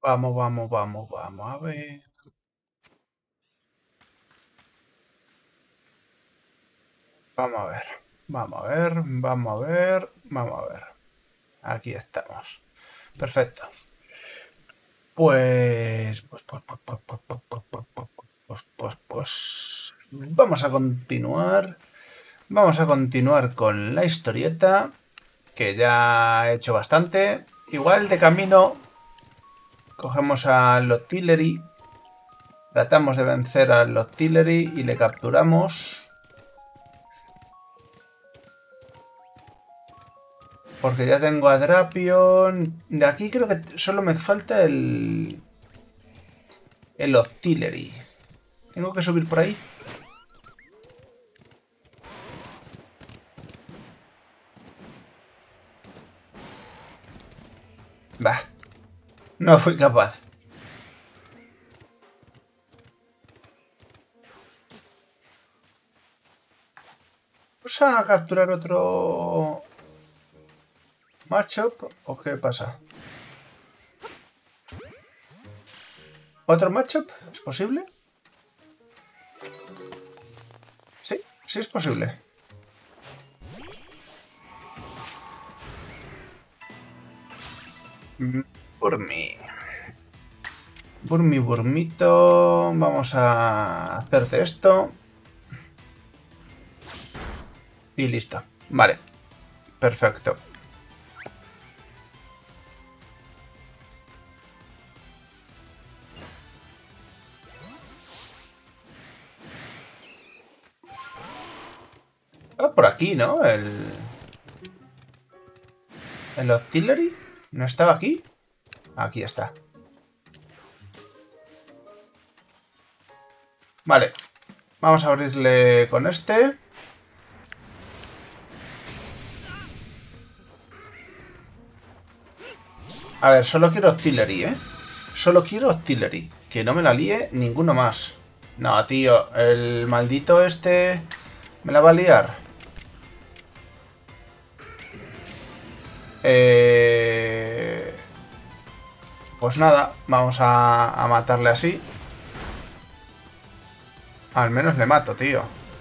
Vamos, vamos, vamos, vamos a ver. Vamos a ver. Vamos a ver, vamos a ver, vamos a ver. Aquí estamos. Perfecto. Pues, vamos a continuar. Vamos a continuar con la historieta, que ya he hecho bastante. Igual de camino cogemos a Lotillery, tratamos de vencer a Lotillery y le capturamos. Porque ya tengo a Drapion. De aquí creo que solo me falta el Octillery. Tengo que subir por ahí. Bah, no fui capaz. ¿Vamos a capturar otro matchup o qué pasa? ¿Otro matchup? ¿Es posible? Sí, sí es posible. Por mí. Por mi burmito. Vamos a hacerte esto. Y listo. Vale. Perfecto. Ah, por aquí, ¿no? ¿El Octillery? ¿No estaba aquí? Aquí está. Vale. Vamos a abrirle con este. A ver, solo quiero Octillery, ¿eh? Solo quiero Octillery. Que no me la líe ninguno más. No, tío. El maldito este... ¿Me la va a liar? Pues nada. Vamos a matarle así. Al menos le mato, tío.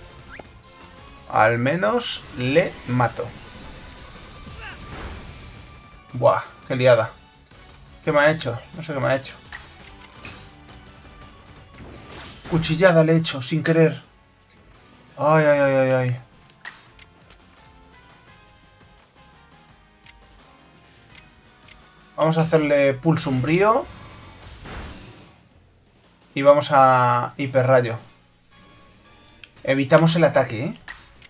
Al menos le mato. Buah, qué liada. ¿Qué me ha hecho? No sé qué me ha hecho. Cuchillada le he hecho, sin querer. Ay, ay, ay, ay, ay. Vamos a hacerle pulso umbrío. Y vamos a hiperrayo. Evitamos el ataque, ¿eh?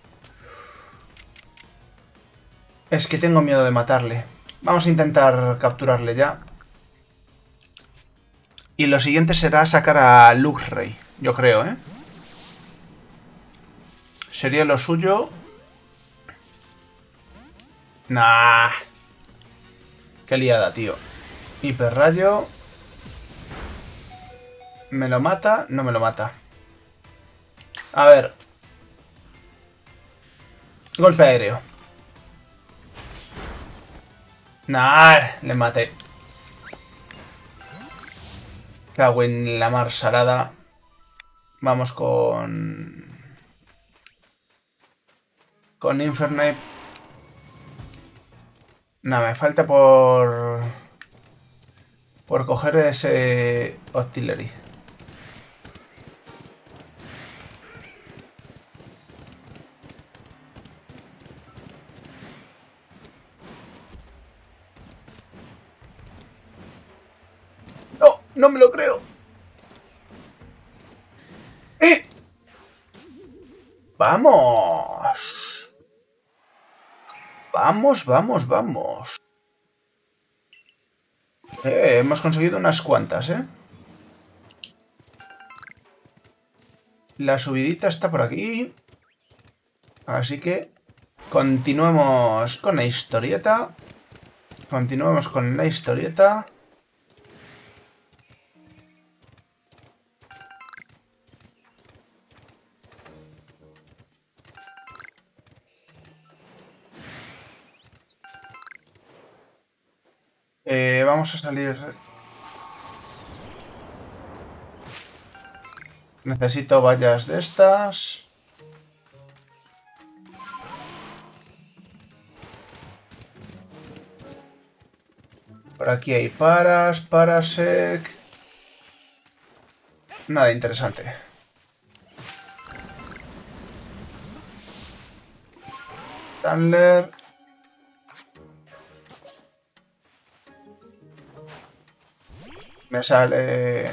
Es que tengo miedo de matarle. Vamos a intentar capturarle ya. Y lo siguiente será sacar a Luxray, yo creo, ¿eh? Sería lo suyo. Nah. Qué liada, tío. Hiperrayo. ¿Me lo mata? No me lo mata. A ver. Golpe aéreo. Nah, le maté. Cago en la mar salada. Vamos con... Con Infernape. Nada, me falta por coger ese Octillery. ¡No! ¡No me lo creo! ¡Eh! ¡Vamos! ¡Vamos, vamos, vamos! Hemos conseguido unas cuantas, ¿eh? La subidita está por aquí. Así que continuemos con la historieta. Continuemos con la historieta. Vamos a salir Necesito vallas de estas. Por aquí hay Parasec. Nada interesante. Tandler. Me sale...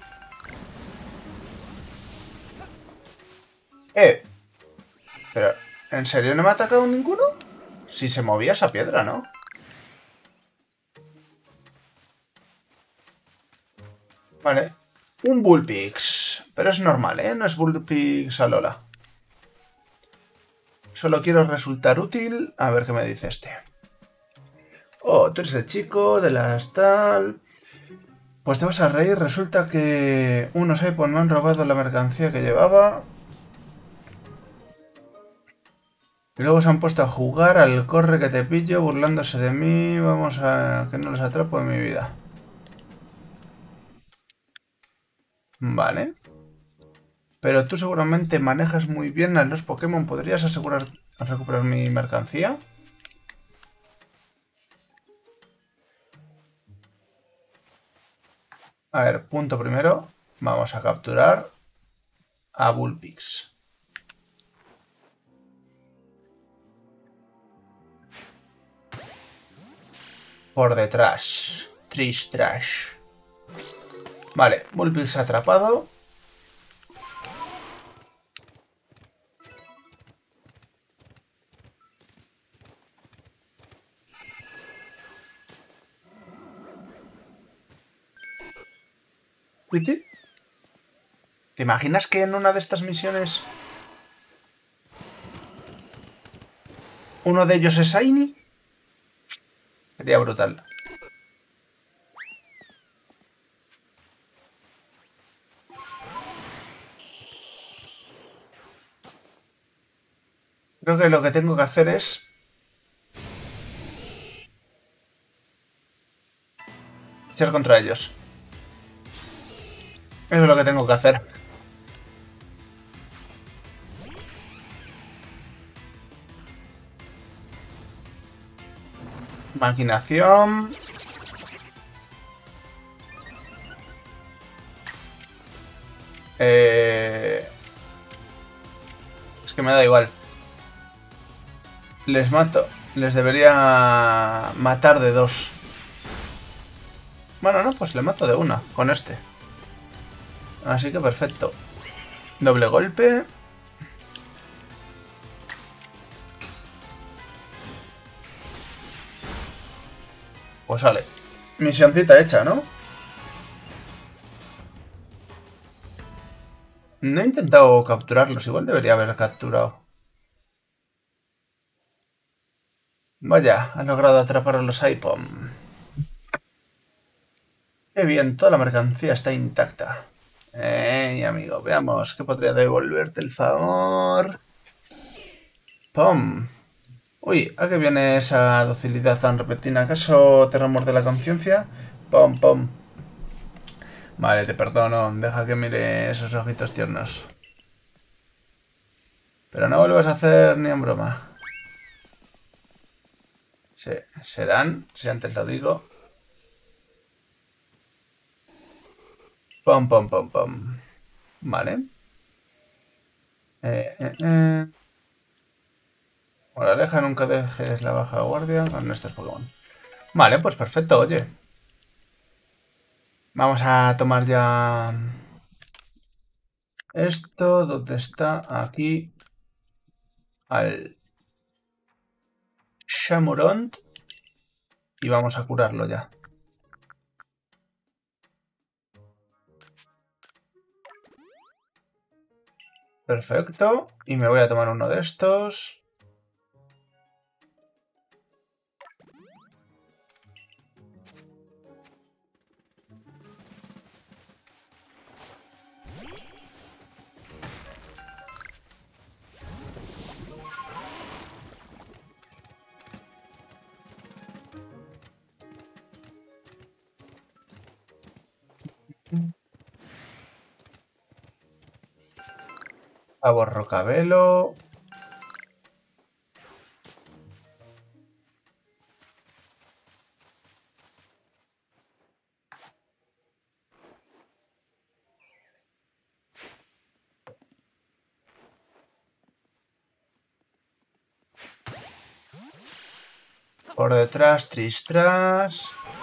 Pero, ¿en serio no me ha atacado ninguno? Si se movía esa piedra, ¿no? Vale. Un Bullpix. Pero es normal, ¿eh? No es Bullpix Alola. Solo quiero resultar útil. A ver qué me dice este. Oh, tú eres el chico de las tal... Pues te vas a reír. Resulta que unos iPod me han robado la mercancía que llevaba. Y luego se han puesto a jugar al corre que te pillo, burlándose de mí. Vamos a... que no les atrapo en mi vida. Vale. Pero tú seguramente manejas muy bien a los Pokémon. ¿Podrías asegurar recuperar mi mercancía? A ver, punto primero. Vamos a capturar a Bullpix. Por detrás. Trish Trash. Vale, Bullpix atrapado. ¿Viste? ¿Te imaginas que en una de estas misiones uno de ellos es Shiny? Sería brutal. Creo que lo que tengo que hacer es echar contra ellos. Eso es lo que tengo que hacer. Maquinación. Es que me da igual. Les mato. Les debería matar de dos. Bueno, no, pues le mato de una con este. Así que perfecto. Doble golpe. Pues sale. Misioncita hecha, ¿no? No he intentado capturarlos. Igual debería haber capturado. Vaya, ha logrado atrapar a los iPom. Qué bien, toda la mercancía está intacta. Amigo, veamos qué podría devolverte el favor. ¡Pum! Uy, ¿a qué viene esa docilidad tan repentina? ¿Acaso te remorde la conciencia? ¡Pum, pum! Vale, te perdono. Deja que mire esos ojitos tiernos. Pero no vuelvas a hacer ni en broma. Sí, serán, si antes lo digo. ¡Pum, pum, pum, pum! Vale. Eh, eh, eh. Bueno, aleja, nunca dejes la baja guardia con estos Pokémon. Vale, pues perfecto, oye. Vamos a tomar ya esto. ¿Dónde está? Aquí. Al Shamuront. Y vamos a curarlo ya. Perfecto. Y me voy a tomar uno de estos. Pavo rocabelo. Por detrás, Tristras.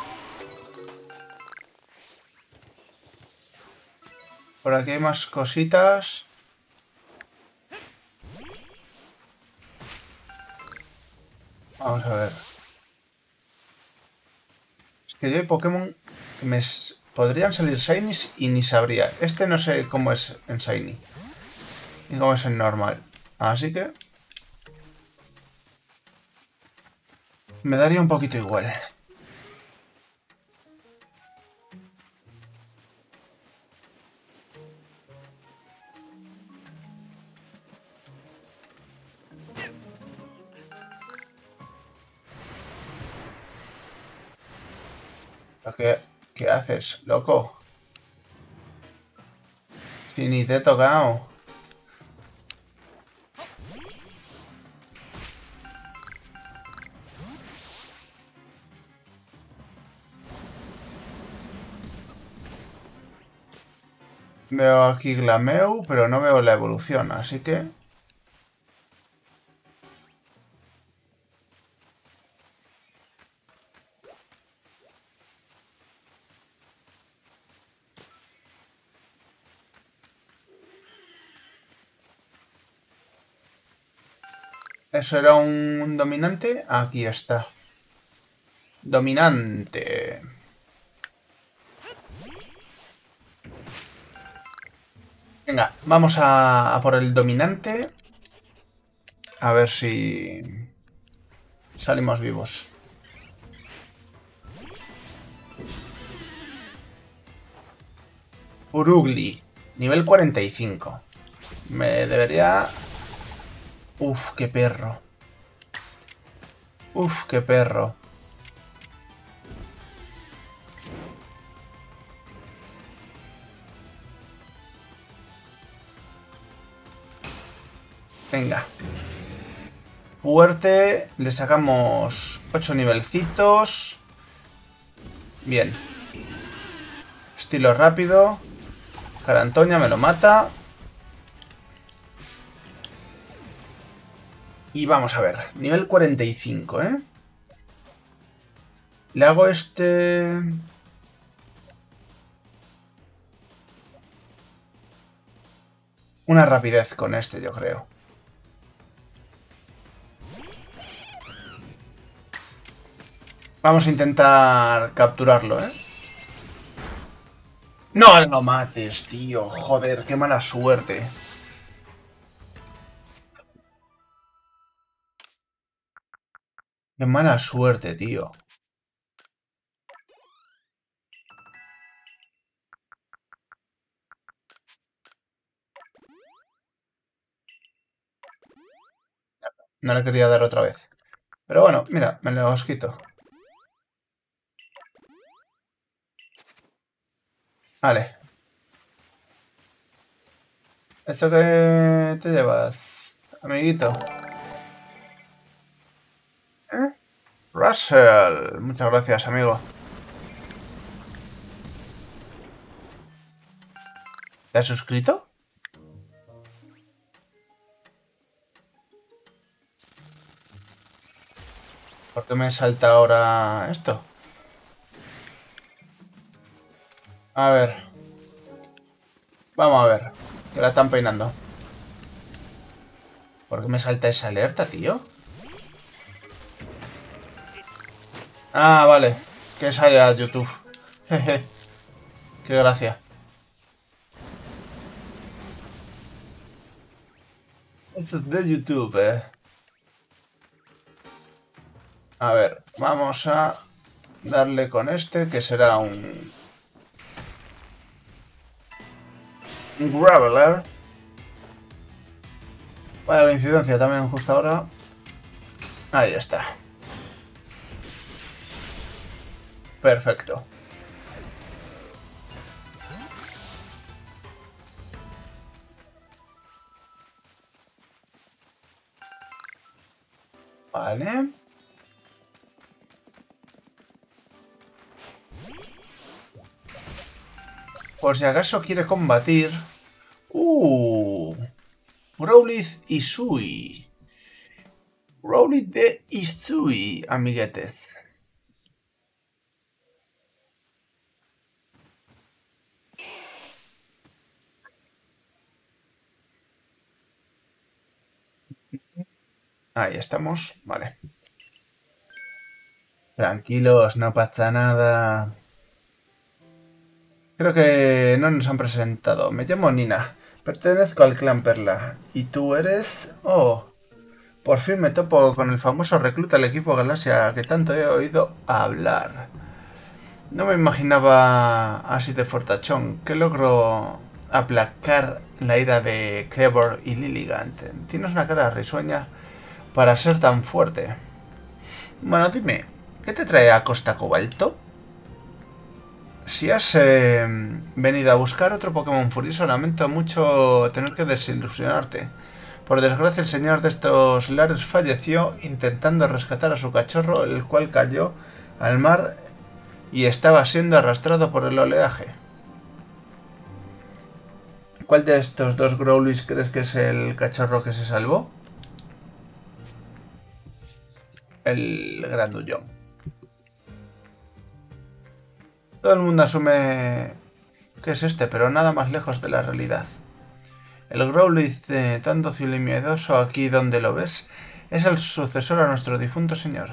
Por aquí hay más cositas. Vamos a ver. Es que yo hay Pokémon que me podrían salir Shinies y ni sabría. Este no sé cómo es en Shiny. Ni cómo es en normal. Así que me daría un poquito igual. ¿Qué haces, loco? Si ni te he tocado. Veo aquí Glameu, pero no veo la evolución, así que... ¿Eso era un dominante? Aquí está. Dominante. Venga, vamos a por el dominante. A ver si salimos vivos. Urugli, nivel 45. Me debería... Uf, qué perro. Uf, qué perro. Venga. Fuerte. Le sacamos 8 nivelcitos. Bien. Estilo rápido. Carantoña me lo mata. Y vamos a ver. Nivel 45, ¿eh? Le hago este... Una rapidez con este, yo creo. Vamos a intentar capturarlo, ¿eh? No lo mates, tío. Joder, qué mala suerte. Qué mala suerte, tío. No le quería dar otra vez. Pero bueno, mira, me los quito. Vale. ¿Esto qué te llevas, amiguito? ¿Eh? Russell. Muchas gracias, amigo. ¿Te has suscrito? ¿Por qué me salta ahora esto? A ver. Vamos a ver. Que la están peinando. ¿Por qué me salta esa alerta, tío? Ah, vale. Que es allá YouTube. Jeje. Qué gracia. Esto es de YouTube, A ver, vamos a darle con este, que será un Graveler. Vaya coincidencia también justo ahora. Ahí está. Perfecto. Vale. Por si acaso quiere combatir. Growlithe Isui. Growlithe de Isui, amiguetes. Ahí estamos, vale. Tranquilos, no pasa nada. Creo que no nos han presentado. Me llamo Nina. Pertenezco al clan Perla. ¿Y tú eres...? Oh, por fin me topo con el famoso recluta del equipo Galaxia que tanto he oído hablar. No me imaginaba así de fortachón. ¿Qué logro aplacar la ira de Clever y Lilligant? Tienes una cara risueña para ser tan fuerte. Bueno, dime, ¿qué te trae a Costa Cobalto? Si has venido a buscar otro Pokémon Furioso, lamento mucho tener que desilusionarte. Por desgracia, el señor de estos lares falleció intentando rescatar a su cachorro, el cual cayó al mar y estaba siendo arrastrado por el oleaje. ¿Cuál de estos dos Growlithe crees que es el cachorro que se salvó? El grandullón. Todo el mundo asume que es este, pero nada más lejos de la realidad. El Growlithe tan dócil y miedoso aquí donde lo ves es el sucesor a nuestro difunto señor.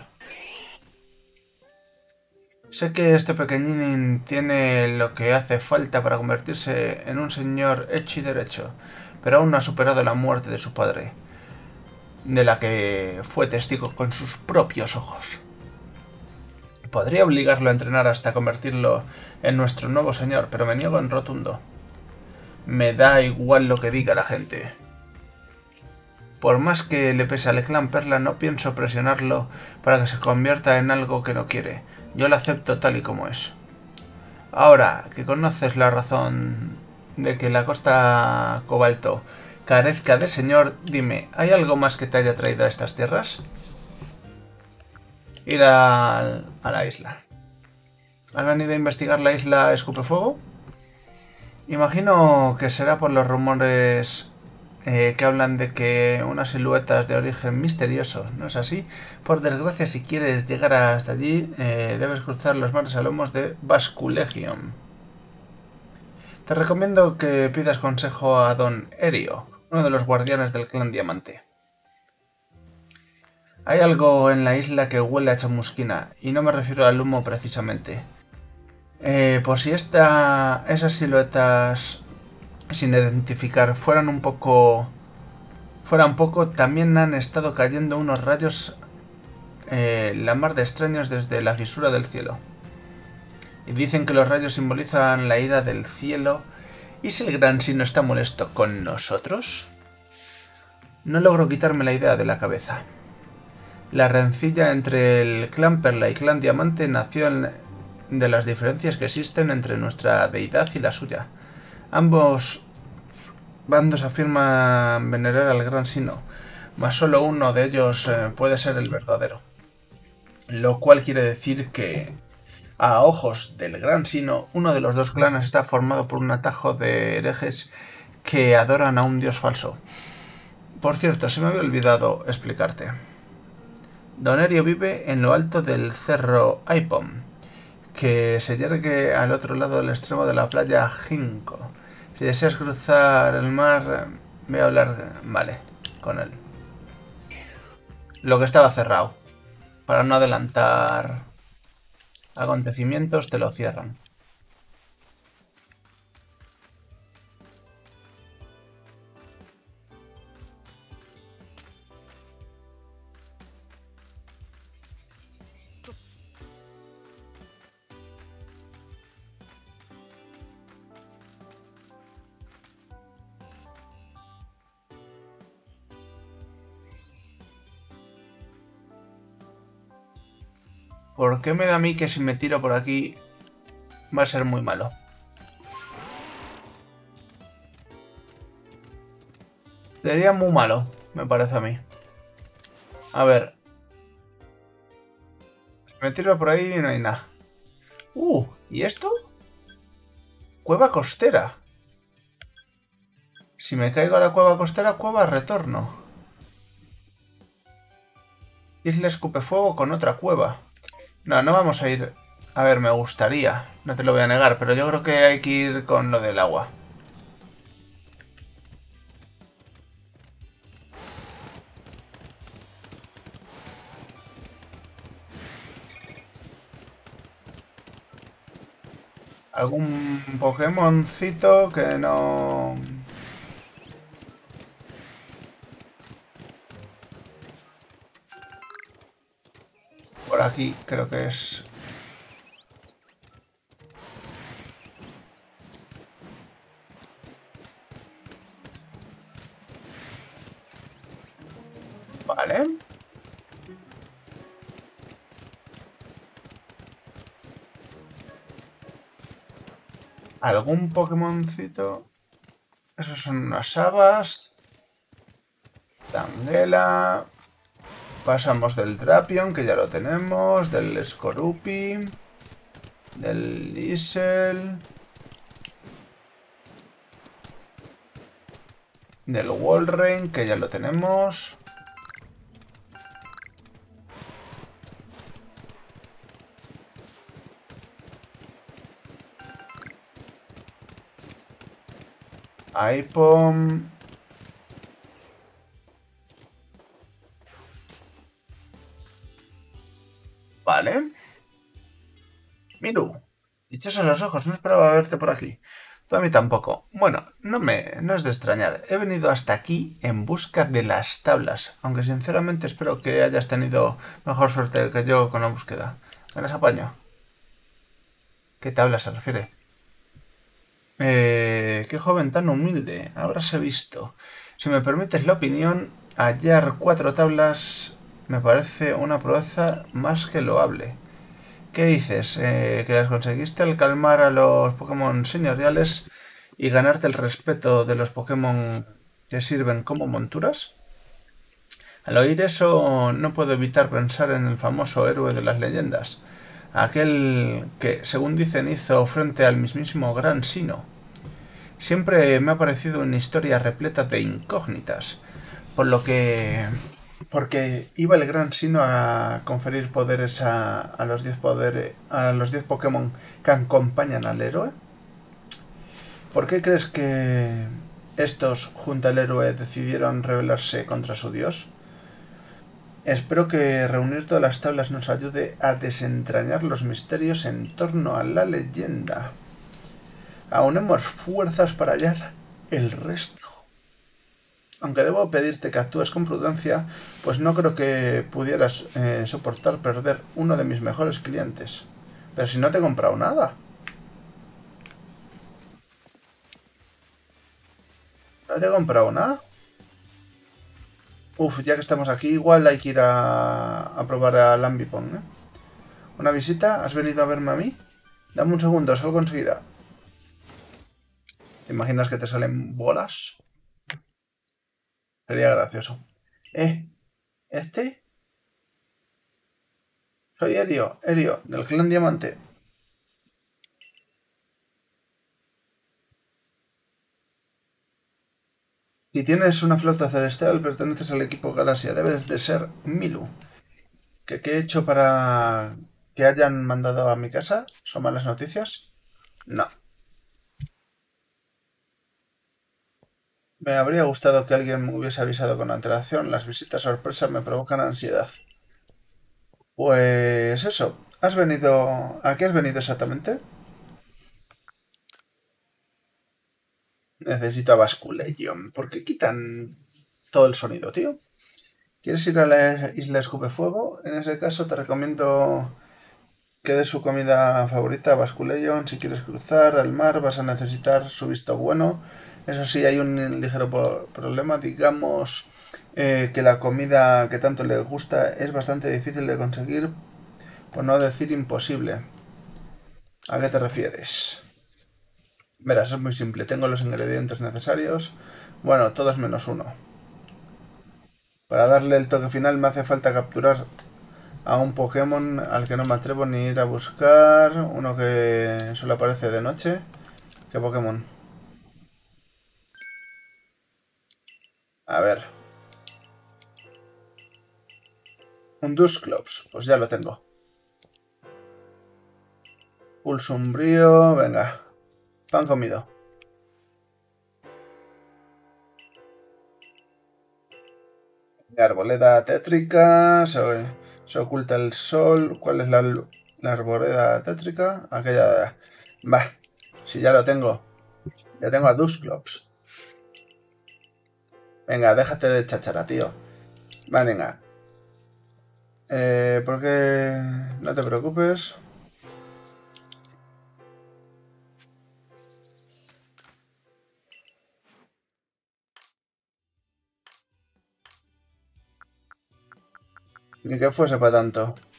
Sé que este pequeñín tiene lo que hace falta para convertirse en un señor hecho y derecho, pero aún no ha superado la muerte de su padre, de la que fue testigo con sus propios ojos. Podría obligarlo a entrenar hasta convertirlo en nuestro nuevo señor, pero me niego en rotundo. Me da igual lo que diga la gente. Por más que le pese al clan Perla, no pienso presionarlo para que se convierta en algo que no quiere. Yo lo acepto tal y como es. Ahora que conoces la razón de que la Costa Cobalto carezca de señor, dime, ¿hay algo más que te haya traído a estas tierras? Ir a la isla. ¿Has venido a investigar la isla Escupefuego? Imagino que será por los rumores que hablan de que unas siluetas de origen misterioso, ¿no es así? Por desgracia, si quieres llegar hasta allí, debes cruzar los mares a lomos de Basculegium. Te recomiendo que pidas consejo a Don Erio, uno de los guardianes del clan Diamante. Hay algo en la isla que huele a chamusquina, y no me refiero al humo precisamente. Por si esas siluetas sin identificar fueran poco, también han estado cayendo unos rayos la mar de extraños desde la fisura del cielo. Y dicen que los rayos simbolizan la ira del cielo. ¿Y si el gran Sino está molesto con nosotros? No logro quitarme la idea de la cabeza. La rencilla entre el clan Perla y clan Diamante nació de las diferencias que existen entre nuestra deidad y la suya. Ambos bandos afirman venerar al Gran Sino, mas solo uno de ellos puede ser el verdadero. Lo cual quiere decir que, a ojos del Gran Sino, uno de los dos clanes está formado por un atajo de herejes que adoran a un dios falso. Por cierto, se me había olvidado explicarte. Don Erio vive en lo alto del cerro Aipom, que se yergue al otro lado del extremo de la playa Ginkgo. Si deseas cruzar el mar, voy a hablar, vale, con él. Lo que estaba cerrado. Para no adelantar acontecimientos, te lo cierran. ¿Por qué me da a mí que si me tiro por aquí va a ser muy malo? Sería muy malo, me parece a mí. A ver, Me tiro por ahí y no hay nada. ¿Y esto? Cueva costera. Si me caigo a la cueva costera, cueva retorno. Isla escupefuego con otra cueva. No, no vamos a ir... A ver, me gustaría. No te lo voy a negar, pero yo creo que hay que ir con lo del agua. Algún Pokémoncito que no... Por aquí creo que es... Vale. ¿Algún Pokémoncito? Esos son unas habas. Tangela. Pasamos del Drapion, que ya lo tenemos. Del Skorupi. Del Liesel. Del Walrein, que ya lo tenemos. Aipom. Vale. Miru. Dichosos los ojos, no esperaba verte por aquí. Tú a mí tampoco. Bueno, no es de extrañar. He venido hasta aquí en busca de las tablas. Aunque sinceramente espero que hayas tenido mejor suerte que yo con la búsqueda. ¿Me las apaño? ¿Qué tabla se refiere? Qué joven tan humilde. Habráse visto. Si me permites la opinión, hallar 4 tablas me parece una proeza más que loable. ¿Qué dices? ¿Que las conseguiste al calmar a los Pokémon señoriales y ganarte el respeto de los Pokémon que sirven como monturas? Al oír eso, no puedo evitar pensar en el famoso héroe de las leyendas, aquel que, según dicen, hizo frente al mismísimo Gran Sino. Siempre me ha parecido una historia repleta de incógnitas, porque iba el Gran Sino a conferir poderes a los 10 Pokémon que acompañan al héroe. ¿Por qué crees que estos, junto al héroe, decidieron rebelarse contra su dios? Espero que reunir todas las tablas nos ayude a desentrañar los misterios en torno a la leyenda. Aunemos fuerzas para hallar el resto. Aunque debo pedirte que actúes con prudencia, pues no creo que pudieras soportar perder uno de mis mejores clientes. Pero si no te he comprado nada. ¿No te he comprado nada? Ya que estamos aquí, igual hay que ir a probar al Ambipom, ¿eh? ¿Una visita? ¿Has venido a verme a mí? Dame un segundo, salgo enseguida. ¿Te imaginas que te salen bolas? Sería gracioso. ¿Este? Soy Helio, del clan Diamante. Si tienes una flota celestial, perteneces al equipo Galaxia. Debes de ser Milu. ¿Qué he hecho para que hayan mandado a mi casa? ¿Son malas noticias? No. Me habría gustado que alguien me hubiese avisado con antelación. Las visitas sorpresa me provocan ansiedad. Pues eso. ¿Has venido... ¿A qué has venido exactamente? Necesito a Basculegion. ¿Por qué quitan todo el sonido, tío? ¿Quieres ir a la isla Escupefuego? En ese caso te recomiendo que des su comida favorita a Basculegion. Si quieres cruzar al mar vas a necesitar su visto bueno. Eso sí, hay un ligero problema. Digamos que la comida que tanto le gusta es bastante difícil de conseguir, por no decir imposible. ¿A qué te refieres? Verás, es muy simple. Tengo los ingredientes necesarios. Bueno, todos menos uno. Para darle el toque final me hace falta capturar a un Pokémon al que no me atrevo ni ir a buscar. Uno que solo aparece de noche. ¿Qué Pokémon? A ver. Un Dusclops. Pues ya lo tengo. Pulso umbrío. Venga. Pan comido. Arboleda tétrica. Se oculta el sol. ¿Cuál es la arboleda tétrica? Aquella. Va. Si ya lo tengo. Ya tengo a Dusclops. Venga, déjate de cháchara, tío. Vale, venga. ¿Por qué? No te preocupes. Ni que fuese para tanto.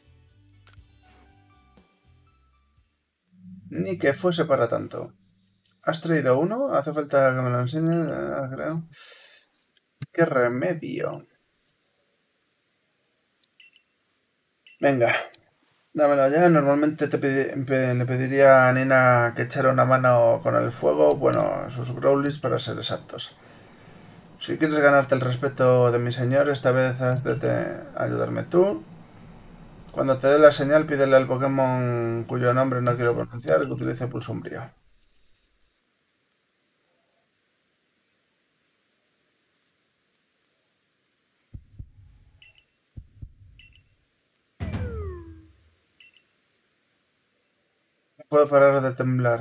Ni que fuese para tanto. ¿Has traído uno? Hace falta que me lo enseñes, creo. ¡Qué remedio! Venga, dámelo ya. Normalmente le pediría a Nina que echara una mano con el fuego. Bueno, sus growlits para ser exactos. Si quieres ganarte el respeto de mi señor, esta vez has de ayudarme tú. Cuando te dé la señal, pídele al Pokémon cuyo nombre no quiero pronunciar que utilice pulso umbrío. No puedo parar de temblar.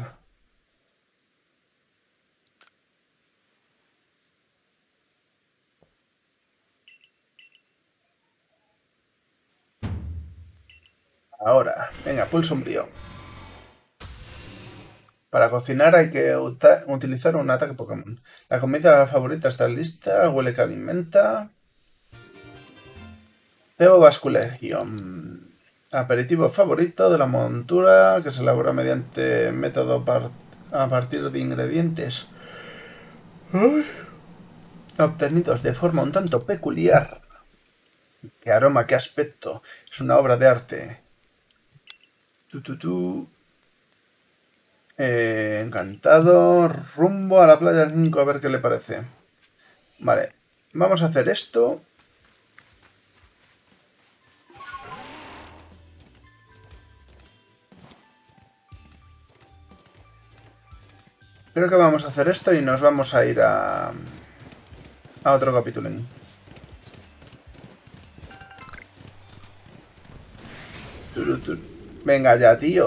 Ahora, venga, pulso umbrío. Para cocinar hay que utilizar un ataque Pokémon. La comida favorita está lista, huele que alimenta. Cebo Basculegion. Aperitivo favorito de la montura que se elabora mediante método a partir de ingredientes obtenidos de forma un tanto peculiar. ¡Qué aroma, qué aspecto! Es una obra de arte. Encantado. Rumbo a la playa 5 a ver qué le parece. Vale. Vamos a hacer esto. Creo que vamos a hacer esto y nos vamos a ir a otro capítulo. Venga ya, tío.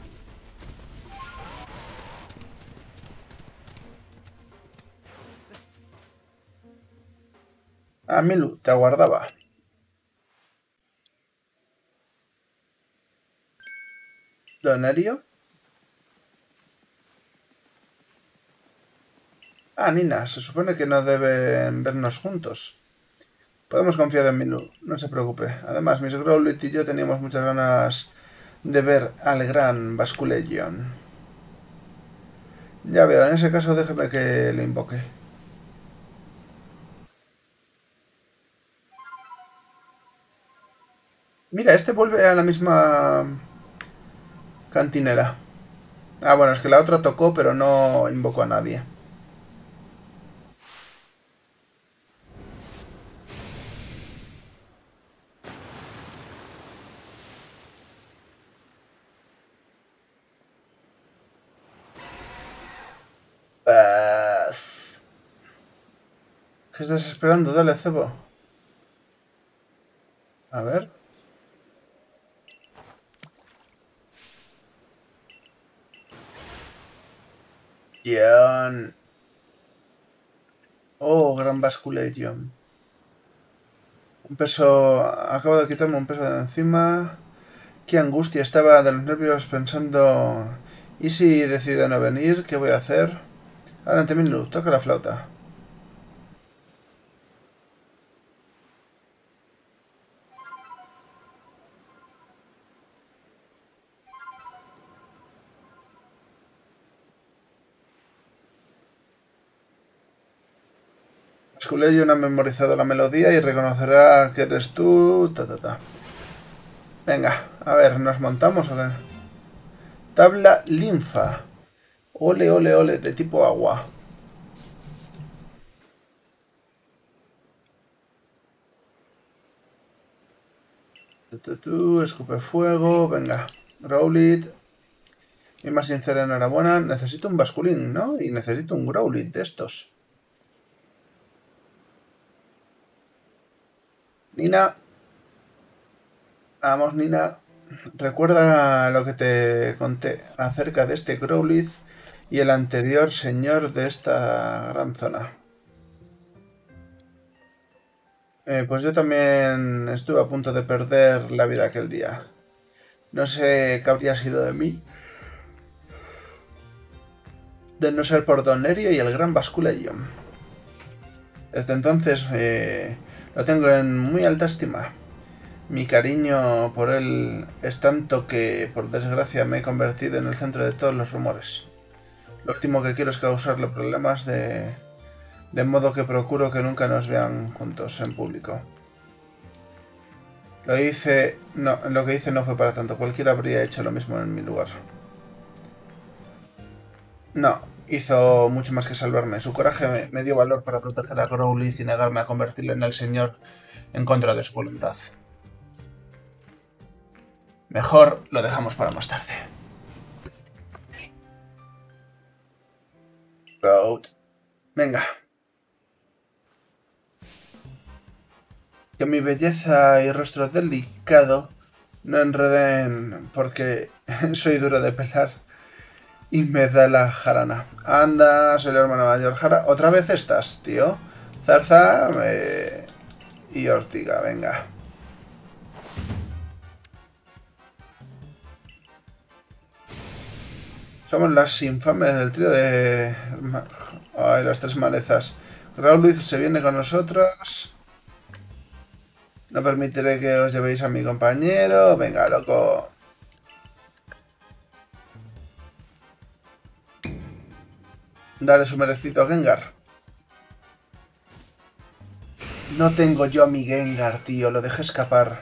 Ah, Milu, te aguardaba. ¿Donerio? Ah, Nina, se supone que no deben vernos juntos. Podemos confiar en Milu, no se preocupe. Además, Miss Growlit y yo teníamos muchas ganas de ver al gran Basculegion. Ya veo, en ese caso déjeme que le invoque. Mira, este vuelve a la misma cantinela. Ah, bueno, es que la otra tocó, pero no invocó a nadie. Pues... ¿Qué estás esperando? Dale, cebo. A ver. Guión. Oh, gran Basculegion. Un peso... Acabo de quitarme un peso de encima. Qué angustia, estaba de los nervios pensando... ¿Y si decide no venir? ¿Qué voy a hacer? Adelante, Minlu, toca la flauta. Basculegion ha memorizado la melodía y reconocerá que eres tú... Ta, ta, ta. Venga, a ver, ¿nos montamos o qué? Tabla linfa. Ole, ole, ole, de tipo agua. Escupe fuego, venga. Growlithe. Mi más sincera enhorabuena. Necesito un basculín, ¿no? Y necesito un Growlithe de estos. Nina. Vamos, Nina. Recuerda lo que te conté acerca de este Growlithe y el anterior señor de esta gran zona. Pues yo también estuve a punto de perder la vida aquel día. No sé qué habría sido de mí de no ser por Don Nerio y el gran Basculegion. Desde entonces lo tengo en muy alta estima. Mi cariño por él es tanto que, por desgracia, me he convertido en el centro de todos los rumores. Lo último que quiero es causarle problemas de modo que procuro que nunca nos vean juntos en público. Lo que hice no fue para tanto. Cualquiera habría hecho lo mismo en mi lugar. No, hizo mucho más que salvarme. Su coraje me dio valor para proteger a Growlithe y negarme a convertirlo en el señor en contra de su voluntad. Mejor lo dejamos para más tarde. Road. Venga. Que mi belleza y rostro delicado no enreden porque soy duro de pelar y me da la jarana. Anda, soy el hermano mayor Jara. ¿Otra vez estás, tío? Zarza y Ortiga, venga. Somos las infames del trío de... Ay, las tres malezas. Growlithe se viene con nosotros. No permitiré que os llevéis a mi compañero. Venga, loco. Dale su merecido a Gengar. No tengo yo a mi Gengar, tío. Lo dejé escapar.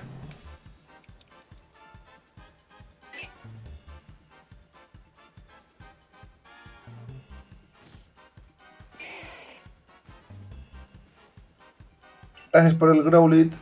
Gracias por el Growlithe.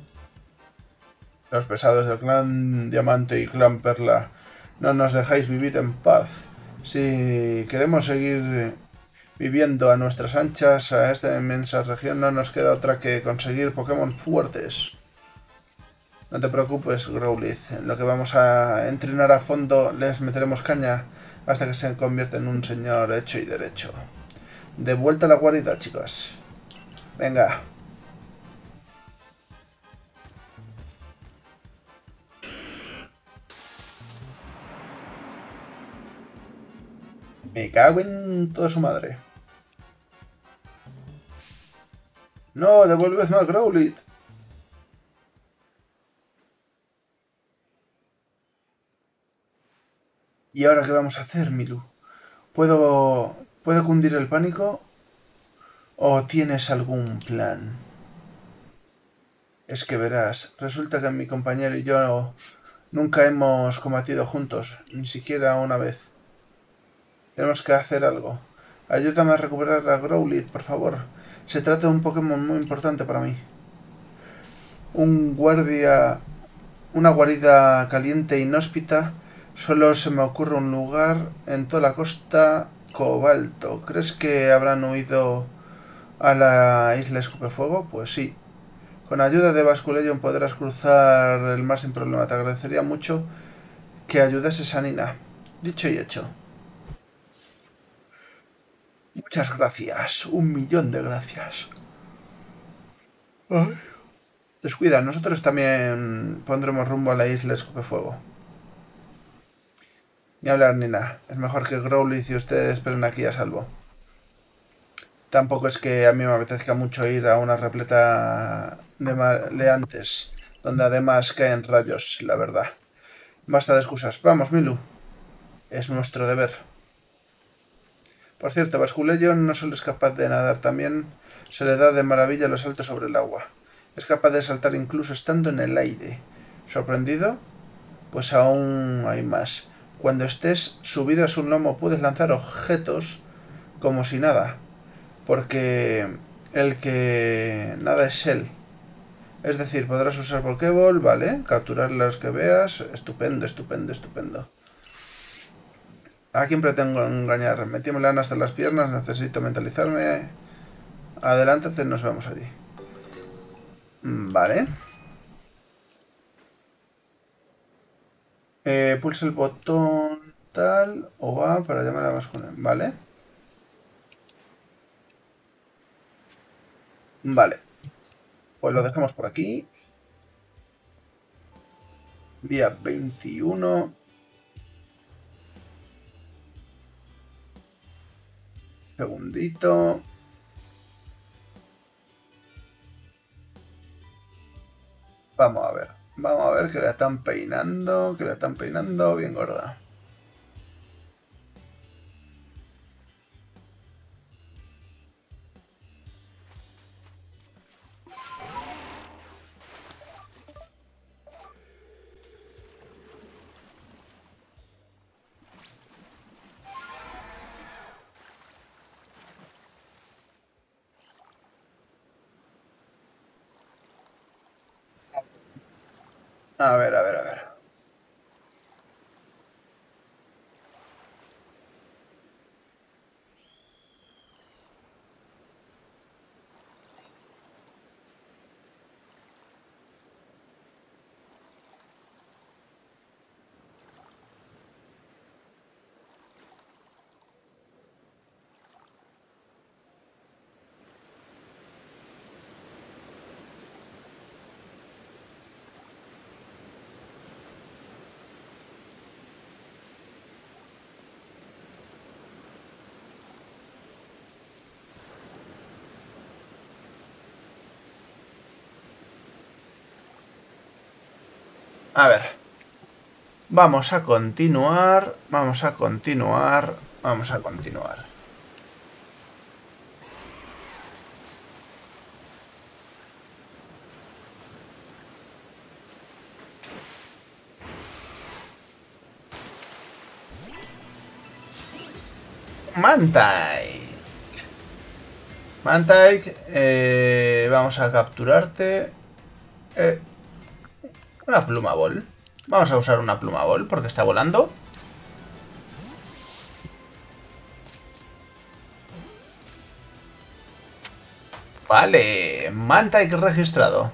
Los pesados del clan Diamante y clan Perla, no nos dejáis vivir en paz. Si queremos seguir viviendo a nuestras anchas a esta inmensa región, no nos queda otra que conseguir Pokémon fuertes. No te preocupes, Growlithe. En lo que vamos a entrenar a fondo les meteremos caña hasta que se convierta en un señor hecho y derecho. De vuelta a la guarida, chicos. Venga. Me cago en toda su madre. No, devuélveme a Growlithe. ¿Y ahora qué vamos a hacer, Milu? ¿Puedo cundir el pánico? ¿O tienes algún plan? Es que verás, resulta que mi compañero y yo nunca hemos combatido juntos, ni siquiera una vez. Tenemos que hacer algo. Ayúdame a recuperar a Growlithe, por favor. Se trata de un Pokémon muy importante para mí. Una guarida caliente e inhóspita. Solo se me ocurre un lugar en toda la costa Cobalto. ¿Crees que habrán huido a la isla Escupefuego? Pues sí. Con ayuda de Basculegion podrás cruzar el mar sin problema. Te agradecería mucho que ayudases a Nina. Dicho y hecho. Muchas gracias. 1.000.000 de gracias. Ay. Descuida, nosotros también pondremos rumbo a la isla Escupefuego. Ni hablar, Nina. Es mejor que Growlithe y ustedes esperen aquí a salvo. Tampoco es que a mí me apetezca mucho ir a una repleta de maleantes, donde además caen rayos, la verdad. Basta de excusas. Vamos, Milu. Es nuestro deber. Por cierto, Basculegion no solo es capaz de nadar, también se le da de maravilla los saltos sobre el agua. Es capaz de saltar incluso estando en el aire. ¿Sorprendido? pues aún hay más. Cuando estés subido a su lomo puedes lanzar objetos como si nada. Porque el que nada es él. Es decir, podrás usar Pokéball, vale. Capturar los que veas. Estupendo, estupendo, estupendo. ¿A quién pretendo engañar? Metíme la hasta las piernas, necesito mentalizarme. Adelántate, nos vemos allí. Vale. Pulsa el botón tal o va para llamar a más con él. Vale. Vale. Pues lo dejamos por aquí. Día 21. Segundito. Vamos a ver. Vamos a ver que la están peinando. Que la están peinando bien gorda. A ver, a ver, a ver. A ver. Vamos a continuar. Vamos a continuar. Vamos a continuar. Mantike. Mantike, vamos a capturarte. Una pluma ball. Vamos a usar una pluma ball porque está volando. Vale, Mantike registrado.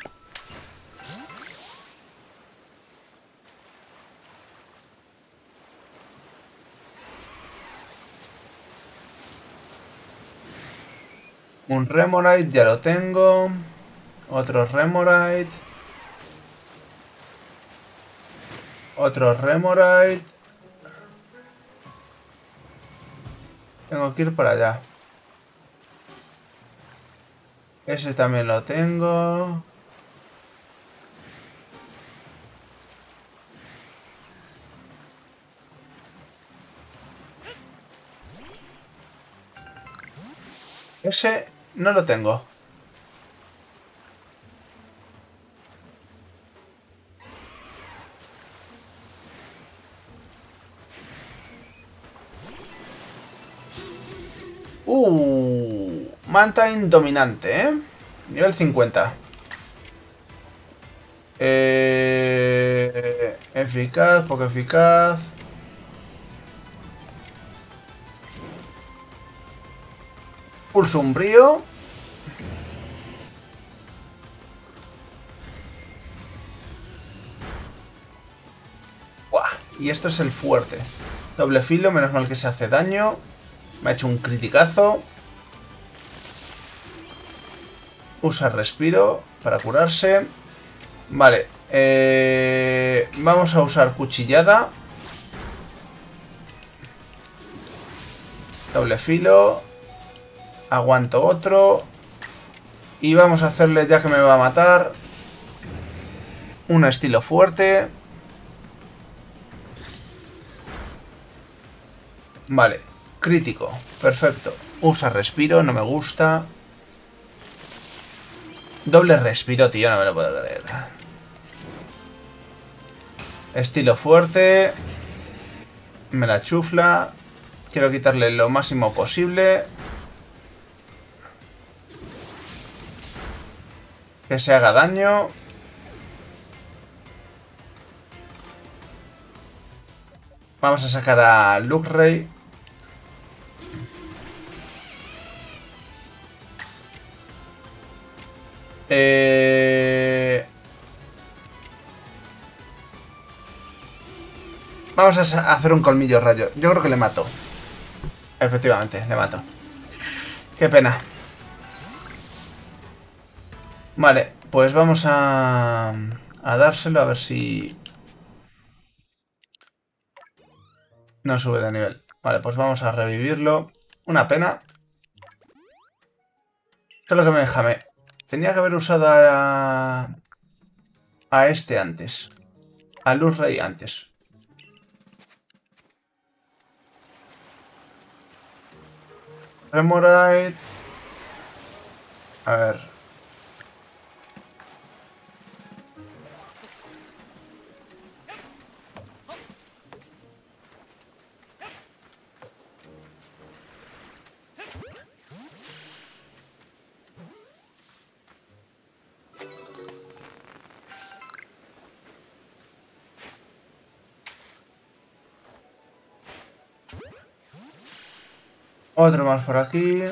Un Remoraid, ya lo tengo. Otro Remoraid. Otro Remoraid. Tengo que ir para allá. Ese también lo tengo. Ese no lo tengo. Mantine dominante, ¿eh? Nivel 50. Eficaz, poco eficaz. Pulso umbrío. Buah, y esto es el fuerte. Doble filo, menos mal que se hace daño. Me ha hecho un criticazo. Usa respiro para curarse. Vale. Vamos a usar cuchillada. Doble filo. Aguanto otro. Y vamos a hacerle, ya que me va a matar, un estilo fuerte. Vale. Crítico. Perfecto. Usa respiro, no me gusta. Doble respiro, tío, no me lo puedo creer. Estilo fuerte. Me la chufla. Quiero quitarle lo máximo posible. Que se haga daño. Vamos a sacar a Luxray. Vamos a hacer un colmillo rayo. Yo creo que le mato. Efectivamente, le mato. Qué pena. Vale, pues vamos a dárselo a ver si no sube de nivel. Vale, pues vamos a revivirlo. Una pena. Solo que me déjame. Tenía que haber usado a este antes. A Luxray antes. Remoraid. A ver. Otro más por aquí.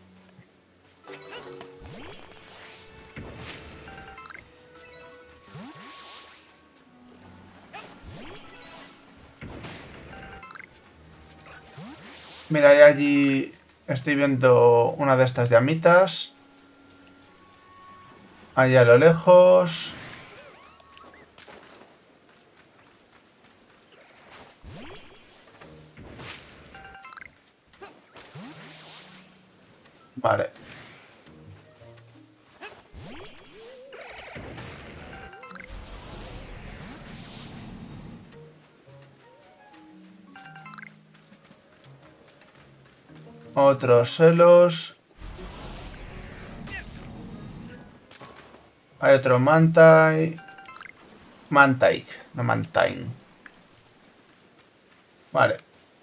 Mira, y allí estoy viendo una de estas llamitas. Allí a lo lejos. Vale. Otros celos. Hay otro Mantine. Mantike, no Mantine. Vale.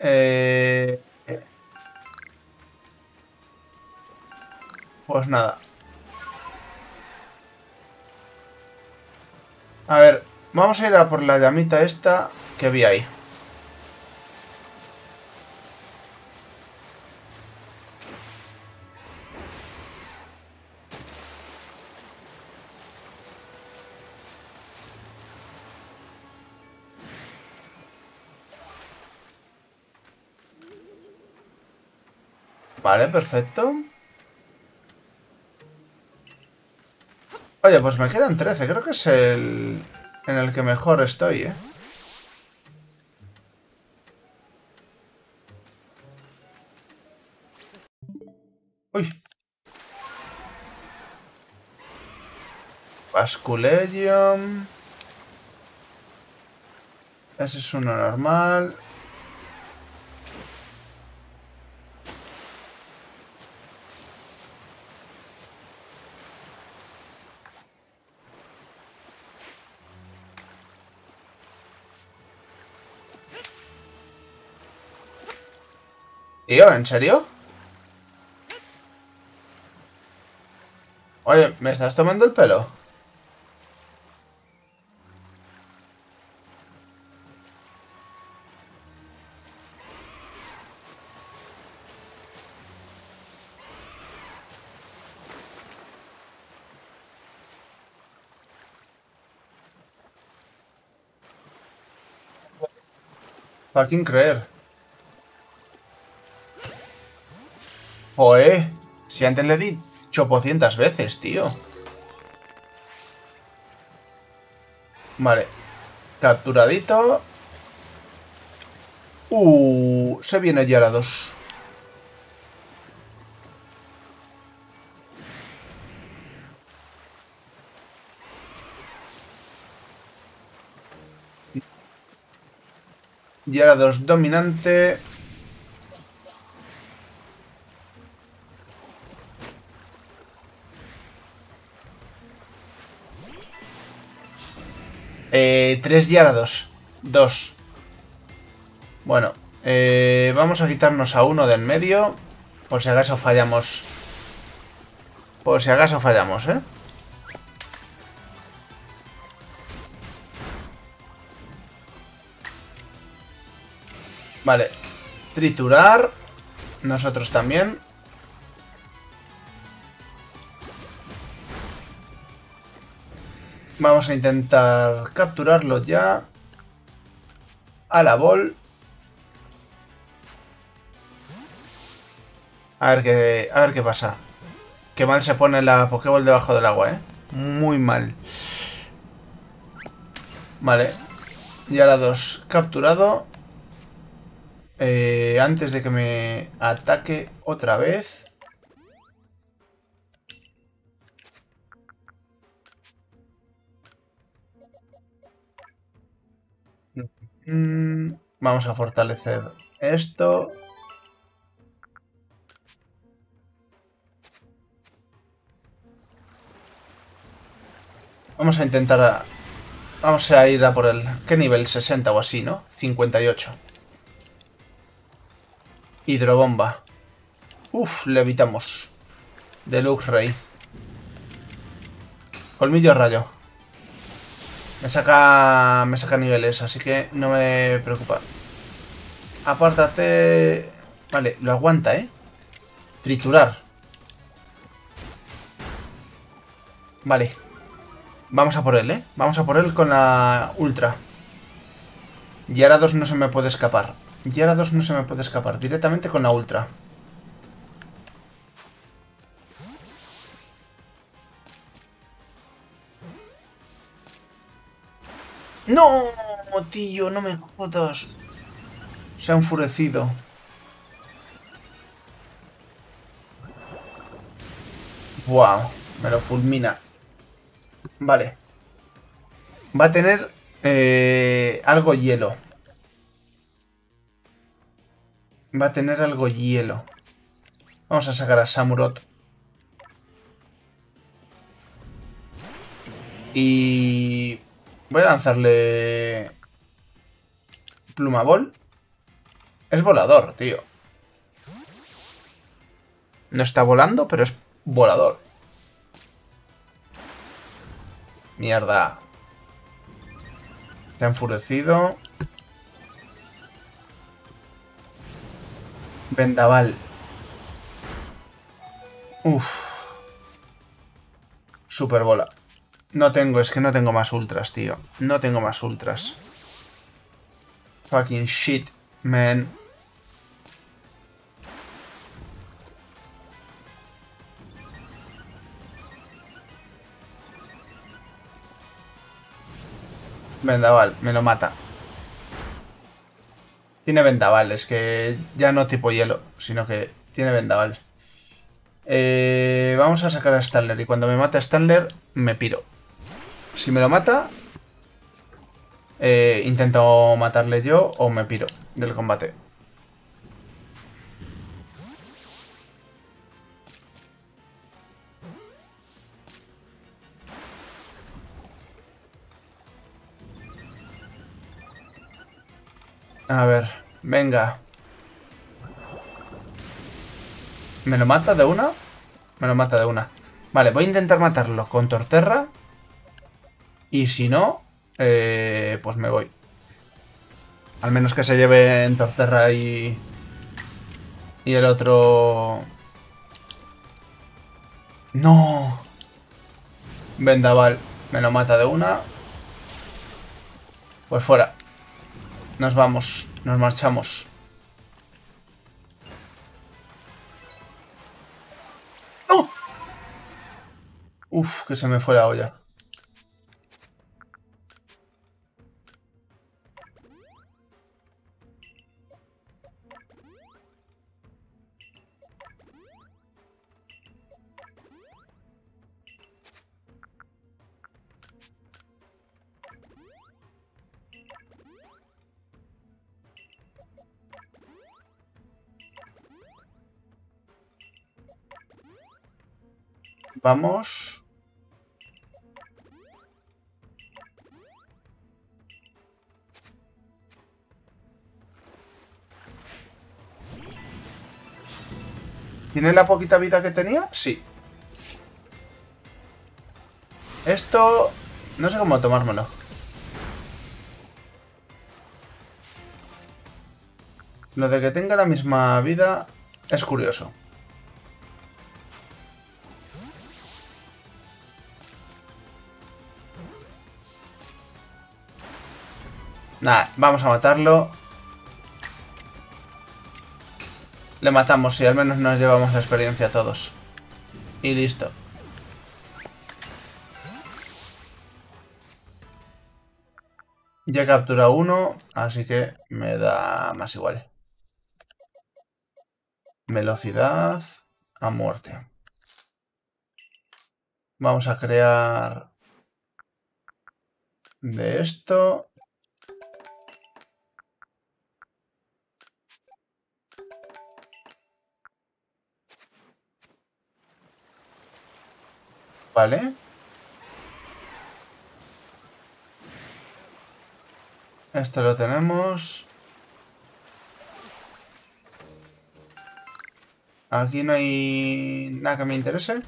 Pues nada. A ver, vamos a ir a por la llamita esta que vi ahí. Vale, perfecto. Oye, pues me quedan 13. Creo que es el en el que mejor estoy, ¿eh? Uy. Basculegium. Ese es uno normal. Tío, ¿en serio? Oye, ¿me estás tomando el pelo? Fucking creer. Joder, si antes le di chopocientas veces, tío. Vale. Capturadito. Se viene Gyarados. Gyarados dominante. Tres Gyarados. 2. Bueno, vamos a quitarnos a uno de en medio. Por si acaso fallamos. Por si acaso fallamos, ¿eh? Vale. Triturar. Nosotros también. Vamos a intentar capturarlo ya. A la bol. A ver qué pasa. Qué mal se pone la Pokéball debajo del agua, ¿eh? Muy mal. Vale. Y a la 2 capturado. Antes de que me ataque otra vez. Vamos a fortalecer esto. Vamos a intentar... Vamos a ir a por el... ¿Qué nivel? 60 o así, ¿no? 58. Hidrobomba. Uf, le evitamos. Deluxe Ray. Colmillo rayo. Me saca niveles, así que no me preocupa. Apártate. Vale, lo aguanta, ¿eh? Triturar. Vale. Vamos a por él, ¿eh? Vamos a por él con la ultra. Gyarados no se me puede escapar. Gyarados no se me puede escapar. Directamente con la ultra. ¡No! Tío, no me jodas. Se ha enfurecido. Wow, me lo fulmina. Vale. Va a tener algo hielo. Va a tener algo hielo. Vamos a sacar a Samurott. Y... voy a lanzarle... Plumabol. Es volador, tío. No está volando, pero es volador. Mierda. Se ha enfurecido. Vendaval. Uf. Super bola. No tengo, es que no tengo más ultras, tío. No tengo más ultras. Fucking shit, man. Vendaval, me lo mata. Tiene vendaval, es que ya no tipo hielo, sino que tiene vendaval. Vamos a sacar a Stanler y cuando me mate a Stanler, me piro. Si me lo mata, intento matarle yo o me piro del combate. A ver, venga. ¿Me lo mata de una? Me lo mata de una. Vale, voy a intentar matarlo con Torterra. Y si no, pues me voy. Al menos que se lleve en Torterra y el otro... ¡No! Vendaval me lo mata de una. Pues fuera. Nos vamos. Nos marchamos. ¡No! Uf, que se me fue la olla. Vamos. ¿Tiene la poquita vida que tenía? Sí. Esto... no sé cómo tomármelo. Lo de que tenga la misma vida es curioso. Nada, vamos a matarlo. Le matamos, si al menos nos llevamos la experiencia a todos. Y listo. Ya he capturado uno, así que me da más igual. Velocidad a muerte. Vamos a crear de esto. Vale. Este lo tenemos. Aquí no hay nada que me interese.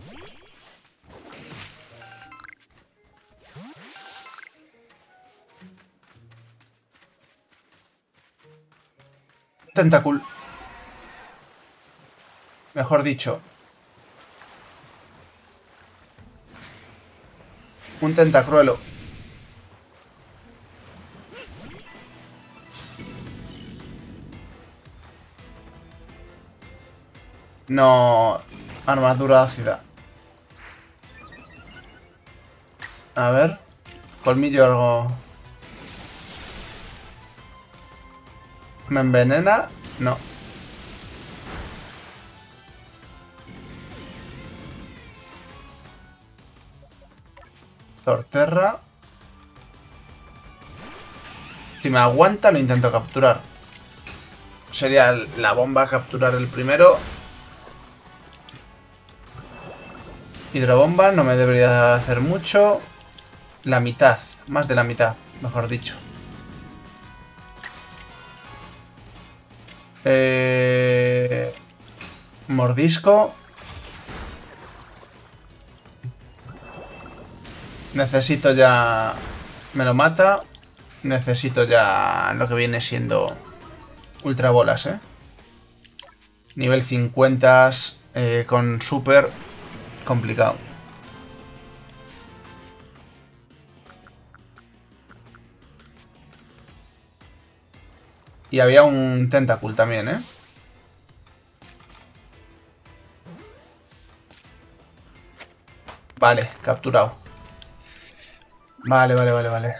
Tentáculo. Mejor dicho. Un tentacruelo. No... armadura ácida. A ver. Colmillo algo... ¿me envenena? No. Torterra. Si me aguanta lo intento capturar. Sería la bomba capturar el primero. Hidrobomba no me debería hacer mucho. La mitad. Más de la mitad, mejor dicho. Mordisco. Necesito ya... me lo mata. Necesito ya lo que viene siendo ultra bolas, Nivel 50 con super complicado. Y había un Tentacool también, Vale, capturado. Vale, vale, vale, vale.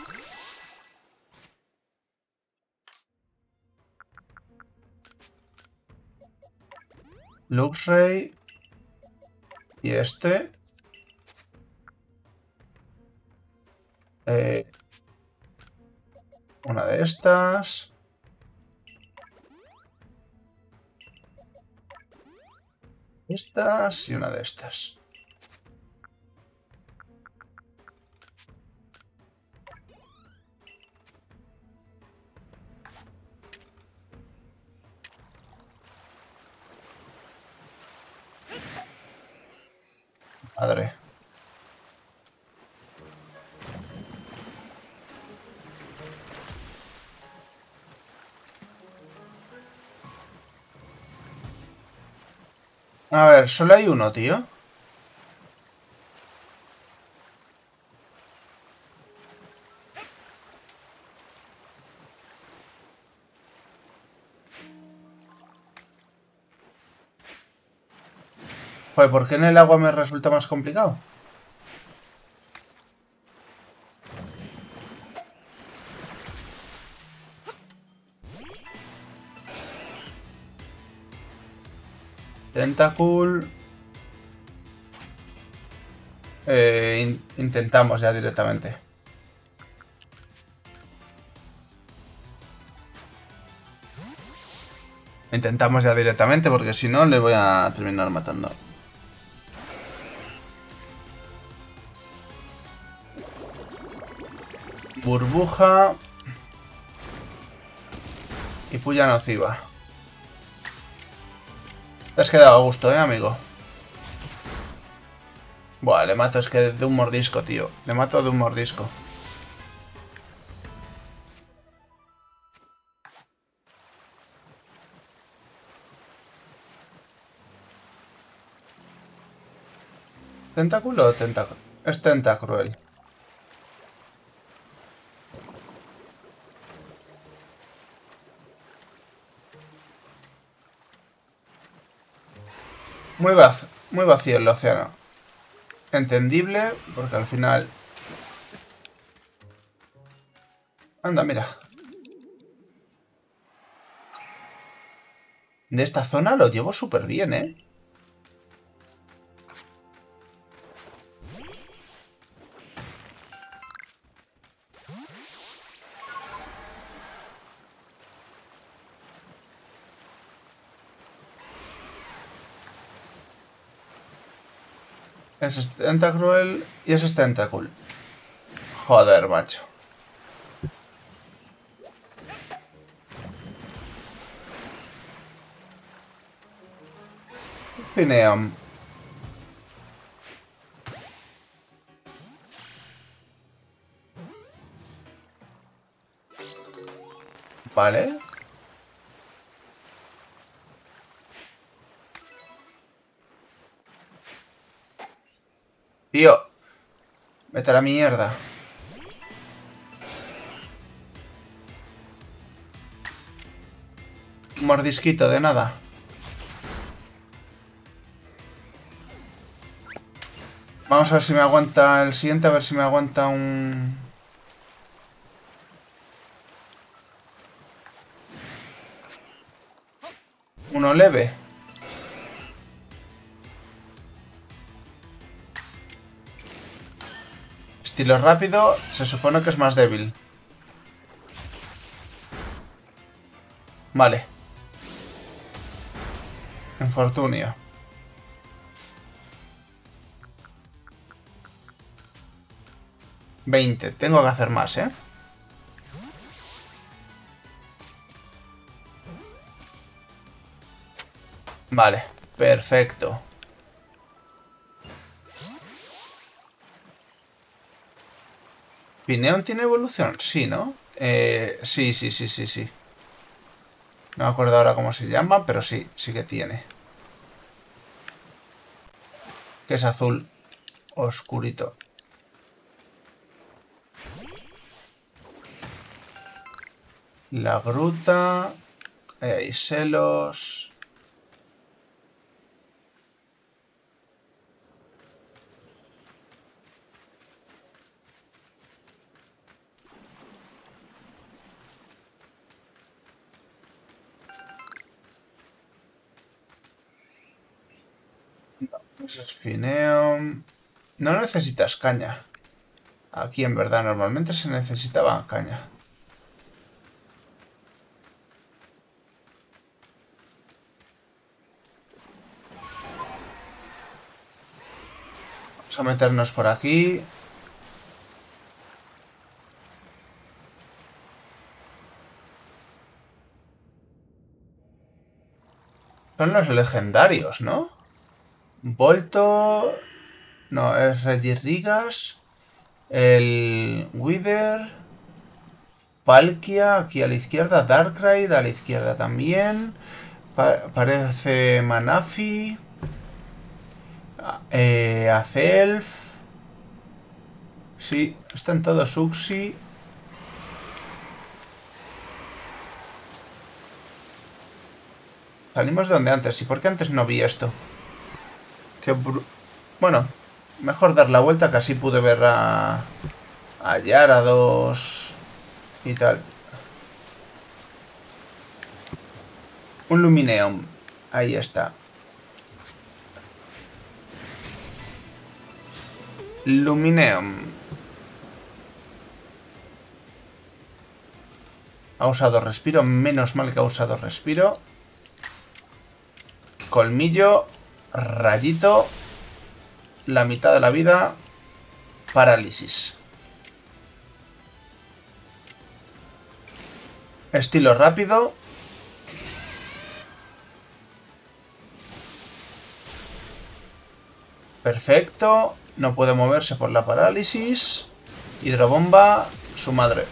Luxray. Y este. Una de estas. Estas y una de estas. Madre. A ver, solo hay uno, tío. Pues, ¿por qué en el agua me resulta más complicado? Tentacool. Intentamos ya directamente. Intentamos ya directamente porque si no le voy a terminar matando. Burbuja. Y puya nociva. Te has quedado a gusto, amigo. Buah, le mato, es que de un mordisco, tío. Le mato de un mordisco. ¿Tentáculo o tentáculo? Es Tentacruel. Muy vacío el océano. Entendible, porque al final... Anda, mira. De esta zona lo llevo súper bien, ¿eh? Ese es Tentacruel y ese es Tentacool. Joder, macho. Pineum. Vale. Tío. Vete a la mierda. Un mordisquito de nada. Vamos a ver si me aguanta el siguiente, a ver si me aguanta un... Uno leve. Estilo rápido, se supone que es más débil. Vale. Infortunio. $20. Tengo que hacer más, ¿eh? Vale, perfecto. ¿Pineon tiene evolución? Sí, ¿no? Sí. No me acuerdo ahora cómo se llama, pero sí, sí que tiene. Que es azul oscurito. La gruta. Hay celos. Pineum. No necesitas caña. Aquí en verdad normalmente se necesitaba caña. Vamos a meternos por aquí. Son los legendarios, ¿no? Volto... No, es Regirrigas. El Wither. Palkia, aquí a la izquierda. Darkrai, a la izquierda también. Parece Manafi. Azelf. Sí, están todos Uxie. Salimos de donde antes. ¿Y por qué antes no vi esto? Bueno, mejor dar la vuelta, que así pude ver a Gyarados y tal. Un Lumineon. Ahí está. Lumineon. Ha usado respiro. Menos mal que ha usado respiro. Colmillo. Rayito. La mitad de la vida. Parálisis. Estilo rápido. Perfecto. No puede moverse por la parálisis. Hidrobomba, su madre.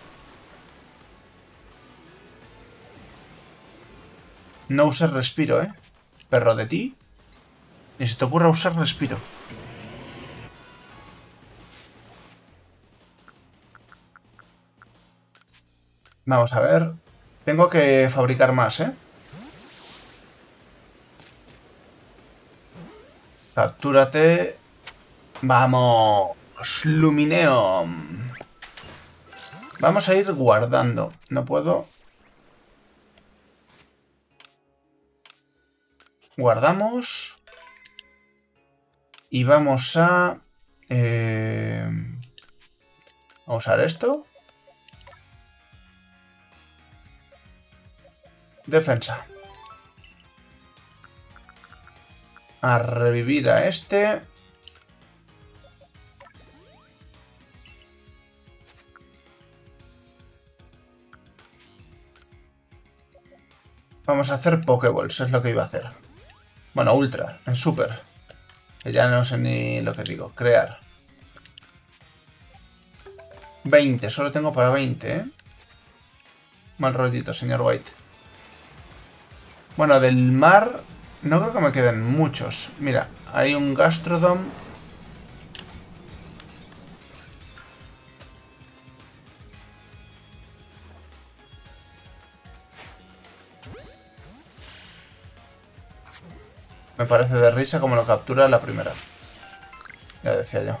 No uses respiro, perro de ti. Ni se te ocurra usar respiro. Vamos a ver. Tengo que fabricar más, Captúrate. Vamos. Lumineo. Vamos a ir guardando. No puedo. Guardamos. Y vamos a... a usar esto. Defensa. A revivir a este. Vamos a hacer Pokéballs, es lo que iba a hacer. Bueno, Ultra, en Super. Que ya no sé ni lo que digo. Crear. 20, solo tengo para 20, Mal rollito, señor White. Bueno, del mar no creo que me queden muchos. Mira, hay un Gastrodon. Me parece de risa como lo captura la primera. Ya decía yo.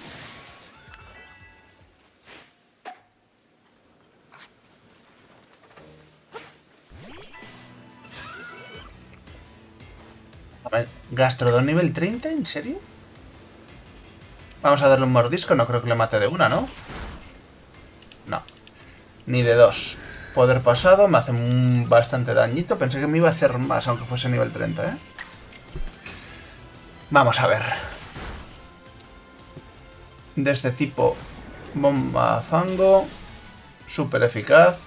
A ver, Gastrodon nivel 30, ¿en serio? Vamos a darle un mordisco, no creo que le mate de una, ¿no? No. Ni de dos. Poder pasado, me hace bastante dañito. Pensé que me iba a hacer más, aunque fuese nivel 30, Vamos a ver. De este tipo, bomba fango. Súper eficaz.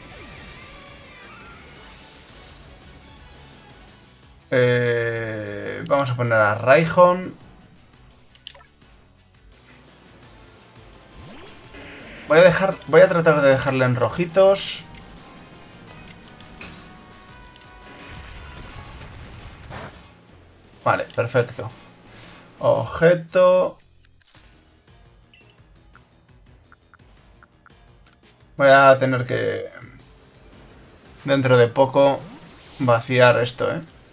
Vamos a poner a Raihon. Voy a tratar de dejarle en rojitos. Vale, perfecto. Objeto. Voy a tener que... dentro de poco vaciar esto,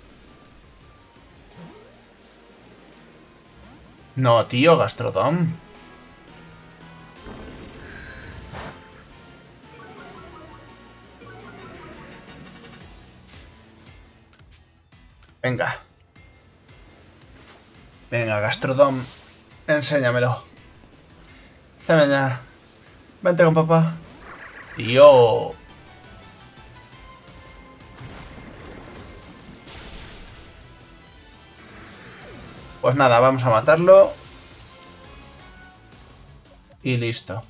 No, tío, Gastrodon. Venga. Venga, Gastrodon. Enséñamelo. Venga. Vente con papá. Tío. Pues nada, vamos a matarlo. Y listo.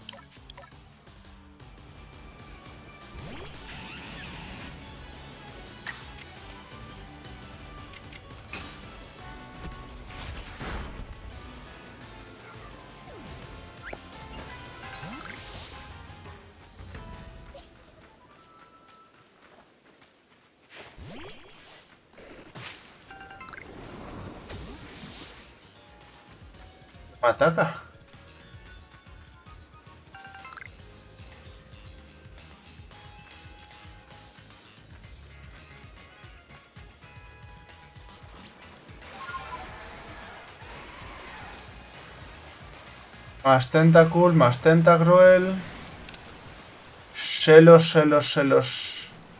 Ataca. Más Tentacool, más Tentacruel. Selos.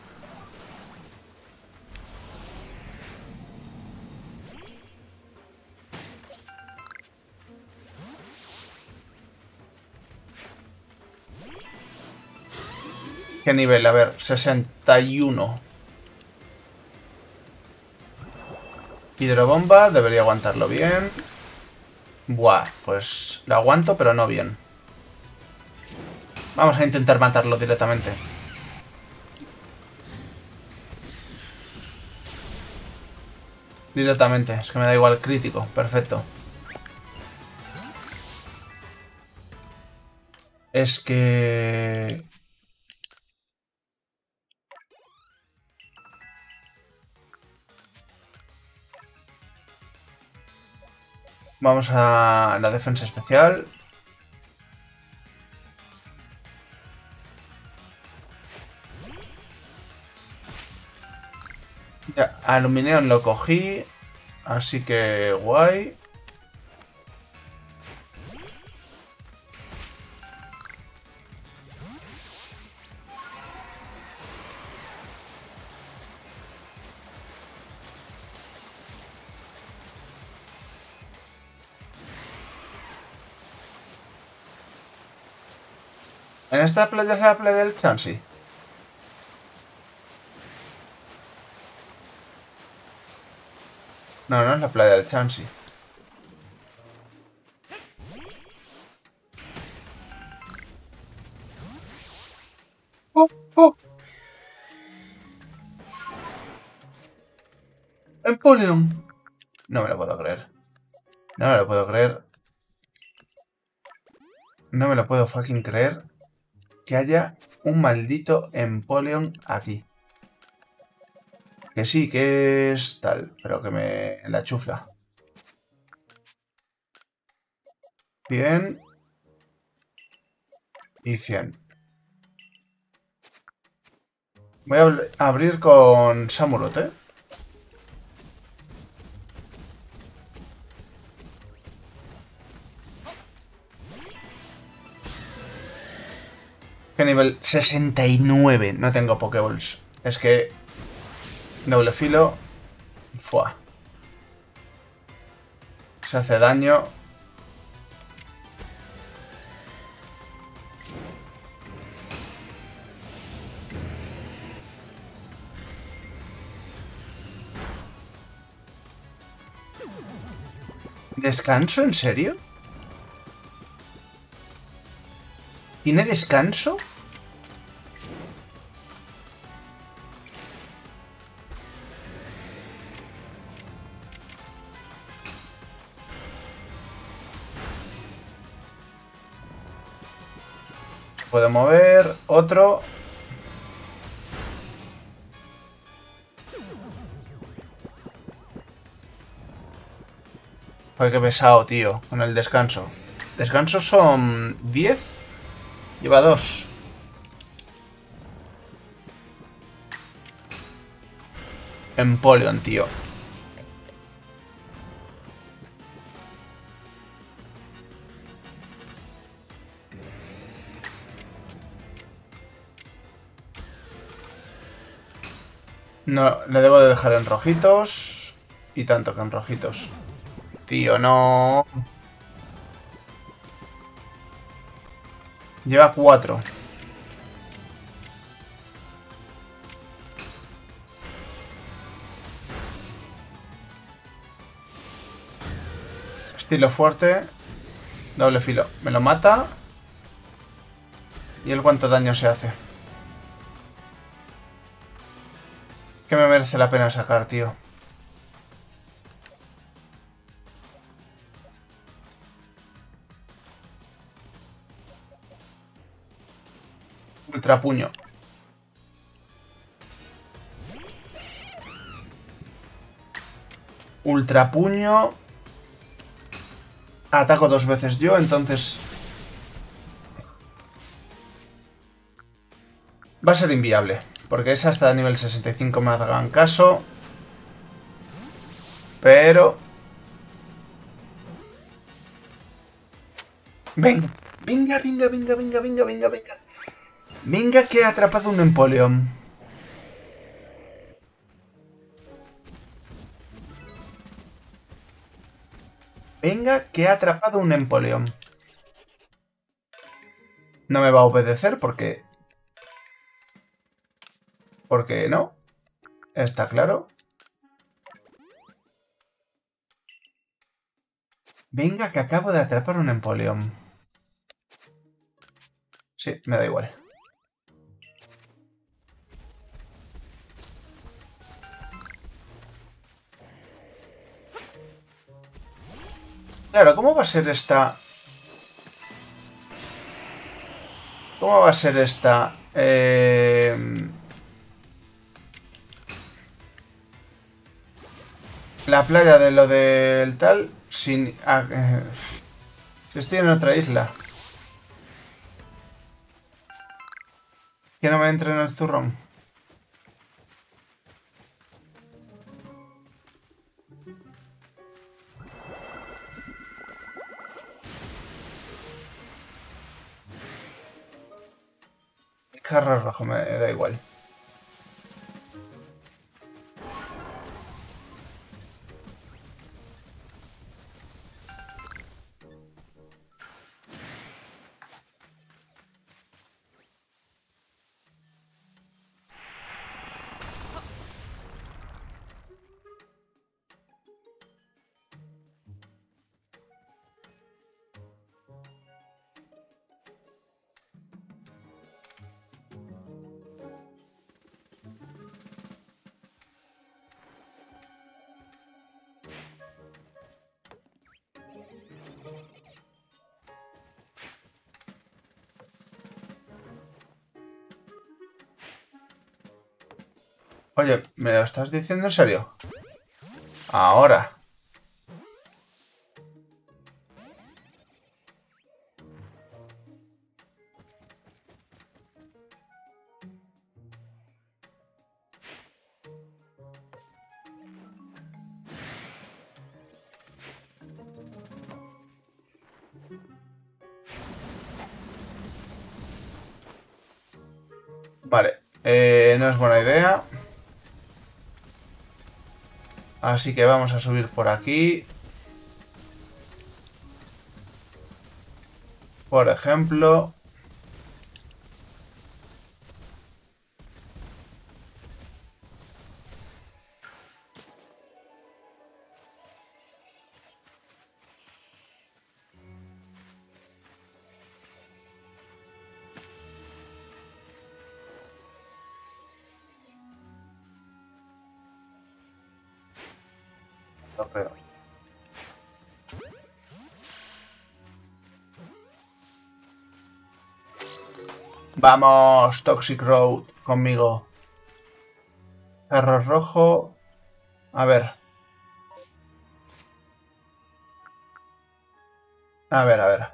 ¿Qué nivel? A ver, 61. Hidrobomba, debería aguantarlo bien. Buah, pues lo aguanto, pero no bien. Vamos a intentar matarlo directamente. Directamente, es que me da igual crítico. Perfecto. Es que... Vamos a la defensa especial. Ya, Alumineón lo cogí. Así que guay. ¿En esta playa es la playa del Chansey? No, no es la playa del Chansey. ¡Oh! ¡Oh! ¡Empoleon! No me lo puedo creer. No me lo puedo creer. No me lo puedo fucking creer que haya un maldito Empoleon aquí. Que sí, que es tal, pero que me la chufla. Bien. Y 100. Voy a abrir con Samurott, ¿eh? ¿Qué nivel? 69. No tengo Pokéballs. Es que... Doble filo. Fua. Se hace daño. ¿Descanso? ¿En serio? ¿Tiene descanso? Puedo mover. Otro. Joder, qué pesado, tío. Con el descanso. Descanso son 10. Lleva 2. Empoleon, tío. No, le debo de dejar en rojitos. Y tanto que en rojitos. Tío, no. Lleva 4. Estilo fuerte. Doble filo. Me lo mata. ¿Y el cuánto daño se hace? Que me merece la pena sacar, tío. Ultra puño. Ultra puño. Ataco 2 veces yo, entonces... Va a ser inviable. Porque es hasta nivel 65 me hagan caso. Pero... Venga. Venga, venga, venga, venga, venga, venga, venga. Venga que he atrapado un Empoleon. Venga que he atrapado un Empoleon. No me va a obedecer porque... Porque no. Está claro. Venga que acabo de atrapar un Empoleon. Sí, me da igual. Claro, ¿cómo va a ser esta...? ¿Cómo va a ser esta? La playa de lo del tal... Sin... si estoy en otra isla. Que no me entre en el zurrón. Jarro rojo, me da igual. Oye, ¿me lo estás diciendo en serio? Ahora. Vale. No es buena idea. Así que vamos a subir por aquí. Por ejemplo... No creo. Vamos, Toxic Road, conmigo. Perro rojo. A ver. A ver, a ver.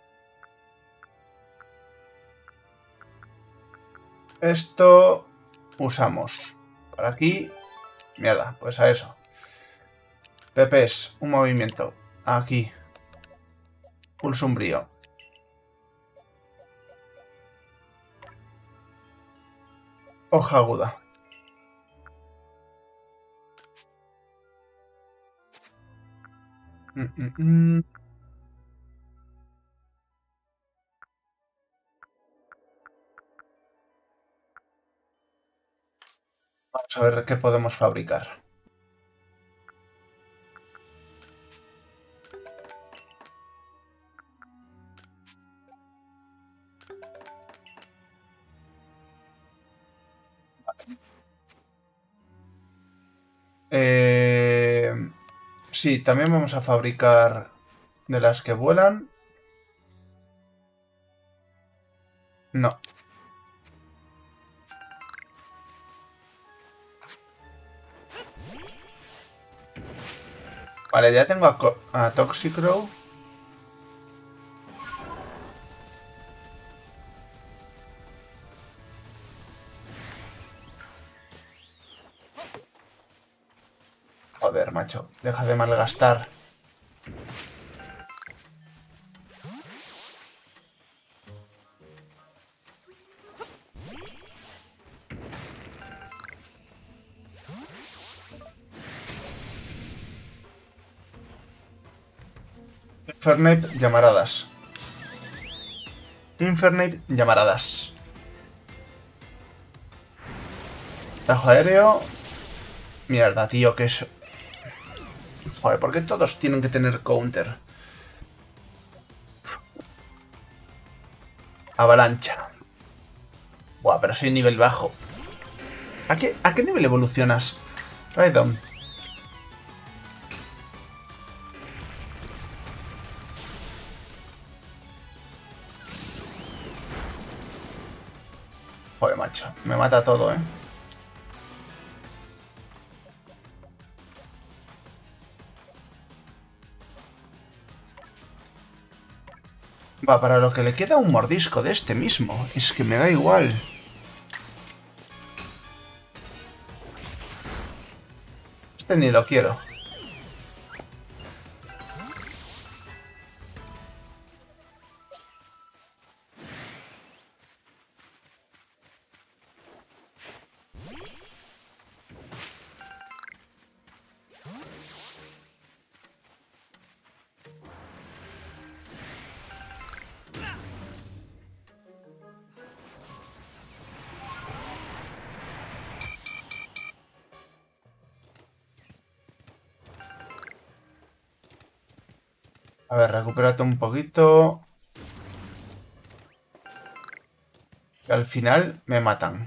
Esto usamos. Por aquí. Mierda, pues a eso. Pepes, un movimiento. Aquí. Pulso umbrío. Hoja aguda. Vamos a ver qué podemos fabricar. Sí, también vamos a fabricar de las que vuelan. No. Vale, ya tengo a Toxicrow. Joder, macho. Deja de malgastar. Infernape, llamaradas. Infernape, llamaradas. Tajo aéreo. Mierda, tío, que es... Joder, ¿por qué todos tienen que tener counter? Avalancha. Buah, pero soy nivel bajo. ¿A qué nivel evolucionas? Raidon. macho. Me mata todo, ¿eh? Va, para lo que le queda un mordisco de este mismo. Es que me da igual. Este ni lo quiero. A ver, recupérate un poquito. Que al final me matan.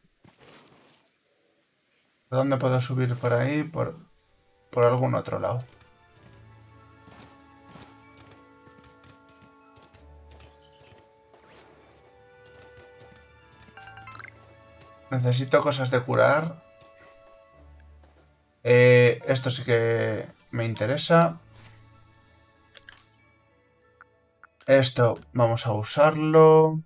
¿Por dónde puedo subir por ahí? Por algún otro lado. Necesito cosas de curar. Esto sí que me interesa. Esto vamos a usarlo.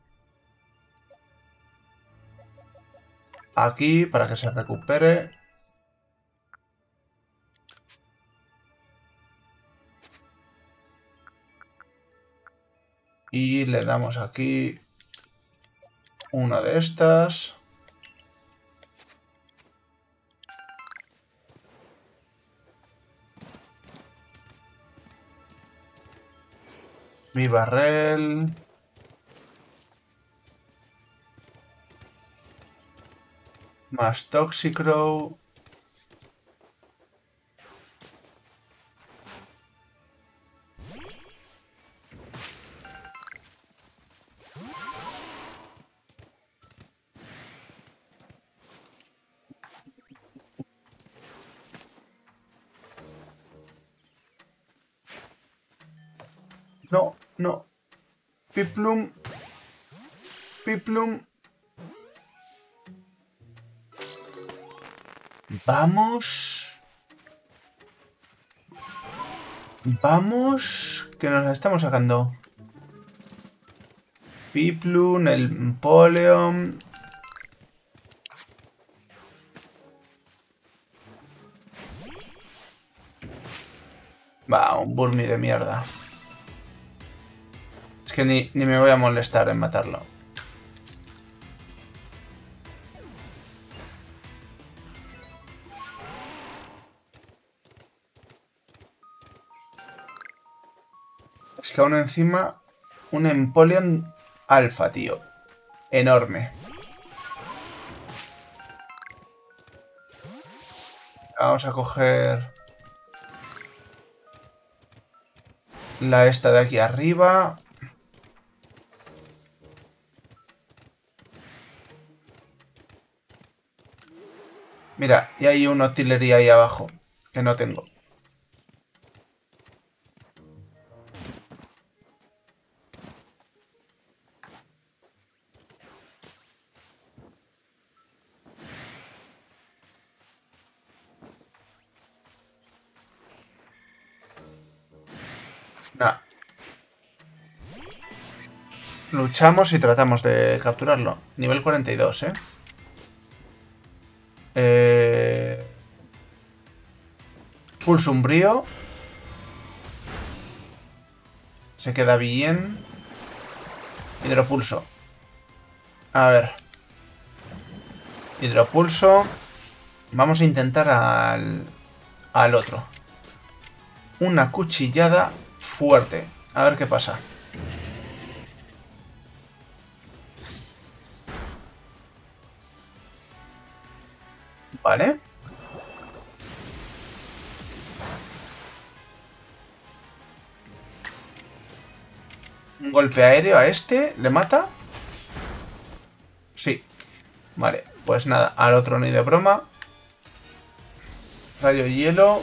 Aquí para que se recupere. Y le damos aquí una de estas. Mi barrel. Más Toxicrow. No, no. Piplum. Piplum. Vamos. Vamos. Que nos la estamos sacando. Piplum, el Empoleon. Va, un Burmy de mierda. Es que ni me voy a molestar en matarlo. Es que aún encima un Empoleon alfa, tío. Enorme. Vamos a coger la esta de aquí arriba. Mira, y hay una artillería ahí abajo que no tengo. Nah. Luchamos y tratamos de capturarlo. Nivel 42, ¿eh? Pulso umbrío. Se queda bien. Hidropulso. A ver. Hidropulso. Vamos a intentar al otro. Una cuchillada fuerte. A ver qué pasa. Vale. Un golpe aéreo a este. ¿Le mata? Sí. Vale. Pues nada. Al otro ni de broma. Rayo hielo.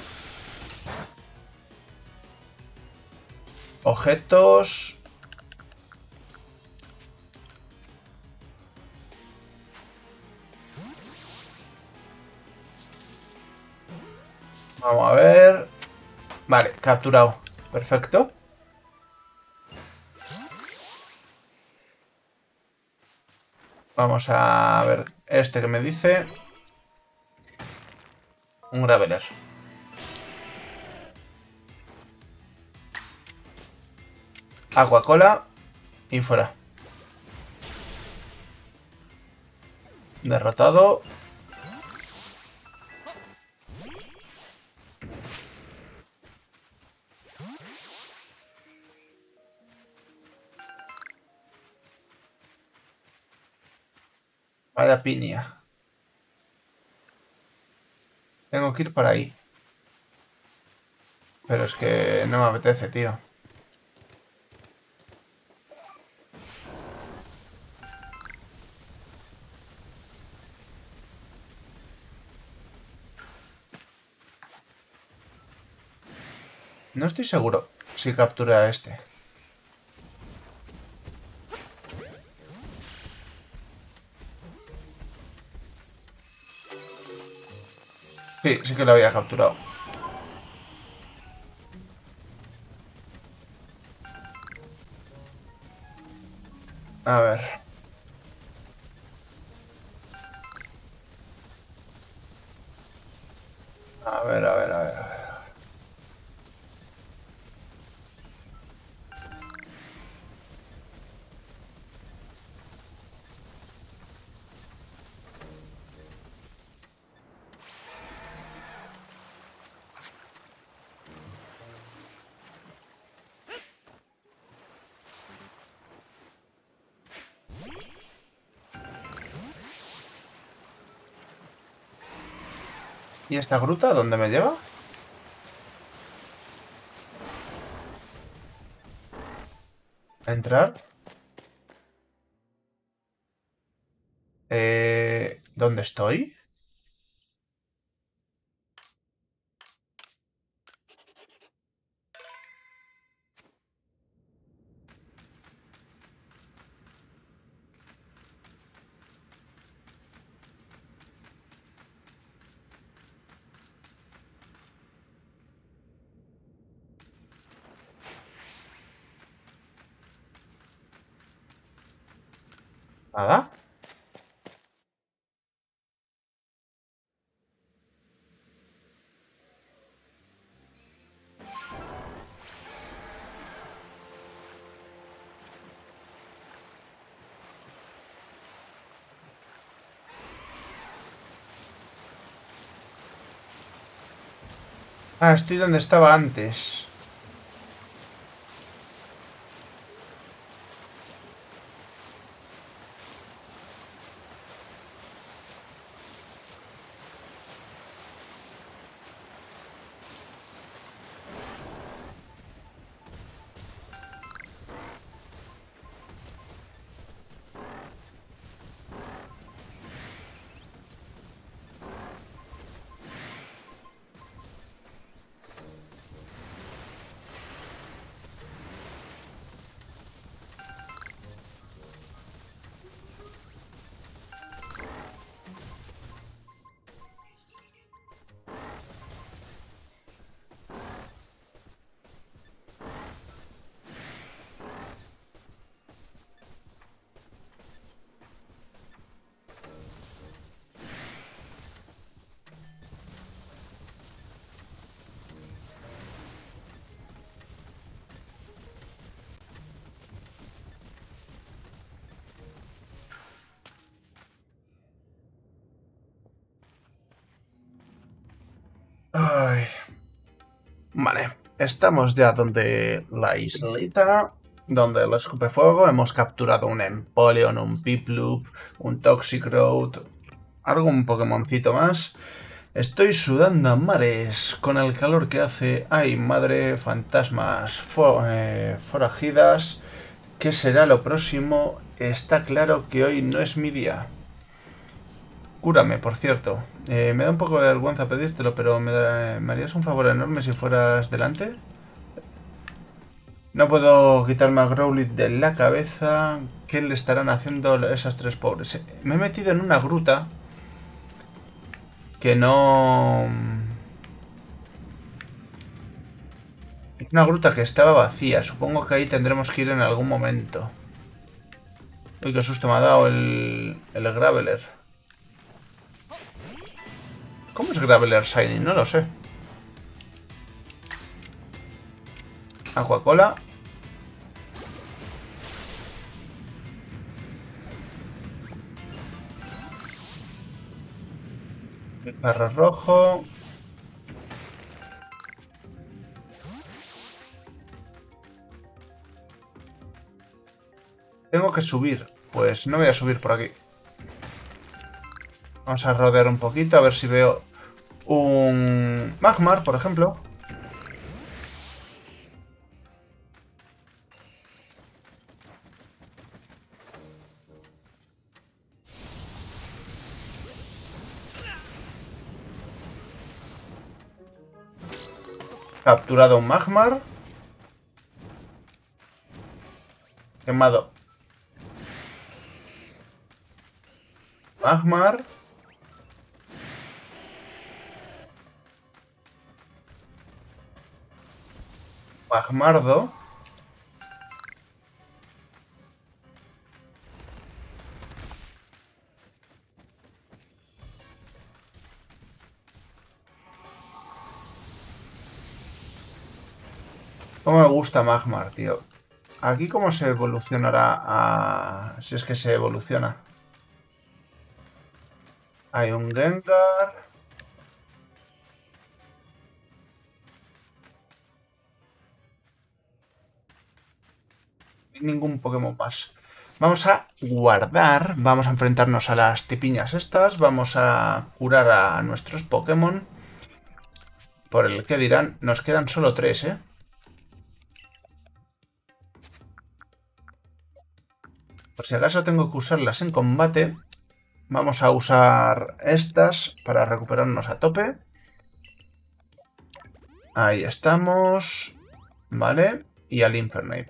Objetos. Vamos a ver. Vale, capturado. Perfecto. Vamos a ver este que me dice. Un Graveler. Aquacola y fuera. Derrotado. Vaya piña. Tengo que ir por ahí. Pero es que no me apetece, tío. No estoy seguro si captura a este. Sí, sí que lo había capturado. A ver. A ver, a ver, a ver, a ver. ¿Y esta gruta dónde me lleva? ¿A entrar? ¿Dónde estoy? Nada. Ah, estoy donde estaba antes. Ay. Vale, estamos ya donde la islita, donde el escupefuego. Hemos capturado un Empoleon, un Piplup, un Toxicroak, algún Pokémoncito más. Estoy sudando a mares con el calor que hace. ¡Ay, madre! Fantasmas forajidas. ¿Qué será lo próximo? Está claro que hoy no es mi día. Cúrame, por cierto. Me da un poco de vergüenza pedírtelo, pero me harías un favor enorme si fueras delante. No puedo quitarme a Growlithe de la cabeza. ¿Qué le estarán haciendo esas tres pobres? Me he metido en una gruta que no... Es una gruta que estaba vacía. Supongo que ahí tendremos que ir en algún momento. Uy, qué susto me ha dado el Graveler. ¿Cómo es Graveler Shiny? No lo sé. Aquacola. Perro rojo. Tengo que subir. Pues no voy a subir por aquí. Vamos a rodear un poquito a ver si veo un Magmar, por ejemplo. Capturado un Magmar. Quemado. Magmar. Magmardo. Cómo me gusta Magmar, tío. Aquí cómo se evolucionará a... si es que se evoluciona. Hay un Gengar. Ningún Pokémon más. Vamos a guardar. Vamos a enfrentarnos a las tipiñas estas. Vamos a curar a nuestros Pokémon. Por el que dirán, nos quedan solo 3, ¿eh? Por si acaso tengo que usarlas en combate. Vamos a usar estas para recuperarnos a tope. Ahí estamos. Vale. Y al Infernape.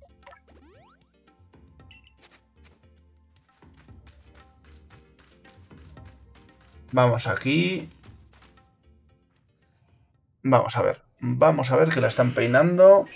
Vamos aquí. Vamos a ver. Vamos a ver que la están peinando.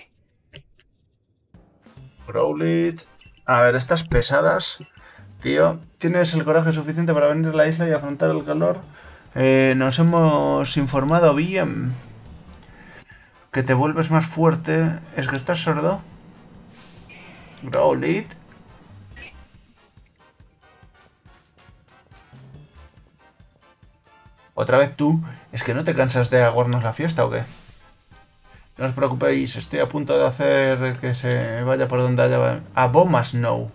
Growlithe. A ver, estas pesadas. Tío, ¿tienes el coraje suficiente para venir a la isla y afrontar el calor? Nos hemos informado bien. Que te vuelves más fuerte. ¿Es que estás sordo? Growlithe. ¿Otra vez tú? ¿Es que no te cansas de aguarnos la fiesta o qué? No os preocupéis, estoy a punto de hacer que se vaya por donde haya... Abomasnow.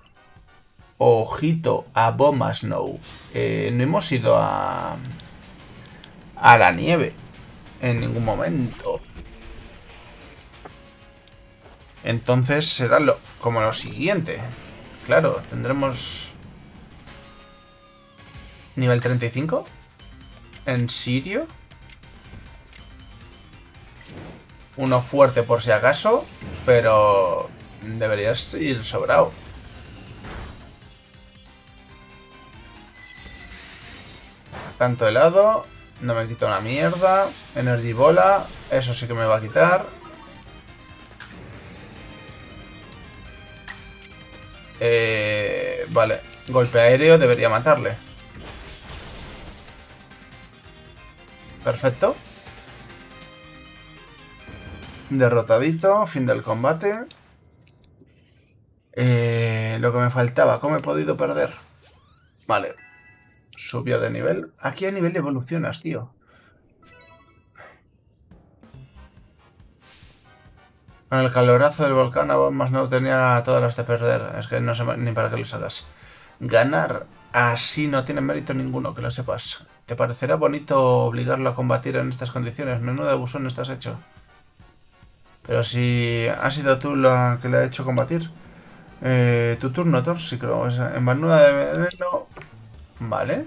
Ojito, Abomasnow. No hemos ido a la nieve en ningún momento. Entonces será como lo siguiente. Claro, tendremos... ¿Nivel 35? ¿En serio? Uno fuerte por si acaso, pero deberías ir sobrado. Tanto helado, no me quita una mierda. Energy bola, eso sí que me va a quitar. Vale, golpe aéreo debería matarle. Perfecto. Derrotadito, fin del combate. Lo que me faltaba, ¿cómo he podido perder? Vale. Subió de nivel. ¿A qué nivel evolucionas, tío? Con el calorazo del volcán, más no tenía todas las de perder. Es que no sé ni para qué lo sacas. Ganar así no tiene mérito ninguno, que lo sepas. ¿Te parecerá bonito obligarlo a combatir en estas condiciones? Menudo abusón estás hecho. Pero si has sido tú la que le ha hecho combatir. Tu turno, tóxico. En Barnuda de veneno. Vale.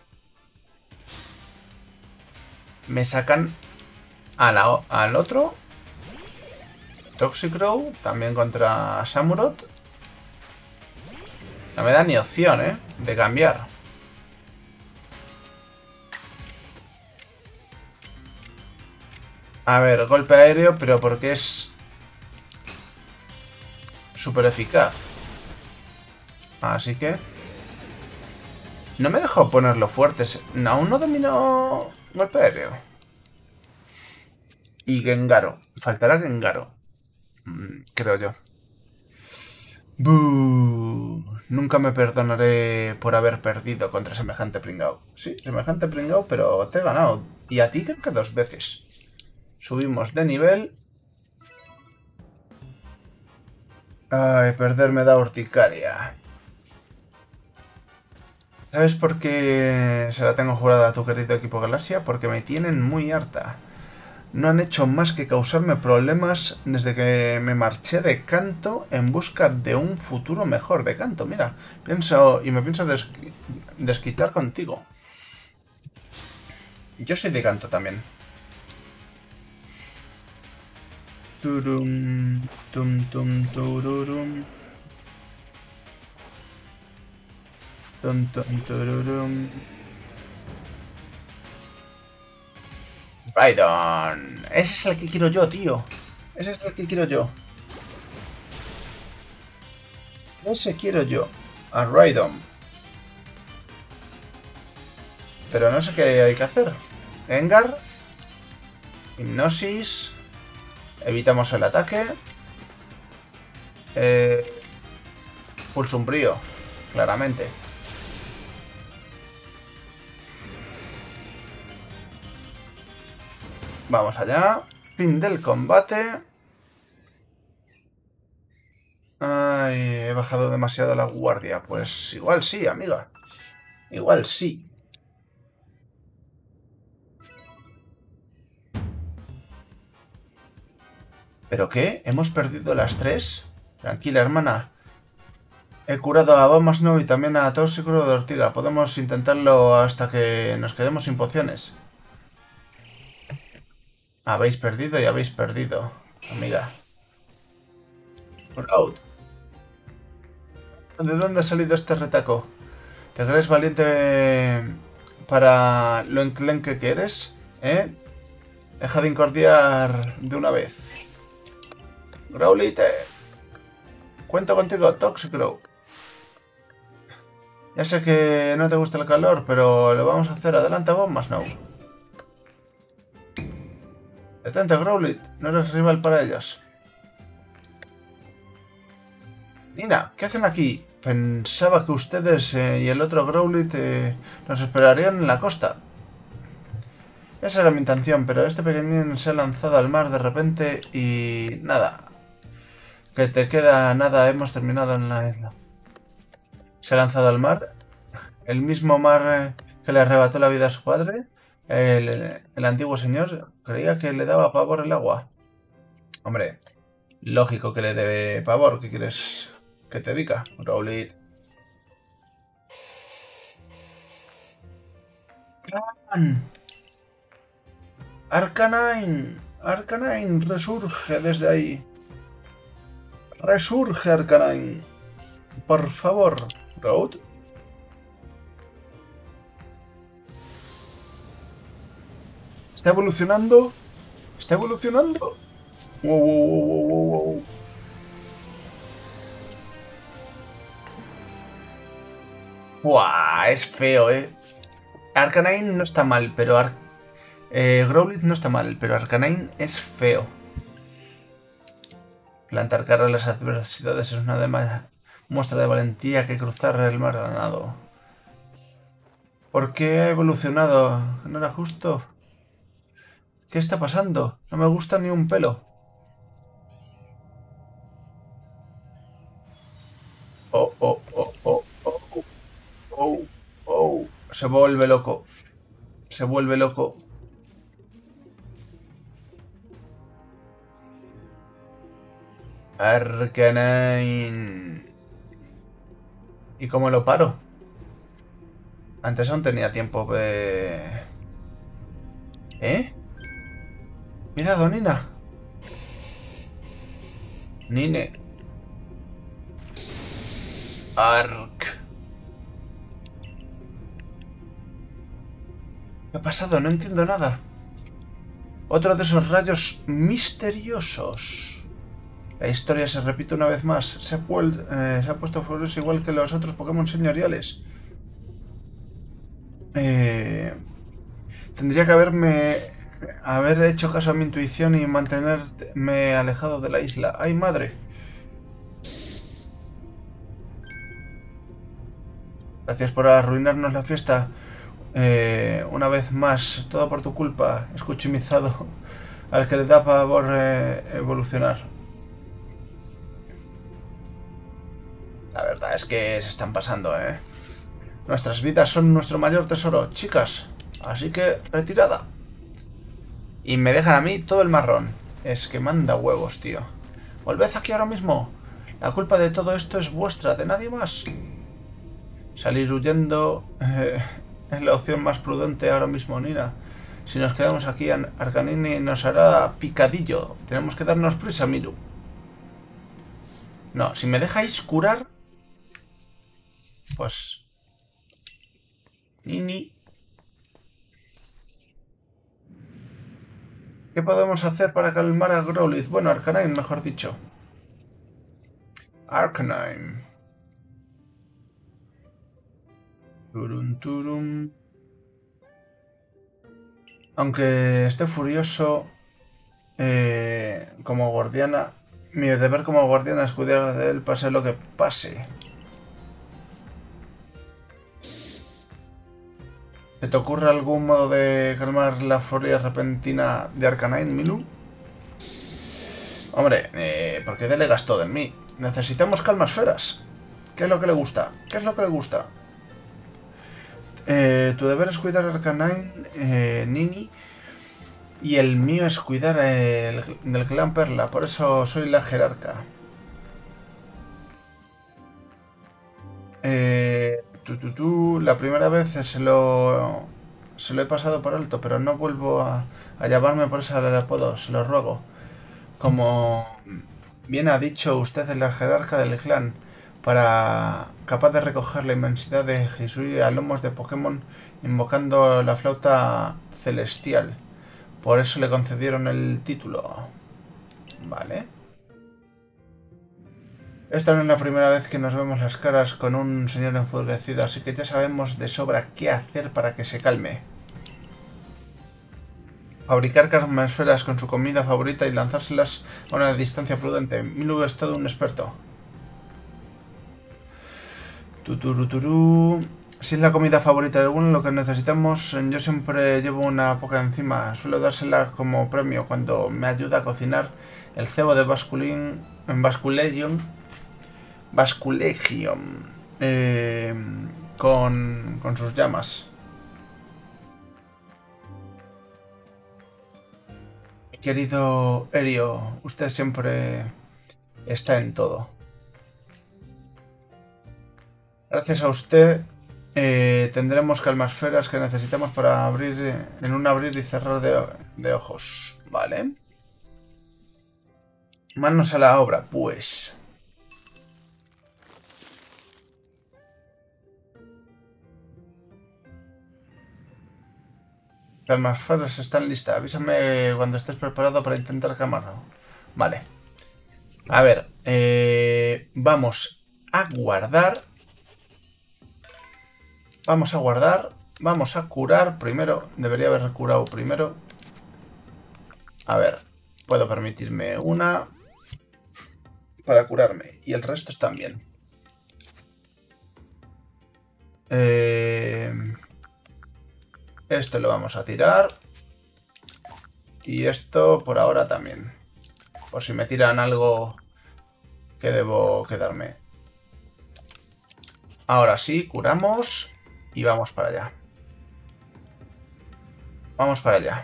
Me sacan al otro. Toxicrow. También contra Samurott. No me da ni opción, de cambiar. A ver, golpe aéreo, pero porque es súper eficaz. Así que... no me dejó ponerlo fuerte. Aún no dominó golpe aéreo. Y Gengaro. Faltará Gengaro. Creo yo. ¡Bú! Nunca me perdonaré por haber perdido contra semejante pringao. Sí, semejante pringao, pero te he ganado. Y a ti creo que 2 veces. Subimos de nivel. Ay, perder me da urticaria. ¿Sabes por qué se la tengo jurada a tu querido equipo Galaxia? Porque me tienen muy harta. No han hecho más que causarme problemas desde que me marché de Kanto en busca de un futuro mejor de Kanto. Mira, me pienso desquitar contigo. Yo soy de Kanto también. Turum, tum, tum, tururum. Tum, tum, tururum. Raidon. Ese es el que quiero yo, tío. Ese es el que quiero yo. Ese quiero yo. A Raidon. Pero no sé qué hay que hacer. Engar. Hipnosis. Evitamos el ataque. Pulso umbrío. Claramente. Vamos allá. Fin del combate. Ay, he bajado demasiado la guardia. Pues igual sí, amiga. Igual sí. ¿Pero qué? ¿Hemos perdido las 3? Tranquila, hermana. He curado a Bombasno y también a Tóxico de Ortiga. Podemos intentarlo hasta que nos quedemos sin pociones. Habéis perdido y habéis perdido, amiga. Road. ¿De dónde ha salido este retaco? ¿Te crees valiente para lo enclenque que eres? ¿Eh? Deja de incordiar de una vez. Growlite. Cuento contigo, Toxicroak. Ya sé que no te gusta el calor, pero lo vamos a hacer. Adelante, Bombasno. Detente, Growlithe. No eres rival para ellos. Nina, ¿qué hacen aquí? Pensaba que ustedes y el otro Growlithe nos esperarían en la costa. Esa era mi intención, pero este pequeñín se ha lanzado al mar de repente y... nada. Que te queda nada, hemos terminado en la isla. ¿Se ha lanzado al mar? ¿El mismo mar que le arrebató la vida a su padre? El antiguo señor creía que le daba pavor el agua. Hombre, lógico que le dé pavor. ¿Qué quieres que te diga, Growlithe? Arcanine. Arcanine, resurge desde ahí. Resurge, Arcanine. Por favor, Road. ¿Está evolucionando? ¿Está evolucionando? Wow, wow, wow, wow, wow. Buah, es feo, Arcanine no está mal, pero Growlithe no está mal, pero Arcanine es feo. Plantar cara a las adversidades es una muestra de valentía que cruzar el mar a nado. ¿Por qué ha evolucionado? ¿No era justo? ¿Qué está pasando? No me gusta ni un pelo. Oh, oh, oh, oh, oh, oh, oh. Se vuelve loco. Se vuelve loco. Arcanine. ¿Y cómo lo paro? Antes aún tenía tiempo de... ¿Eh? Cuidado, Nina. Nine. Arc. ¿Qué ha pasado? No entiendo nada. Otro de esos rayos misteriosos. La historia se repite una vez más. Se ha puesto furioso igual que los otros Pokémon señoriales. Tendría que haber hecho caso a mi intuición y mantenerme alejado de la isla. ¡Ay, madre! Gracias por arruinarnos la fiesta. Una vez más, todo por tu culpa. Escuchimizado al que le da pavor evolucionar. La verdad es que se están pasando, ¿eh? Nuestras vidas son nuestro mayor tesoro, chicas. Así que, retirada. Y me dejan a mí todo el marrón. Es que manda huevos, tío. Volved aquí ahora mismo. La culpa de todo esto es vuestra, de nadie más. Salir huyendo es la opción más prudente ahora mismo, Nina. Si nos quedamos aquí, Arcanine nos hará picadillo. Tenemos que darnos prisa, Miru. No, si me dejáis curar... Pues... Nini... ¿Qué podemos hacer para calmar a Growlithe? Bueno, Arcanine, mejor dicho. Arcanine. Turum, turum. Aunque esté furioso, como guardiana, mi deber como guardiana es cuidar de él pase lo que pase. ¿Se te ocurre algún modo de calmar la furia repentina de Arcanine, Milu? Hombre, ¿por qué delegas todo en mí? Necesitamos calmasferas. ¿Qué es lo que le gusta? ¿Qué es lo que le gusta? Tu deber es cuidar a Arcanine, Nini. Y el mío es cuidar del clan Perla. Por eso soy la jerarca. La primera vez se lo he pasado por alto, pero no vuelvo a llamarme por ese apodo, se lo ruego. Como bien ha dicho usted, es la jerarca del clan, capaz de recoger la inmensidad de Hisui a lomos de Pokémon invocando la flauta celestial. Por eso le concedieron el título. Vale. Esta no es la primera vez que nos vemos las caras con un señor enfurecido, así que ya sabemos de sobra qué hacer para que se calme. Fabricar calmasferas con su comida favorita y lanzárselas a una distancia prudente. Milu es todo un experto. Tuturuturu. Si es la comida favorita de alguno, lo que necesitamos, yo siempre llevo una poca encima. Suelo dársela como premio cuando me ayuda a cocinar el cebo de Basculegium con sus llamas. Mi querido Erio, usted siempre está en todo. Gracias a usted tendremos calmasferas que necesitamos para abrir en un abrir y cerrar de ojos. Vale. Manos a la obra, pues. Calmasferas están listas. Avísame cuando estés preparado para intentar calmarlo. Vale. A ver. Vamos a guardar. Vamos a guardar. Vamos a curar primero. Debería haber curado primero. A ver. Puedo permitirme una para curarme. Y el resto están bien. Esto lo vamos a tirar. Y esto por ahora también. Por si me tiran algo que debo quedarme. Ahora sí, curamos. Y vamos para allá. Vamos para allá.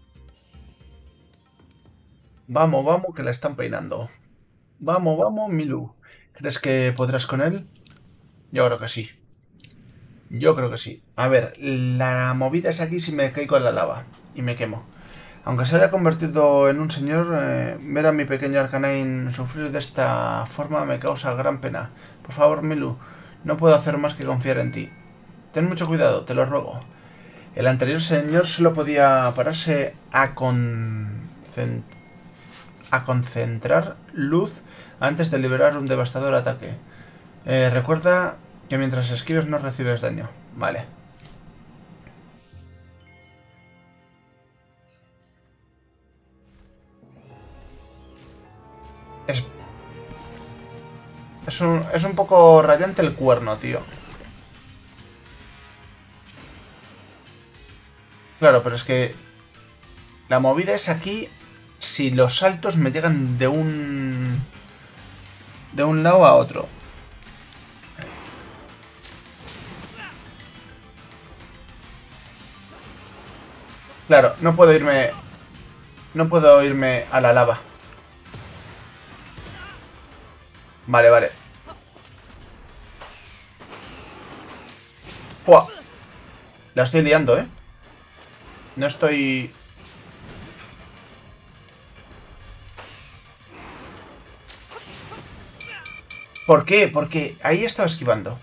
Vamos, vamos, que la están peinando. Vamos, vamos, Milu. ¿Crees que podrás con él? Yo creo que sí. Yo creo que sí. A ver, la movida es aquí si me caigo en la lava y me quemo. Aunque se haya convertido en un señor, ver a mi pequeño Arcanine sufrir de esta forma me causa gran pena. Por favor, Milu, no puedo hacer más que confiar en ti. Ten mucho cuidado, te lo ruego. El anterior señor solo podía pararse a concentrar luz antes de liberar un devastador ataque. Recuerda que mientras esquives no recibes daño. Vale. Es un poco radiante el cuerno, tío. Claro, pero es que la movida es aquí si los saltos me llegan de un lado a otro. Claro, no puedo irme a la lava. Vale, vale. ¡Fua! La estoy liando, ¿eh? No estoy... ¿Por qué? Porque ahí estaba esquivando.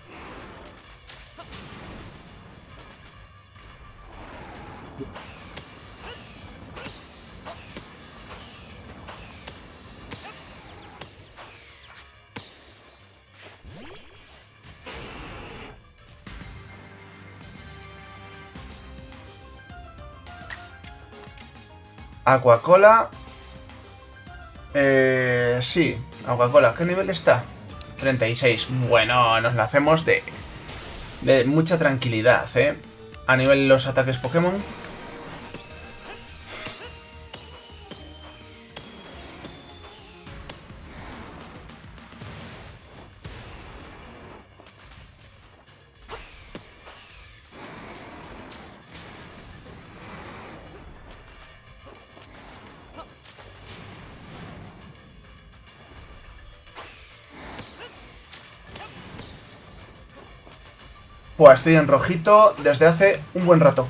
Aquacola. Sí, Aquacola. ¿Qué nivel está? 36. Bueno, nos la hacemos de mucha tranquilidad, ¿eh? A nivel de los ataques Pokémon. Pues estoy en rojito desde hace un buen rato.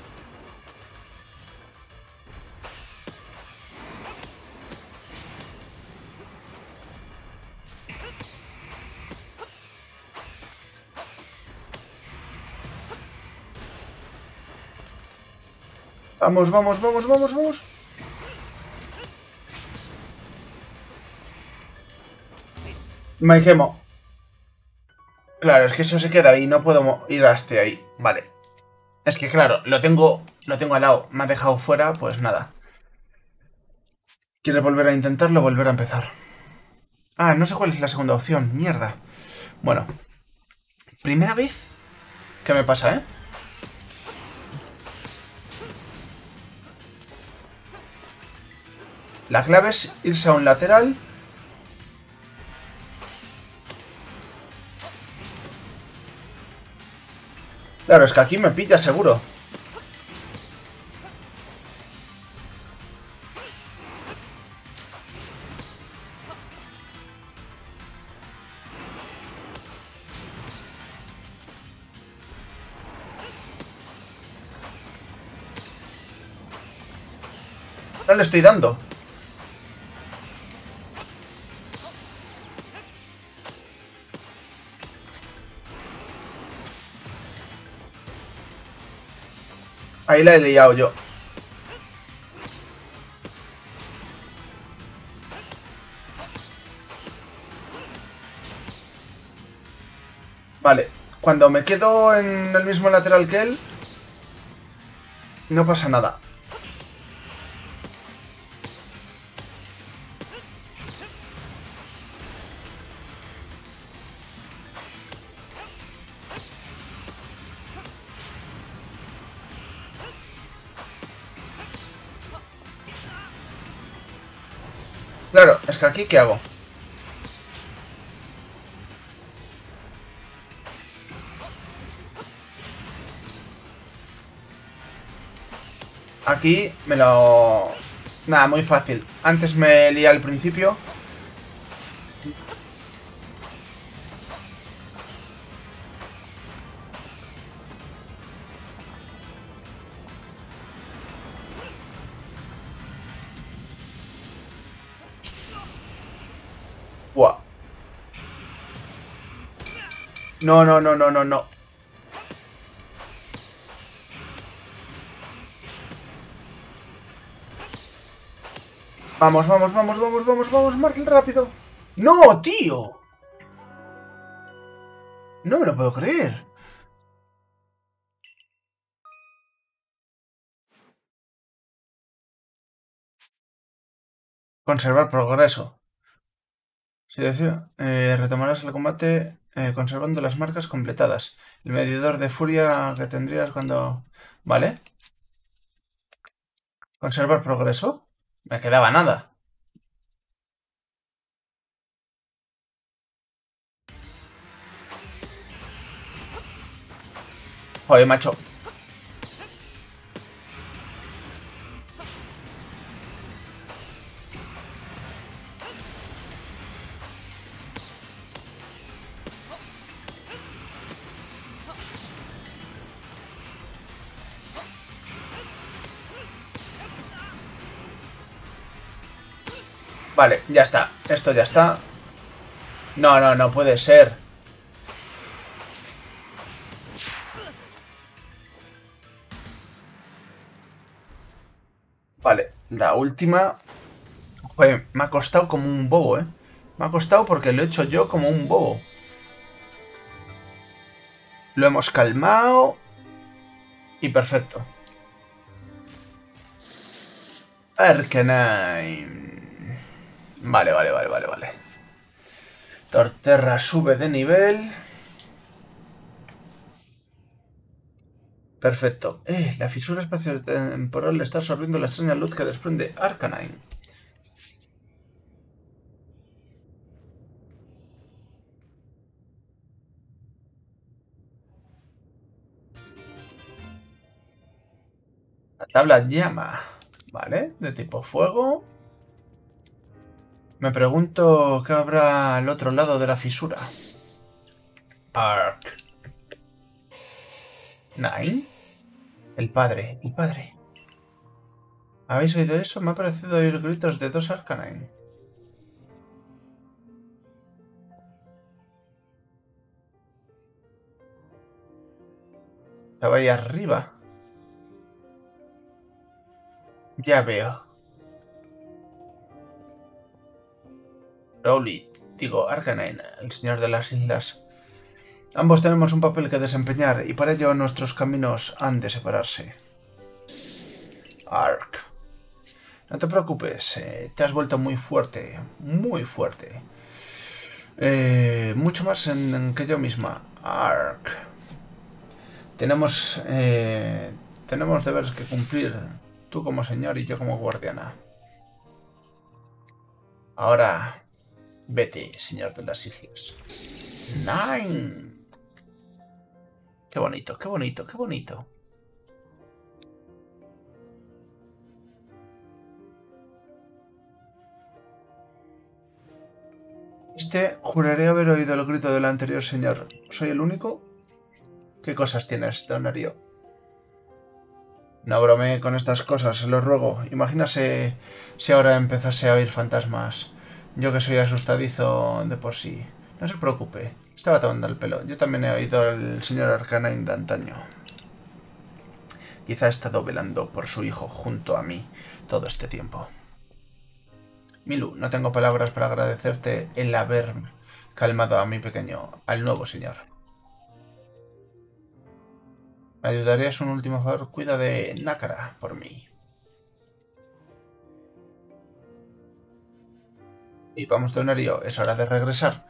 Vamos, vamos, vamos, vamos, vamos. Me quemo. Claro, es que eso se queda ahí, no puedo ir hasta ahí. Vale. Es que claro, lo tengo al lado. Me ha dejado fuera, pues nada. ¿Quieres volver a intentarlo? Volver a empezar. Ah, no sé cuál es la segunda opción. Mierda. Bueno. Primera vez que me pasa, ¿eh? La clave es irse a un lateral. Claro, es que aquí me pilla seguro. No le estoy dando. Ahí la he liado yo. Vale. Cuando me quedo en el mismo lateral que él, no pasa nada. Claro, es que aquí, ¿qué hago? Aquí me lo... Nada, muy fácil. Antes me lié al principio. Buah. No, no, no, no, no, no. Vamos, vamos, vamos, vamos, vamos, vamos, Martel, rápido. ¡No, tío! No me lo puedo creer. Conservar progreso. Si decir, retomarás el combate conservando las marcas completadas. El medidor de furia que tendrías cuando... ¿Vale? Conservar progreso. Me quedaba nada. Joder, macho. Vale, ya está. Esto ya está. No, no, no puede ser. Vale, la última... Joder, me ha costado como un bobo, ¿eh? Me ha costado porque lo he hecho yo como un bobo. Lo hemos calmado. Y perfecto. Arcanine. Vale, vale, vale, vale, vale. Torterra sube de nivel. Perfecto. La fisura espacio-temporal le está absorbiendo la extraña luz que desprende Arcanine. La tabla llama. Vale, de tipo fuego. Me pregunto qué habrá al otro lado de la fisura. Arc. Nine. El padre, el padre. ¿Habéis oído eso? Me ha parecido oír gritos de dos Arcanine. Estaba ahí arriba. Ya veo. Rowley, digo, Arcanine, el señor de las islas. Ambos tenemos un papel que desempeñar y para ello nuestros caminos han de separarse. Ark. No te preocupes, te has vuelto muy fuerte, muy fuerte. Mucho más que yo misma. Ark. Tenemos deberes que cumplir, tú como señor y yo como guardiana. Ahora, vete, señor de las islas. Nine. Qué bonito, qué bonito, qué bonito. Juraré haber oído el grito del anterior señor. ¿Soy el único? ¿Qué cosas tienes, don Ario? No bromee con estas cosas, se lo ruego. Imagínase si ahora empezase a oír fantasmas. Yo que soy asustadizo de por sí. No se preocupe, estaba tomando el pelo. Yo también he oído al señor Arcanine de antaño. Quizá ha estado velando por su hijo junto a mí todo este tiempo. Milu, no tengo palabras para agradecerte el haber calmado a mi pequeño, al nuevo señor. ¿Me ayudarías un último favor? Cuida de Nácara por mí. Y vamos, don Ario, es hora de regresar.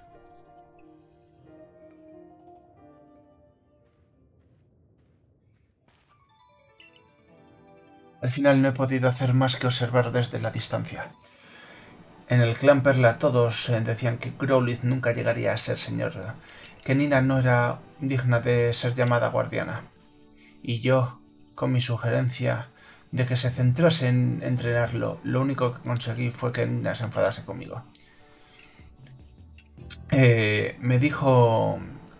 Al final no he podido hacer más que observar desde la distancia. En el clan Perla todos decían que Growlithe nunca llegaría a ser señor, que Nina no era digna de ser llamada guardiana. Y yo, con mi sugerencia de que se centrase en entrenarlo, lo único que conseguí fue que Nina se enfadase conmigo. Me dijo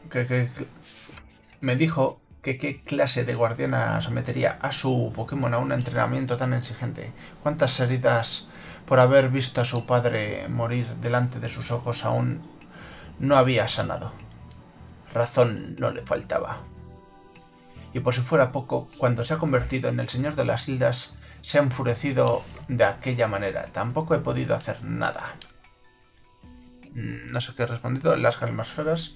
que qué clase de guardiana sometería a su Pokémon a un entrenamiento tan exigente. Cuántas heridas por haber visto a su padre morir delante de sus ojos aún no había sanado. Razón no le faltaba. Y por si fuera poco, cuando se ha convertido en el señor de las islas, se ha enfurecido de aquella manera. Tampoco he podido hacer nada. No sé qué he respondido. Las calmasferas.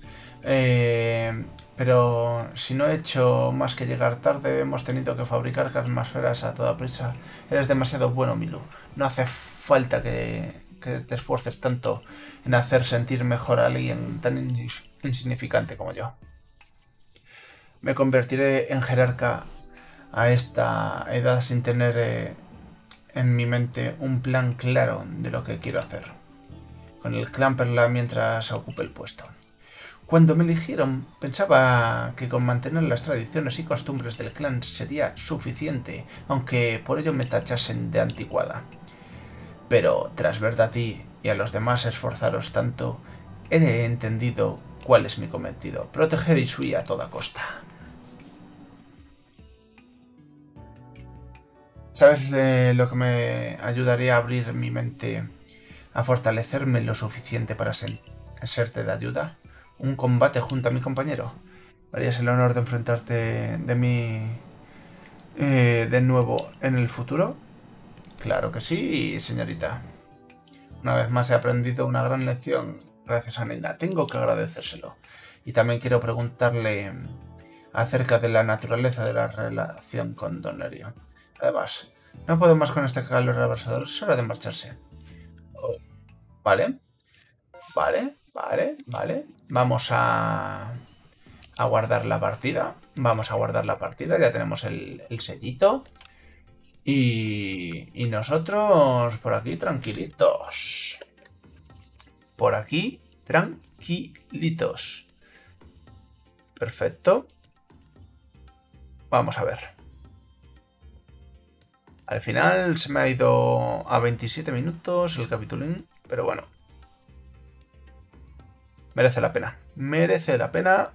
Pero si no he hecho más que llegar tarde, hemos tenido que fabricar calmasferas a toda prisa. Eres demasiado bueno, Milu. No hace falta que te esfuerces tanto en hacer sentir mejor a alguien tan insignificante como yo. Me convertiré en jerarca a esta edad sin tener en mi mente un plan claro de lo que quiero hacer con el clan Perla mientras ocupe el puesto. Cuando me eligieron, pensaba que con mantener las tradiciones y costumbres del clan sería suficiente, aunque por ello me tachasen de anticuada. Pero tras verte a ti y a los demás esforzaros tanto, he entendido cuál es mi cometido: proteger Isui a toda costa. ¿Sabes lo que me ayudaría a abrir mi mente, a fortalecerme lo suficiente para serte de ayuda? Un combate junto a mi compañero. ¿Me harías el honor de enfrentarte de nuevo en el futuro? Claro que sí, señorita. Una vez más he aprendido una gran lección gracias a Nina. Tengo que agradecérselo. Y también quiero preguntarle acerca de la naturaleza de la relación con Don Nerio. Además, no puedo más con este calor abrasador. Es hora de marcharse. Oh, vale, vale. Vamos a guardar la partida. Vamos a guardar la partida. Ya tenemos el sellito. Y nosotros por aquí tranquilitos. Por aquí tranquilitos. Perfecto. Vamos a ver. Al final se me ha ido a 27 minutos el capitulín, pero bueno. Merece la pena. Merece la pena.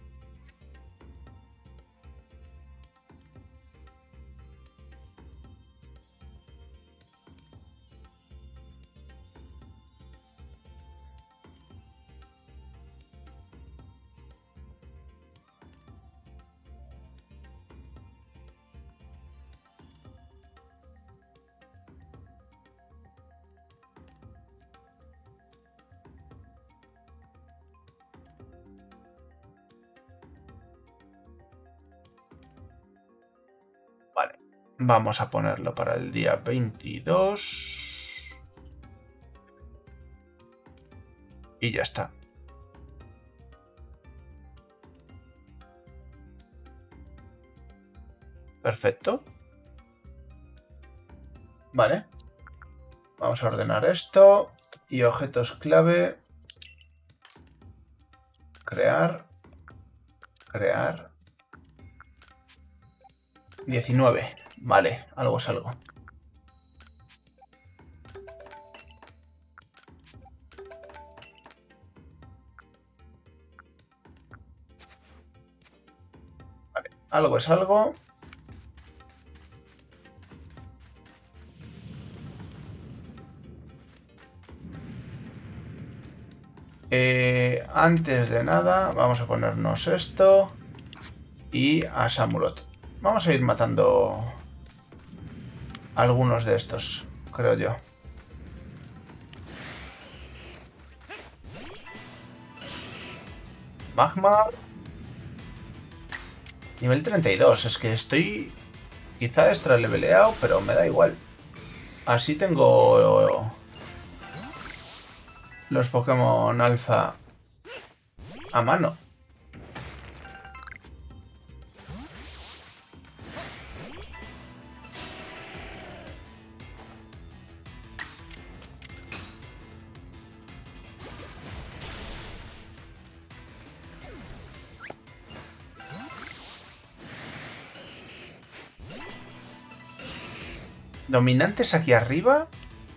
Vale. Vamos a ponerlo para el día 22. Y ya está. Perfecto. Vale. Vamos a ordenar esto. Y objetos clave. Crear. 19. Vale, algo es algo. Vale, algo es algo. Antes de nada, vamos a ponernos esto y a Samurott. Vamos a ir matando algunos de estos, creo yo. Magma. Nivel 32. Es que estoy quizá extra leveleado, pero me da igual. Así tengo los Pokémon Alpha a mano. Dominantes aquí arriba.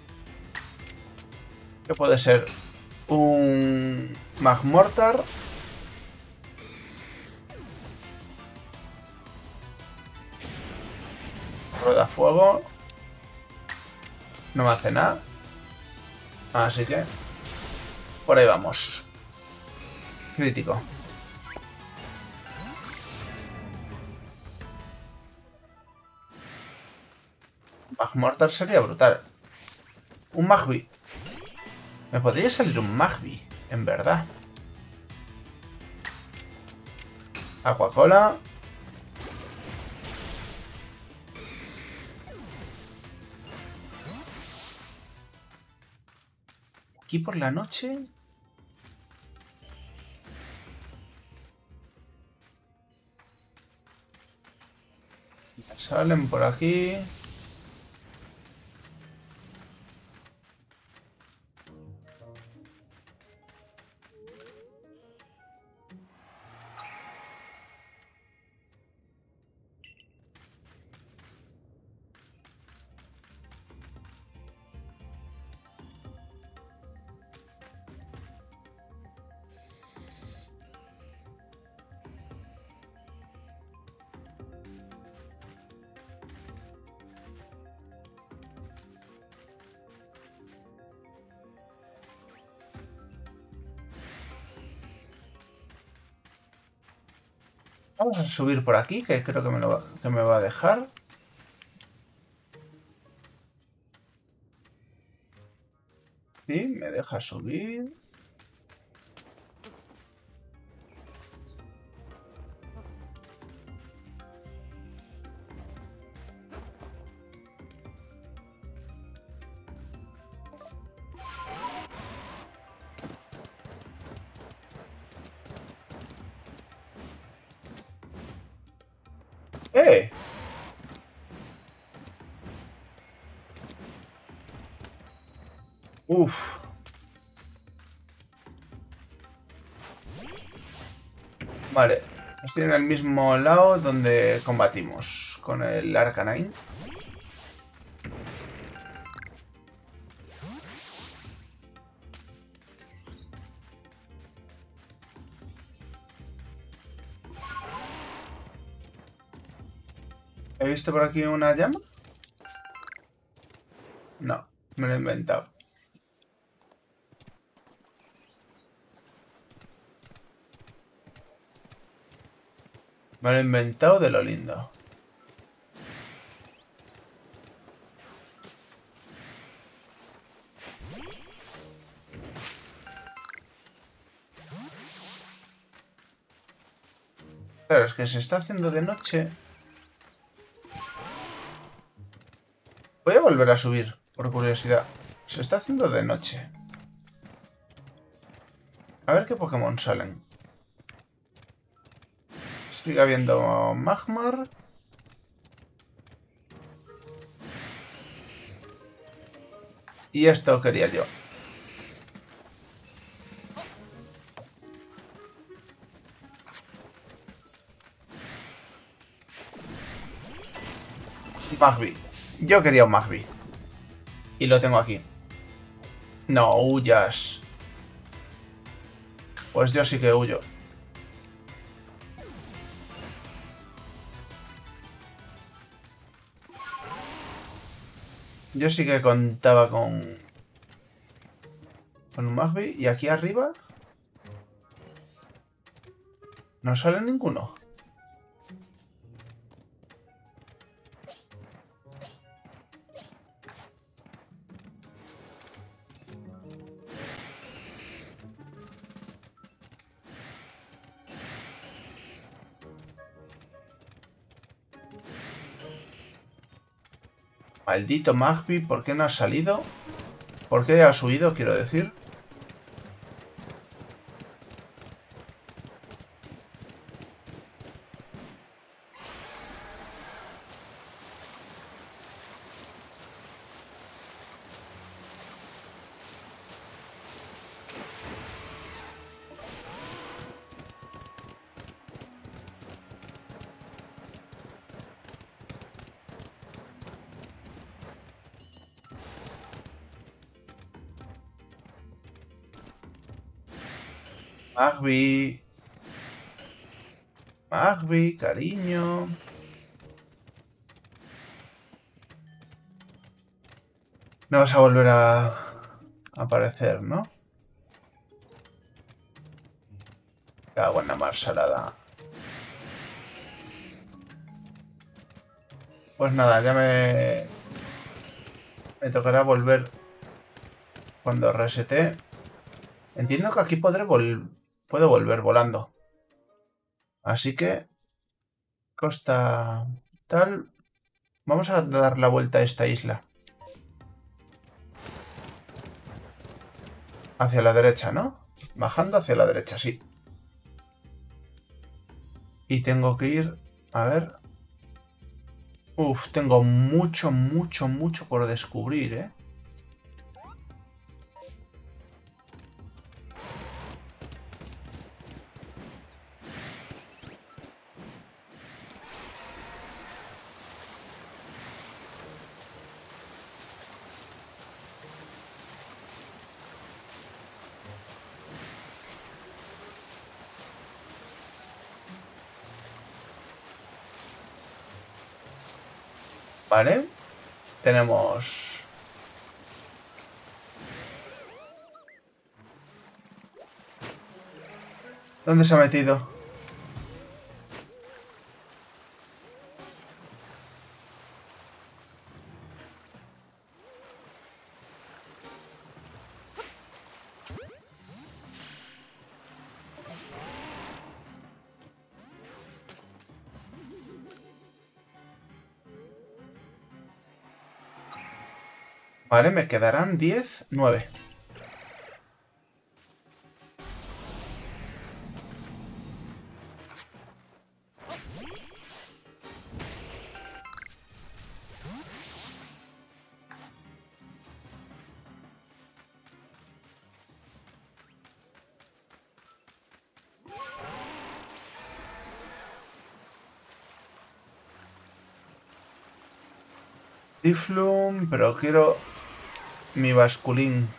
¿Qué puede ser? Un Magmortar. Rueda fuego. No me hace nada. Así que por ahí vamos. Crítico. Magmortar sería brutal. Un Magby. Me podría salir un Magby, en verdad. Aquacola. Aquí por la noche. Salen por aquí. Vamos a subir por aquí, que creo que me va a dejar. Sí, me deja subir. ¡Eh! Uf. Vale. Estoy en el mismo lado donde combatimos con el Arcanine. ¿He visto por aquí una llama? No, me lo he inventado. Me lo he inventado de lo lindo. Claro, es que se está haciendo de noche. Voy a volver a subir, por curiosidad. Se está haciendo de noche. A ver qué Pokémon salen. Sigue habiendo Magmar. Y esto quería yo. Magby. Yo quería un Magby. Y lo tengo aquí. No huyas. Pues yo sí que huyo. Yo sí que contaba con un Magby. Y aquí arriba no sale ninguno. Maldito Magby, ¿por qué no has salido? ¿Por qué has huido, quiero decir? Magby. Magby, cariño. No vas a volver a aparecer, ¿no? Cago en la mar salada. Pues nada, ya me Me tocará volver cuando resete. Entiendo que aquí puedo volver volando. Así que... Costa... Tal... Vamos a dar la vuelta a esta isla. Hacia la derecha, ¿no? Bajando hacia la derecha, sí. Y tengo que ir... A ver... Uf, tengo mucho, mucho, mucho por descubrir, ¿eh? Vale. Tenemos... ¿Dónde se ha metido? Vale, me quedarán 10, 9. Tiflum, pero quiero mi basculín.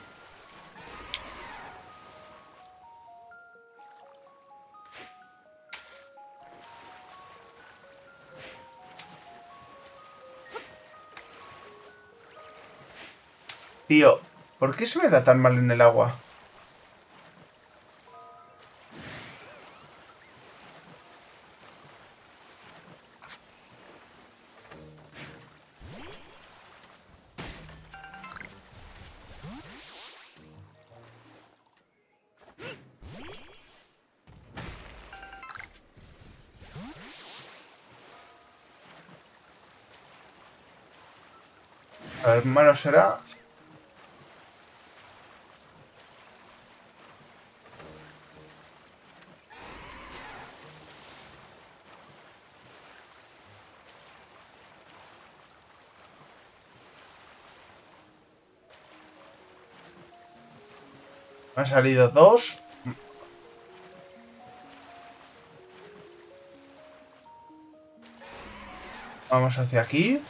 Tío, ¿por qué se me da tan mal en el agua? A ver, malo será... Me han salido 2. Vamos hacia aquí.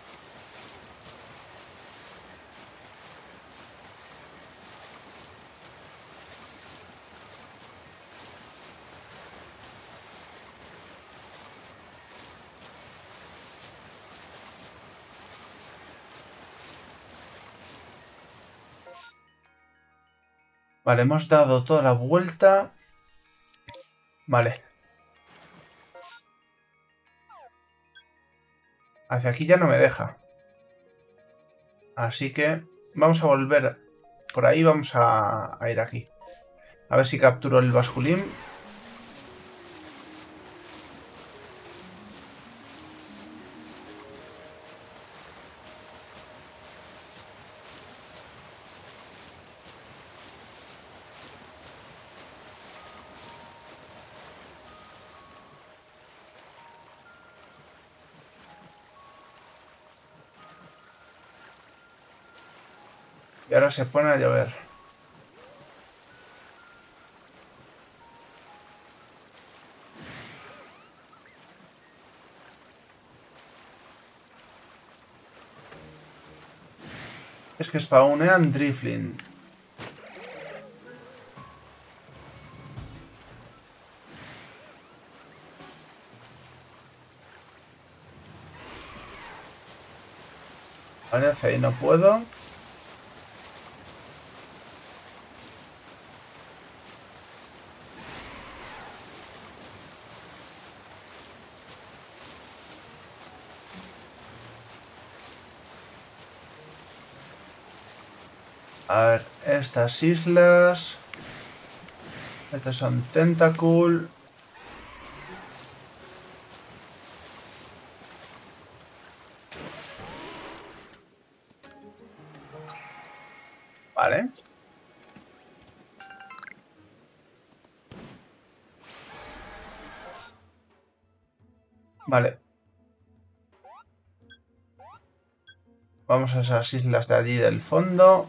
Vale, hemos dado toda la vuelta. Vale. Hacia aquí ya no me deja. Así que vamos a volver por ahí. Vamos a ir aquí. A ver si capturo el basculín. Y ahora se pone a llover. Es que spawnean Drifling. Vale, hacia ahí no puedo. A ver, estas islas. Estas son Tentacool. Vale. Vale. Vamos a esas islas de allí del fondo.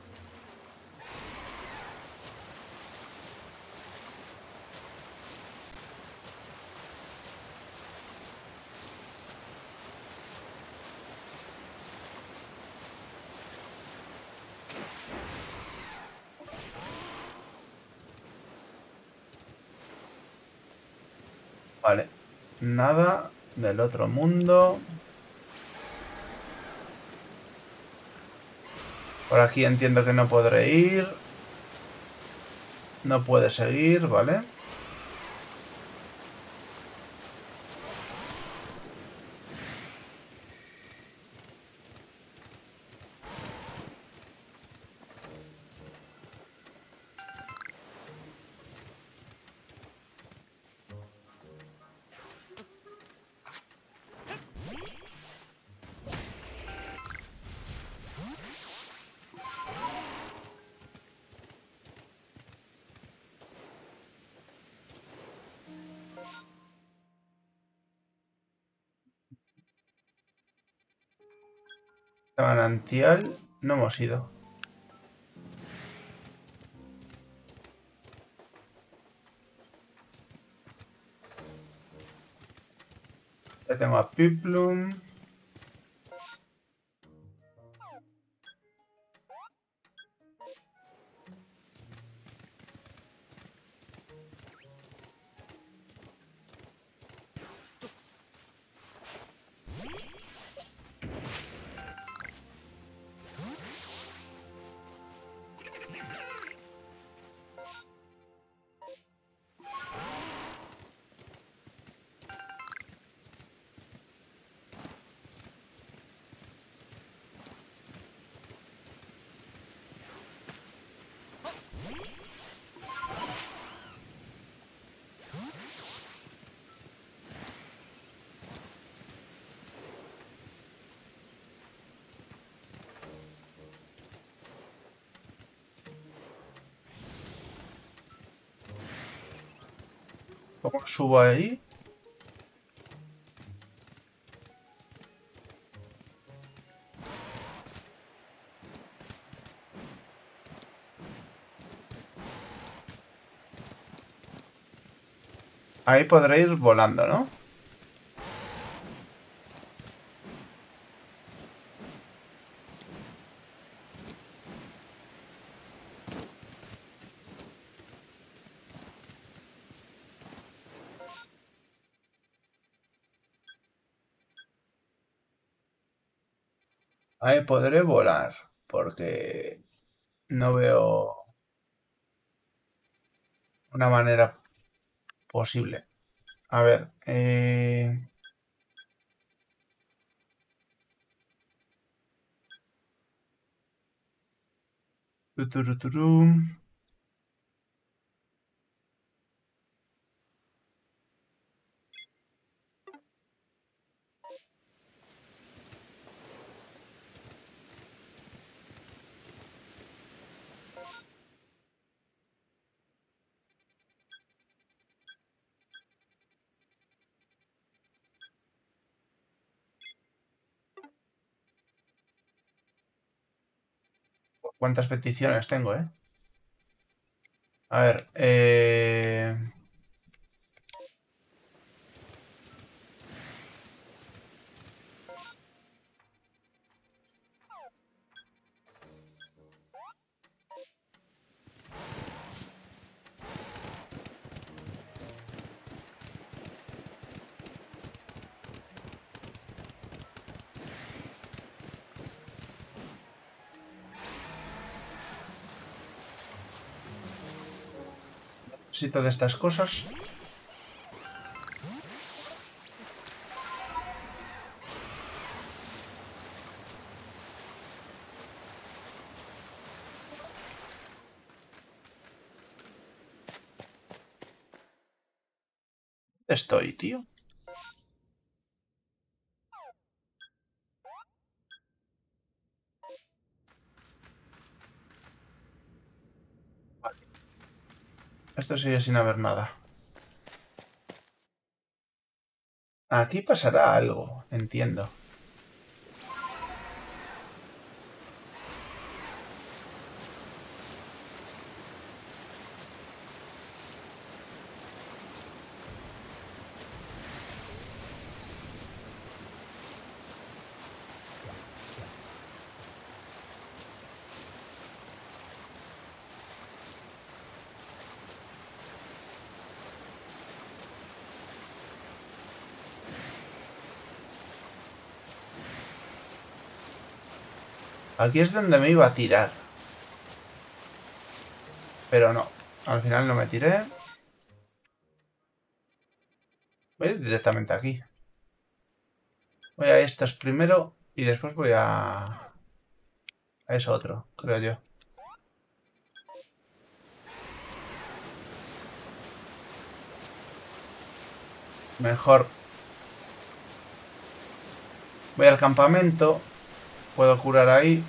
Vale. Nada del otro mundo. Por aquí entiendo que no podré ir. No puede seguir, ¿vale? Manantial no hemos ido. Ya tengo a Piplum. ¿Cómo subo ahí? Ahí podré ir volando, ¿no? Ahí podré volar, porque no veo una manera posible. A ver, tuturuturum. ¿Cuántas peticiones tengo, eh? A ver, necesito de estas cosas. Estoy, tío. Vale. Esto sigue sin haber nada. Aquí pasará algo, entiendo. Aquí es donde me iba a tirar. Pero no. Al final no me tiré. Voy a ir directamente aquí. Voy a estos primero y después voy a eso otro, creo yo. Mejor. Voy al campamento. Puedo curar ahí.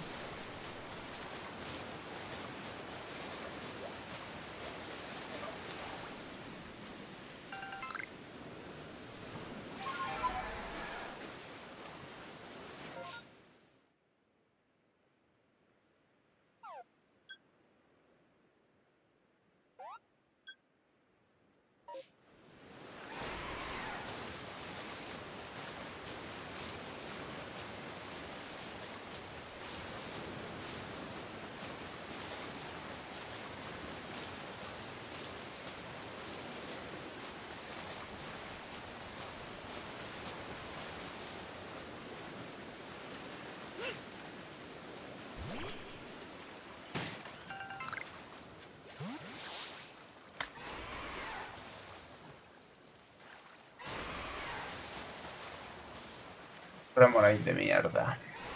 Remoraid de mierda.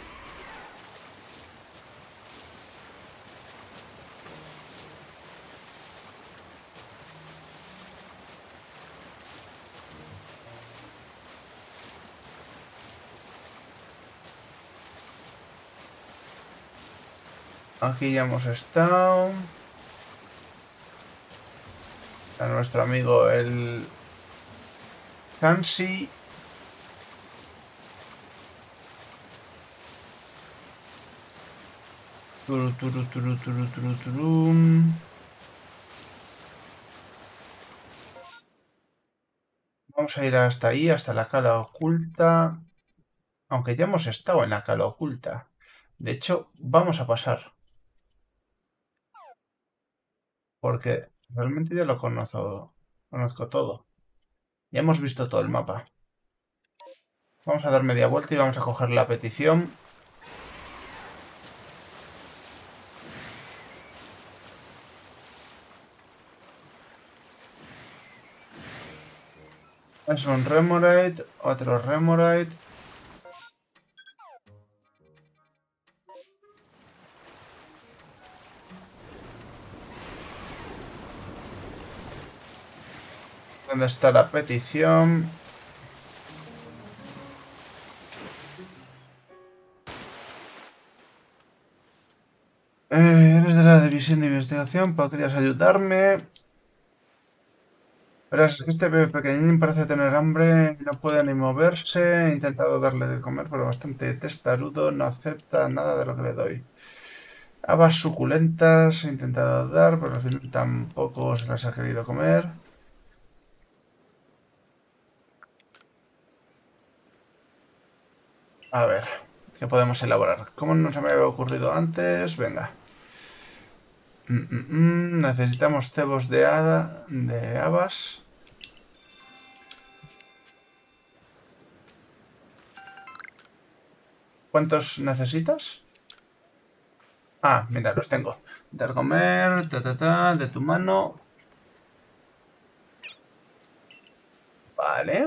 Aquí ya hemos estado. A nuestro amigo el Hansi. Turu, turu, turu, turu, turu, turum. Vamos a ir hasta ahí, hasta la cala oculta. Aunque ya hemos estado en la cala oculta. De hecho, vamos a pasar. Porque realmente ya lo conozco todo. Ya hemos visto todo el mapa. Vamos a dar media vuelta y vamos a coger la petición. Es un Remoraid, otro Remoraid. ¿Dónde está la petición? Eres de la división de investigación, ¿podrías ayudarme? Verás, este bebé pequeñín parece tener hambre, no puede ni moverse. He intentado darle de comer, pero bastante testarudo, no acepta nada de lo que le doy. Habas suculentas he intentado dar, pero al final tampoco se las ha querido comer. A ver, ¿qué podemos elaborar? ¿Cómo no se me había ocurrido antes? Venga. Necesitamos cebos de habas. ¿Cuántos necesitas? Ah, mira, los tengo. Dar comer, de tu mano. Vale.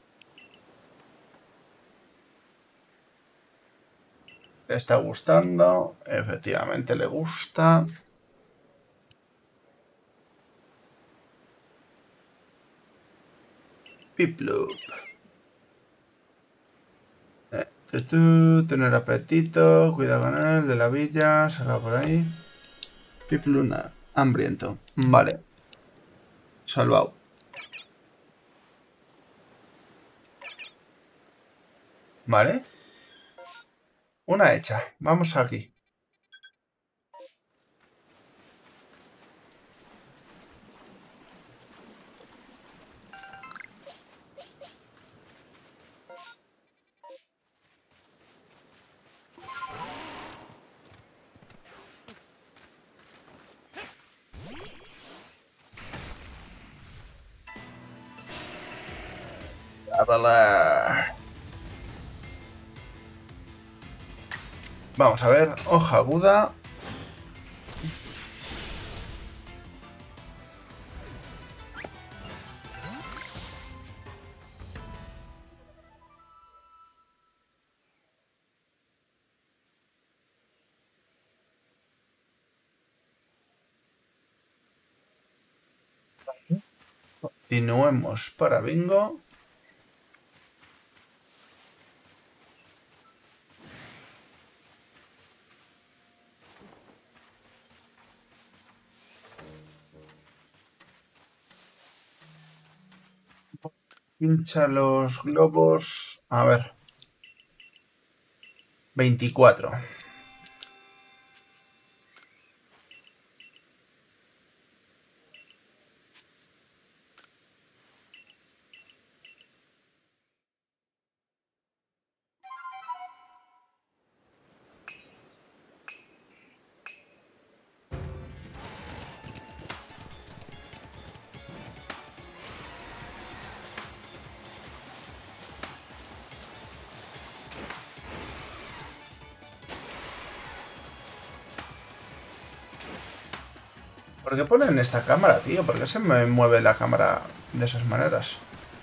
Le está gustando. Efectivamente le gusta. Piplup. Tener apetito, cuidado con él, de la villa, saca por ahí. Pipluna, hambriento. Vale. Salvado. Vale. Una hecha. Vamos aquí. Vamos a ver. Hoja aguda. Continuemos para bingo. Pincha los globos. A ver. 24. ¿Por qué ponen esta cámara, tío? ¿Por qué se me mueve la cámara de esas maneras?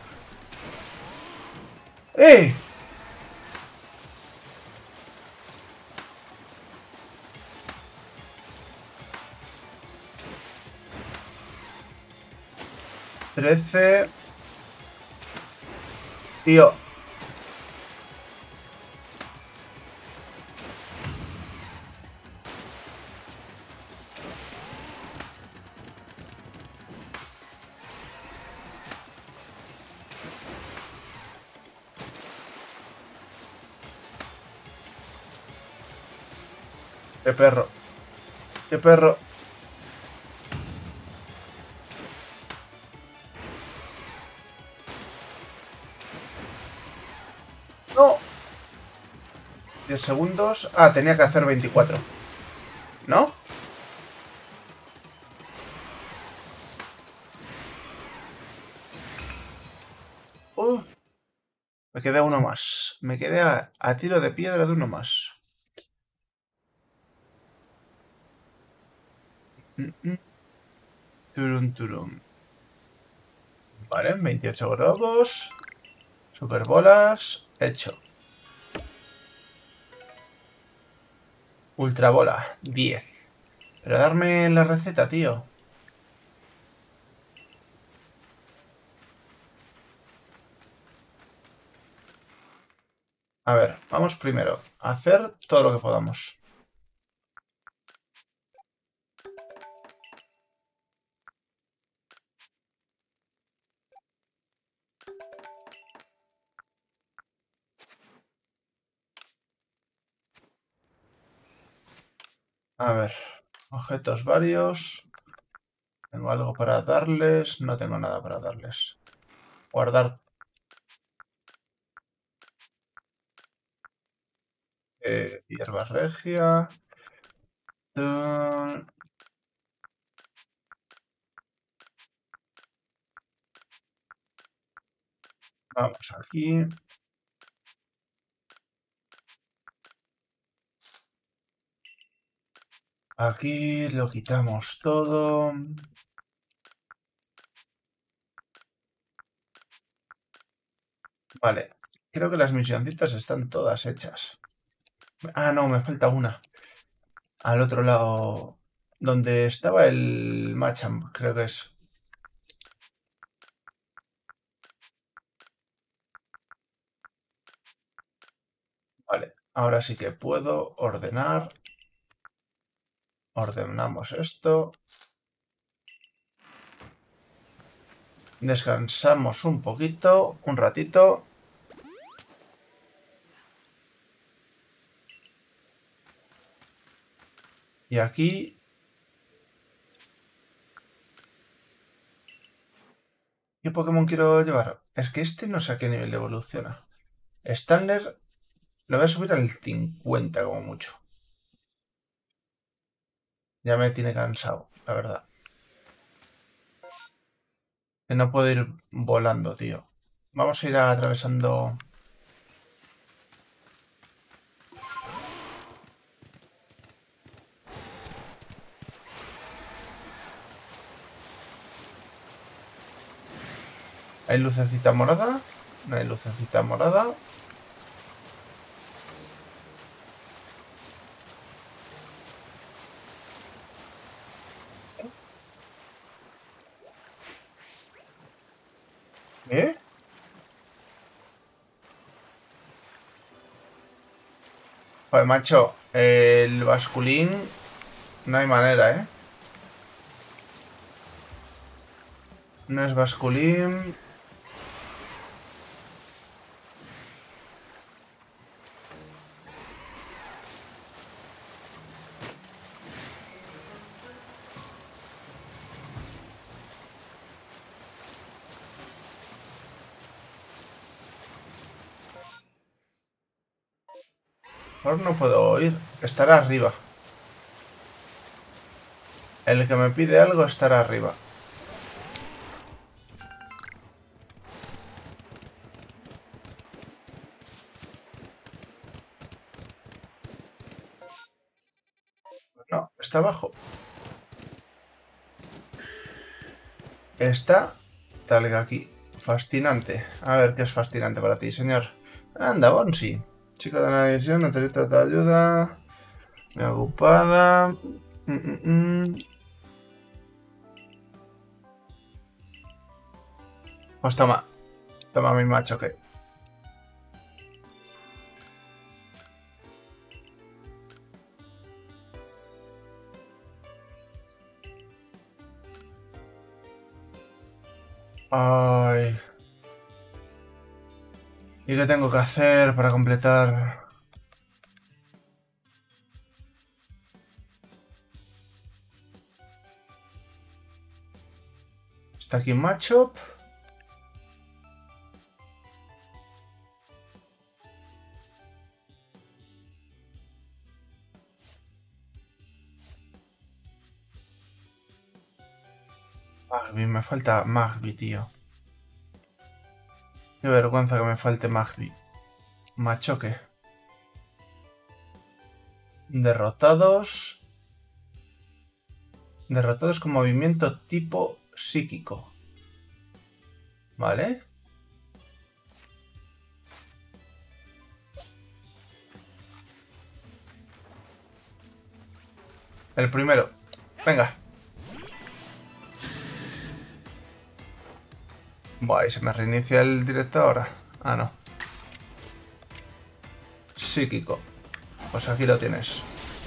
¡Eh! Trece. Tío. ¡Qué perro! ¡Qué perro! ¡No! 10 segundos. Ah, tenía que hacer 24. ¿No? Me quedé a uno más. Me quedé a tiro de piedra de uno más. Turum, turum. Vale, 28 globos. Super bolas. Hecho. Ultra bola. 10. Pero darme la receta, tío. A ver, vamos primero a hacer todo lo que podamos. A ver, objetos varios. Tengo algo para darles. No tengo nada para darles. Guardar hierba regia. Mm, Vamos aquí. Aquí lo quitamos todo. Vale. Creo que las misioncitas están todas hechas. Ah, no, me falta una. Al otro lado. Donde estaba el Machamp, creo que es. Ahora sí que puedo ordenar. Ordenamos esto. Descansamos un poquito, un ratito. Y aquí... ¿Qué Pokémon quiero llevar? Es que este no sé a qué nivel evoluciona. Stanler lo voy a subir al 50 como mucho. Ya me tiene cansado, la verdad. Que no puedo ir volando, tío. Vamos a ir atravesando... ¿Hay lucecita morada? No hay lucecita morada. ¿Eh? Pues macho, el basculín no hay manera, ¿eh? No es basculín. Ahora no puedo ir. Estará arriba. El que me pide algo estará arriba. No, está abajo. Está tal que aquí. Fascinante. A ver qué es fascinante para ti, señor. Anda, Bonsi. Chico de la división, necesito de ayuda. Me ocupada. Pues toma. Toma mi macho que. Ay. ¿Y qué tengo que hacer para completar? Está aquí Machop. Magby, me falta Magby, tío. Qué vergüenza que me falte Magby. Machoque. Derrotados. Derrotados con movimiento tipo psíquico. ¿Vale? El primero. Venga. Buah, ¿y se me reinicia el directo ahora? Ah, no. Psíquico. Pues aquí lo tienes.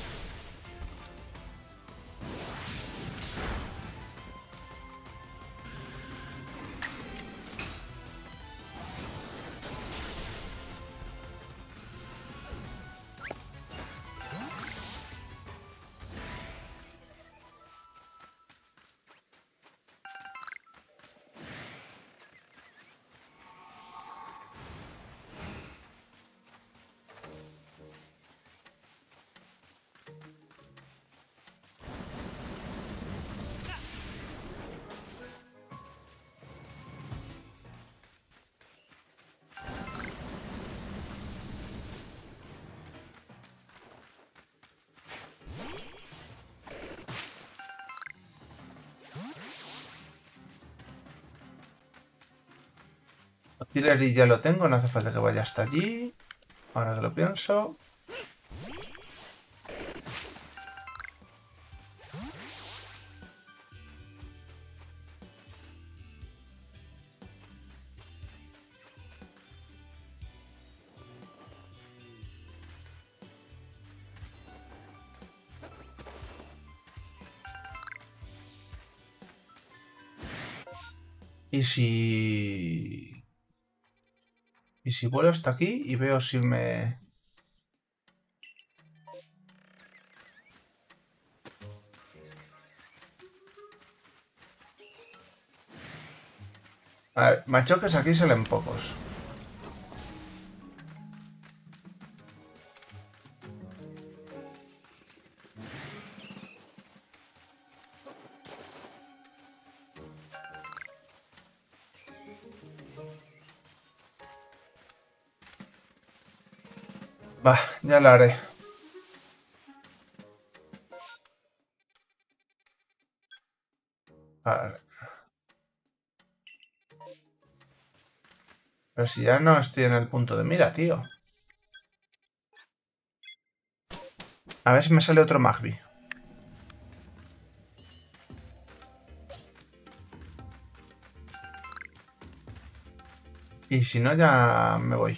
Artillery ya lo tengo, no hace falta que vaya hasta allí. Ahora que lo pienso. ¿Y si... ¿Y si vuelo hasta aquí y veo si me... A ver, machoques aquí salen pocos. Va, ya lo haré. A ver. Pero si ya no estoy en el punto de mira, tío. A ver si me sale otro Magby. Y si no, ya me voy.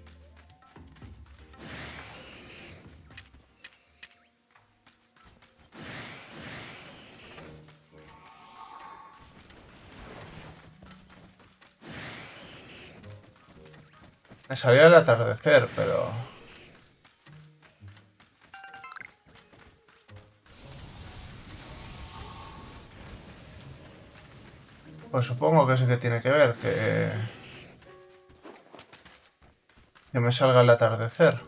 Me salió el atardecer, pero... Pues supongo que sí que tiene que ver, que me salga el atardecer.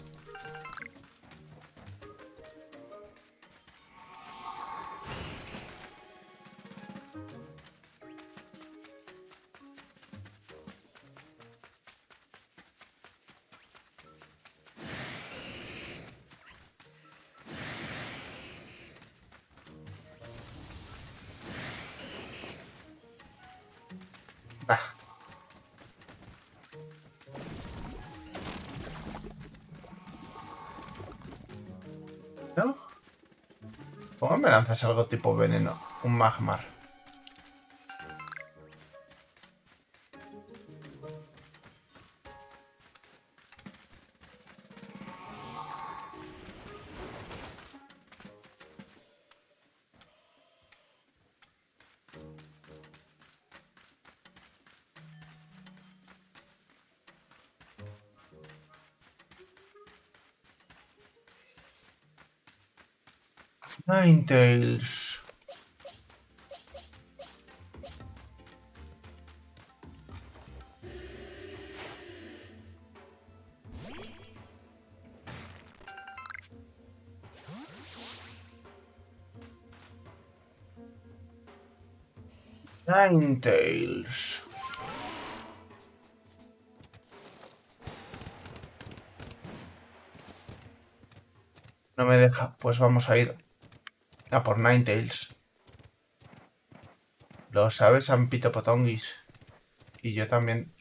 Bah. ¿No? ¿Cómo me lanzas algo tipo veneno? Un Magmar. Ninetales. Ninetales. No me deja. Pues vamos a ir a por Ninetales. Lo sabes, Ampitopotonguis. Y yo también.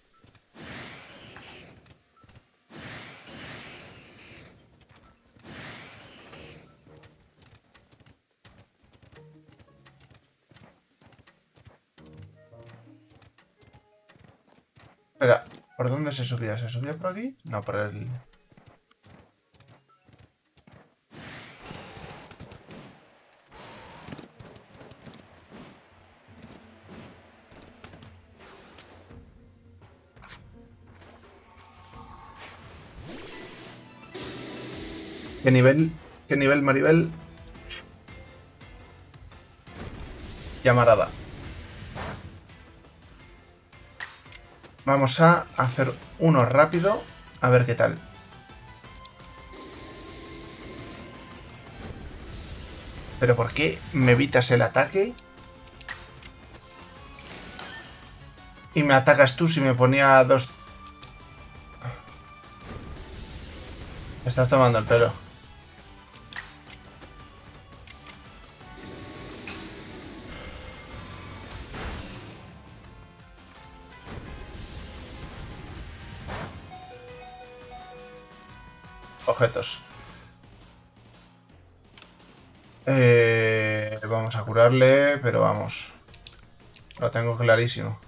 Espera, ¿por dónde se subía? ¿Se subía por aquí? No, por el... ¿Qué nivel? ¿Qué nivel, Maribel? Llamarada. Vamos a hacer uno rápido. A ver qué tal. ¿Pero por qué me evitas el ataque? Y me atacas tú si me ponía dos... Me estás tomando el pelo. Objetos. Vamos a curarle, pero vamos. Lo tengo clarísimo.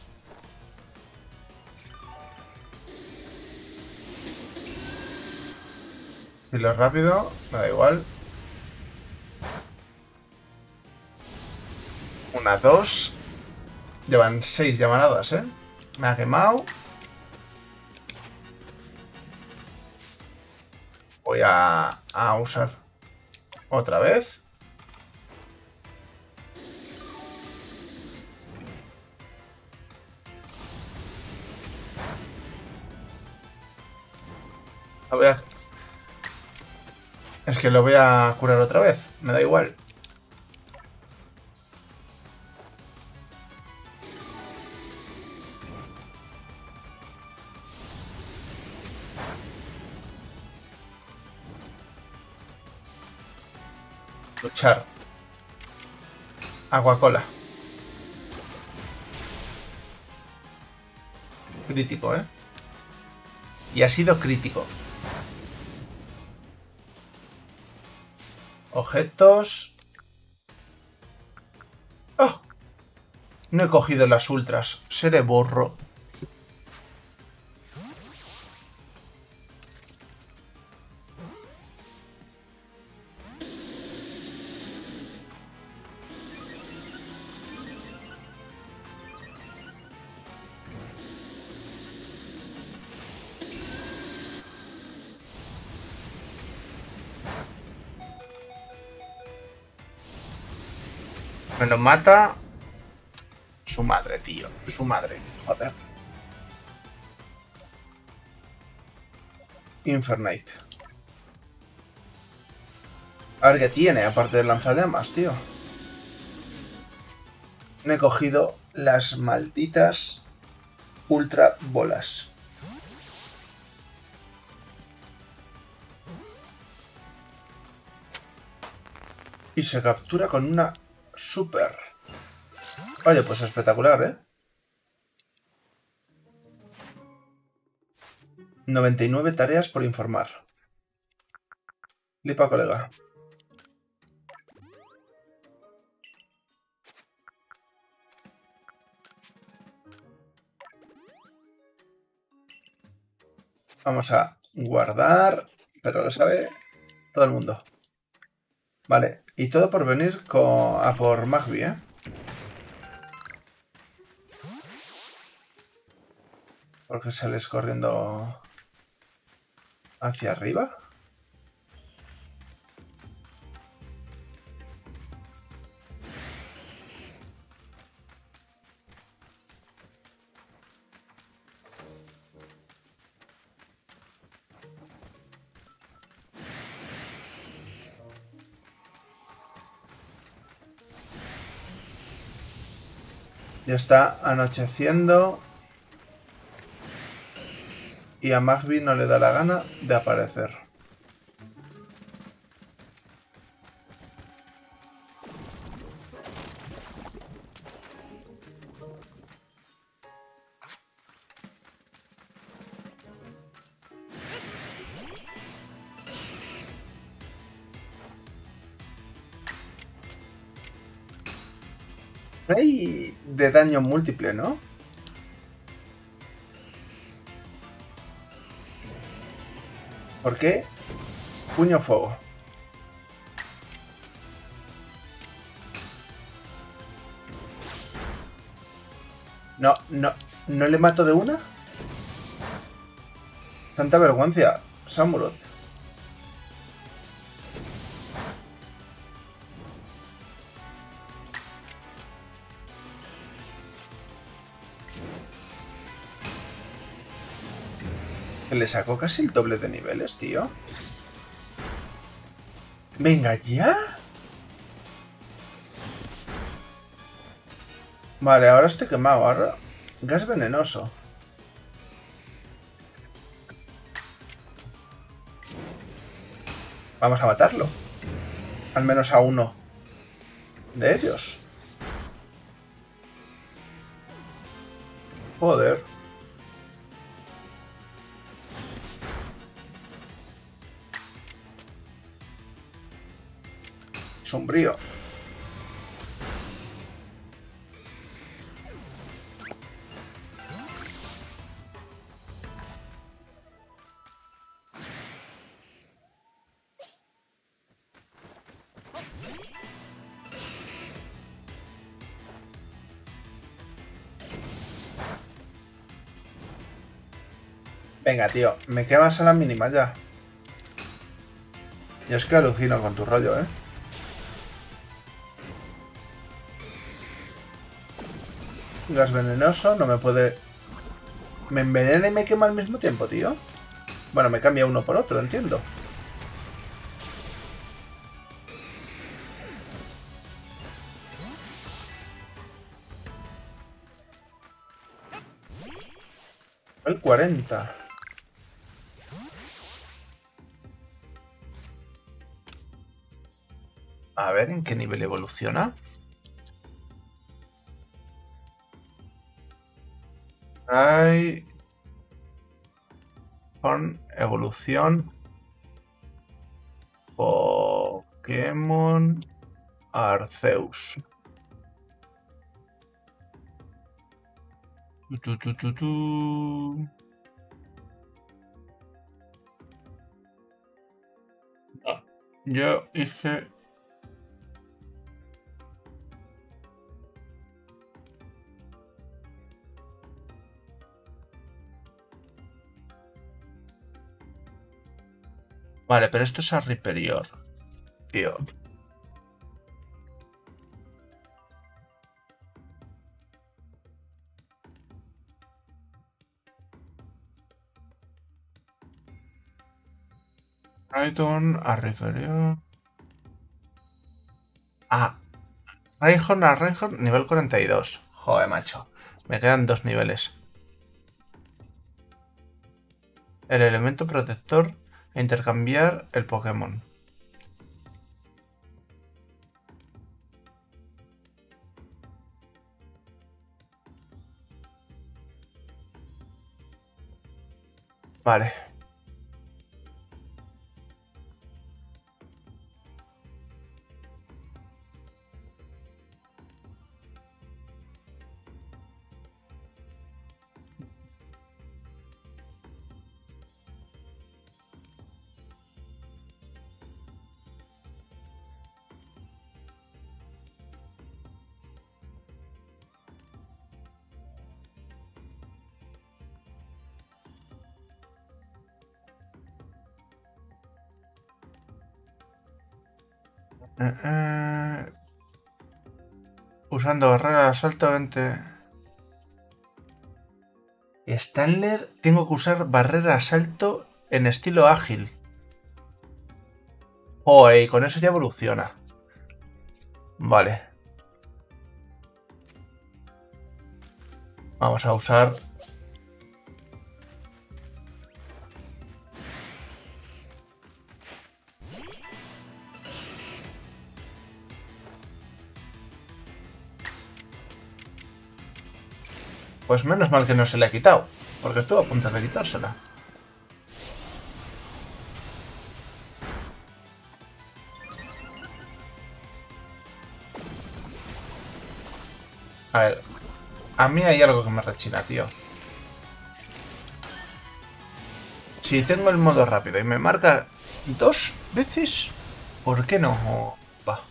Si lo rápido, me da igual. Una, dos. Llevan 6 llamanadas, ¿eh? Me ha quemado. Voy a usar otra vez. Es que lo voy a curar otra vez. Me da igual. Luchar. Agua-cola. Crítico, ¿eh? Y ha sido crítico. Objetos. ¡Oh! No he cogido las ultras. Seré burro. Me lo mata su madre, tío. Su madre. Joder. Infernape. A ver qué tiene, aparte de lanzallamas, tío. No he cogido las malditas ultra bolas. Y se captura con una super. Oye, pues espectacular, ¿eh? 99 tareas por informar. Lipa, colega. Vamos a guardar, pero lo sabe todo el mundo. Vale, y todo por venir a por Magby, ¿eh? Porque sales corriendo hacia arriba. Ya está anocheciendo. Y a Magby no le da la gana de aparecer. Hay de daño múltiple, ¿no? ¿Por qué? Puño fuego. No, no, ¿no le mato de una? Tanta vergüenza, Samurott. Le sacó casi el doble de niveles, tío. ¡Venga ya! Vale, ahora estoy quemado. Ahora gas venenoso. Vamos a matarlo. Al menos a uno de ellos. Joder. Sombrío. Venga, tío, me quemas a la mínima ya. Yo es que alucino con tu rollo, ¿eh? Gas venenoso, no me puede... ¿Me envenena y me quema al mismo tiempo, tío? Bueno, me cambia uno por otro, entiendo. El 40. A ver, ¿en qué nivel evoluciona? Hay... Con evolución... Pokémon... Arceus. Ah, yo hice... Vale, pero esto es a Riperior, tío. Raidon a Riperior... Ah, Reinhardt, nivel 42. Joder, macho. Me quedan 2 niveles. El elemento protector e intercambiar el Pokémon. Vale. Usando barrera de asalto 20. Stanler, tengo que usar barrera de asalto en estilo ágil. Joder, y con eso ya evoluciona. Vale. Vamos a usar... Pues menos mal que no se le ha quitado, porque estuvo a punto de quitársela. A ver, a mí hay algo que me rechina, tío. Si tengo el modo rápido y me marca 2 veces, ¿por qué no? Va.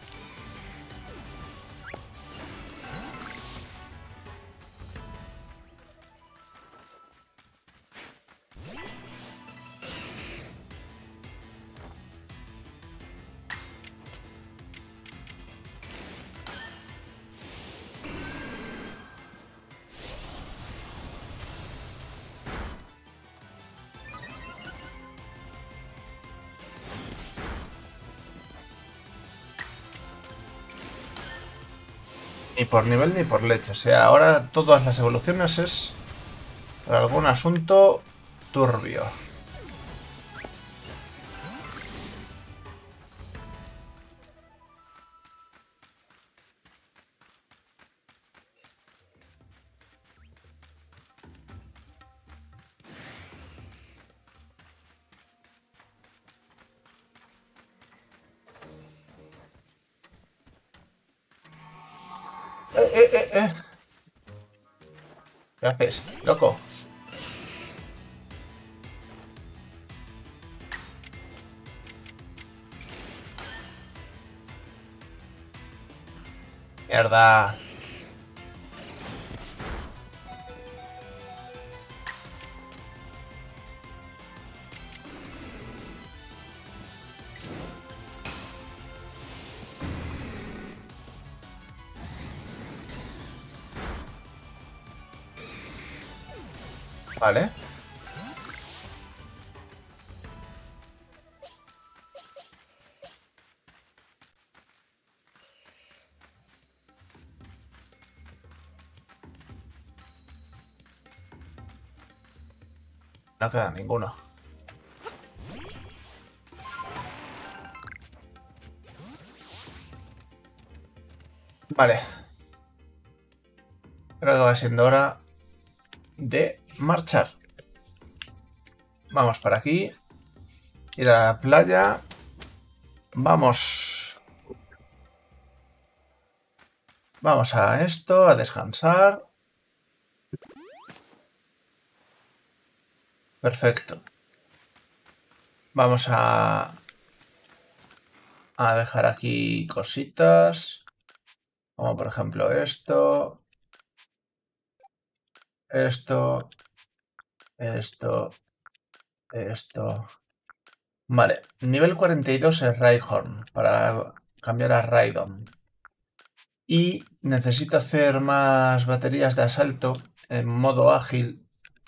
Ni por nivel ni por leche. O sea, ahora todas las evoluciones es por algún asunto turbio. Eh. ¿Qué haces, loco? Mierda. Vale. No queda ninguno. Vale. Creo que va siendo hora de marchar. Vamos para aquí. Ir a la playa. Vamos. Vamos a esto, a descansar. Perfecto. Vamos a dejar aquí cositas. Como por ejemplo esto. Esto. Esto. Vale. Nivel 42 es Rhyhorn. Para cambiar a Rhydon. Y necesito hacer más baterías de asalto en modo ágil.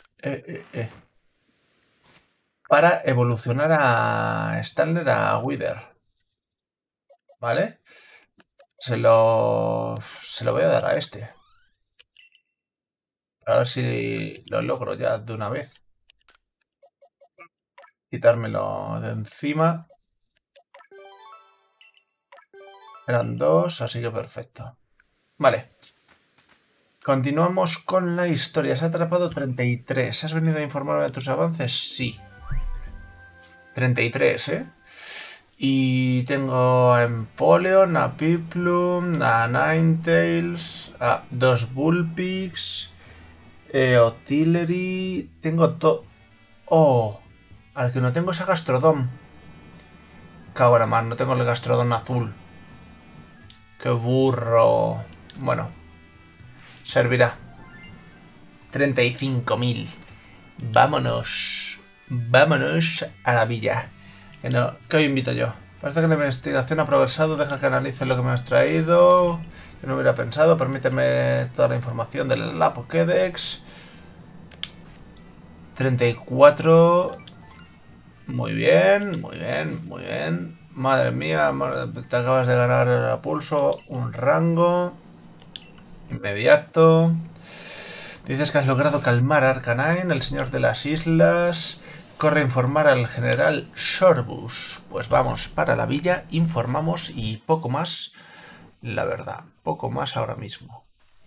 Para evolucionar a Stanley a Wither. ¿Vale? Se lo voy a dar a este. A ver si lo logro ya de una vez. Quitármelo de encima. Eran dos, así que perfecto. Vale. Continuamos con la historia. Se ha atrapado 33. ¿Has venido a informarme de tus avances? Sí. 33, ¿eh? Y tengo a Empoleon, a Piplup, a Ninetales, a dos Bullpigs, Otillery. Tengo todo. Oh, al que no tengo es a Gastrodon. Cago en la mar, no tengo el Gastrodon azul. ¡Qué burro! Bueno, servirá. 35.000. Vámonos. Vámonos a la villa. ¿Qué os invito yo? Parece que la investigación ha progresado. Deja que analice lo que me has traído. Que no hubiera pensado. Permíteme toda la información de la Pokédex. 34. Muy bien, muy bien, muy bien. Madre mía, te acabas de ganar a pulso un rango inmediato. Dices que has logrado calmar a Arcanine, el señor de las islas. Corre a informar al general Shorbus. Pues vamos para la villa, informamos y poco más, la verdad. Poco más ahora mismo.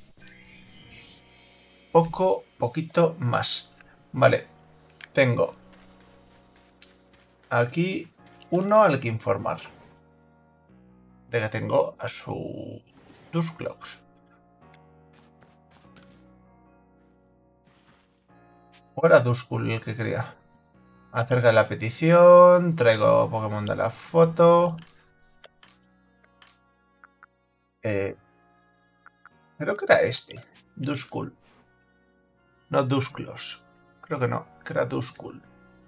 Poquito más. Vale, tengo aquí uno al que informar. De que tengo a su Dusclops. ¿O era Duskull el que quería? Acerca de la petición, traigo Pokémon de la foto. Creo que era este. Duskull. No Dusklos. Creo que no, que era Duskull.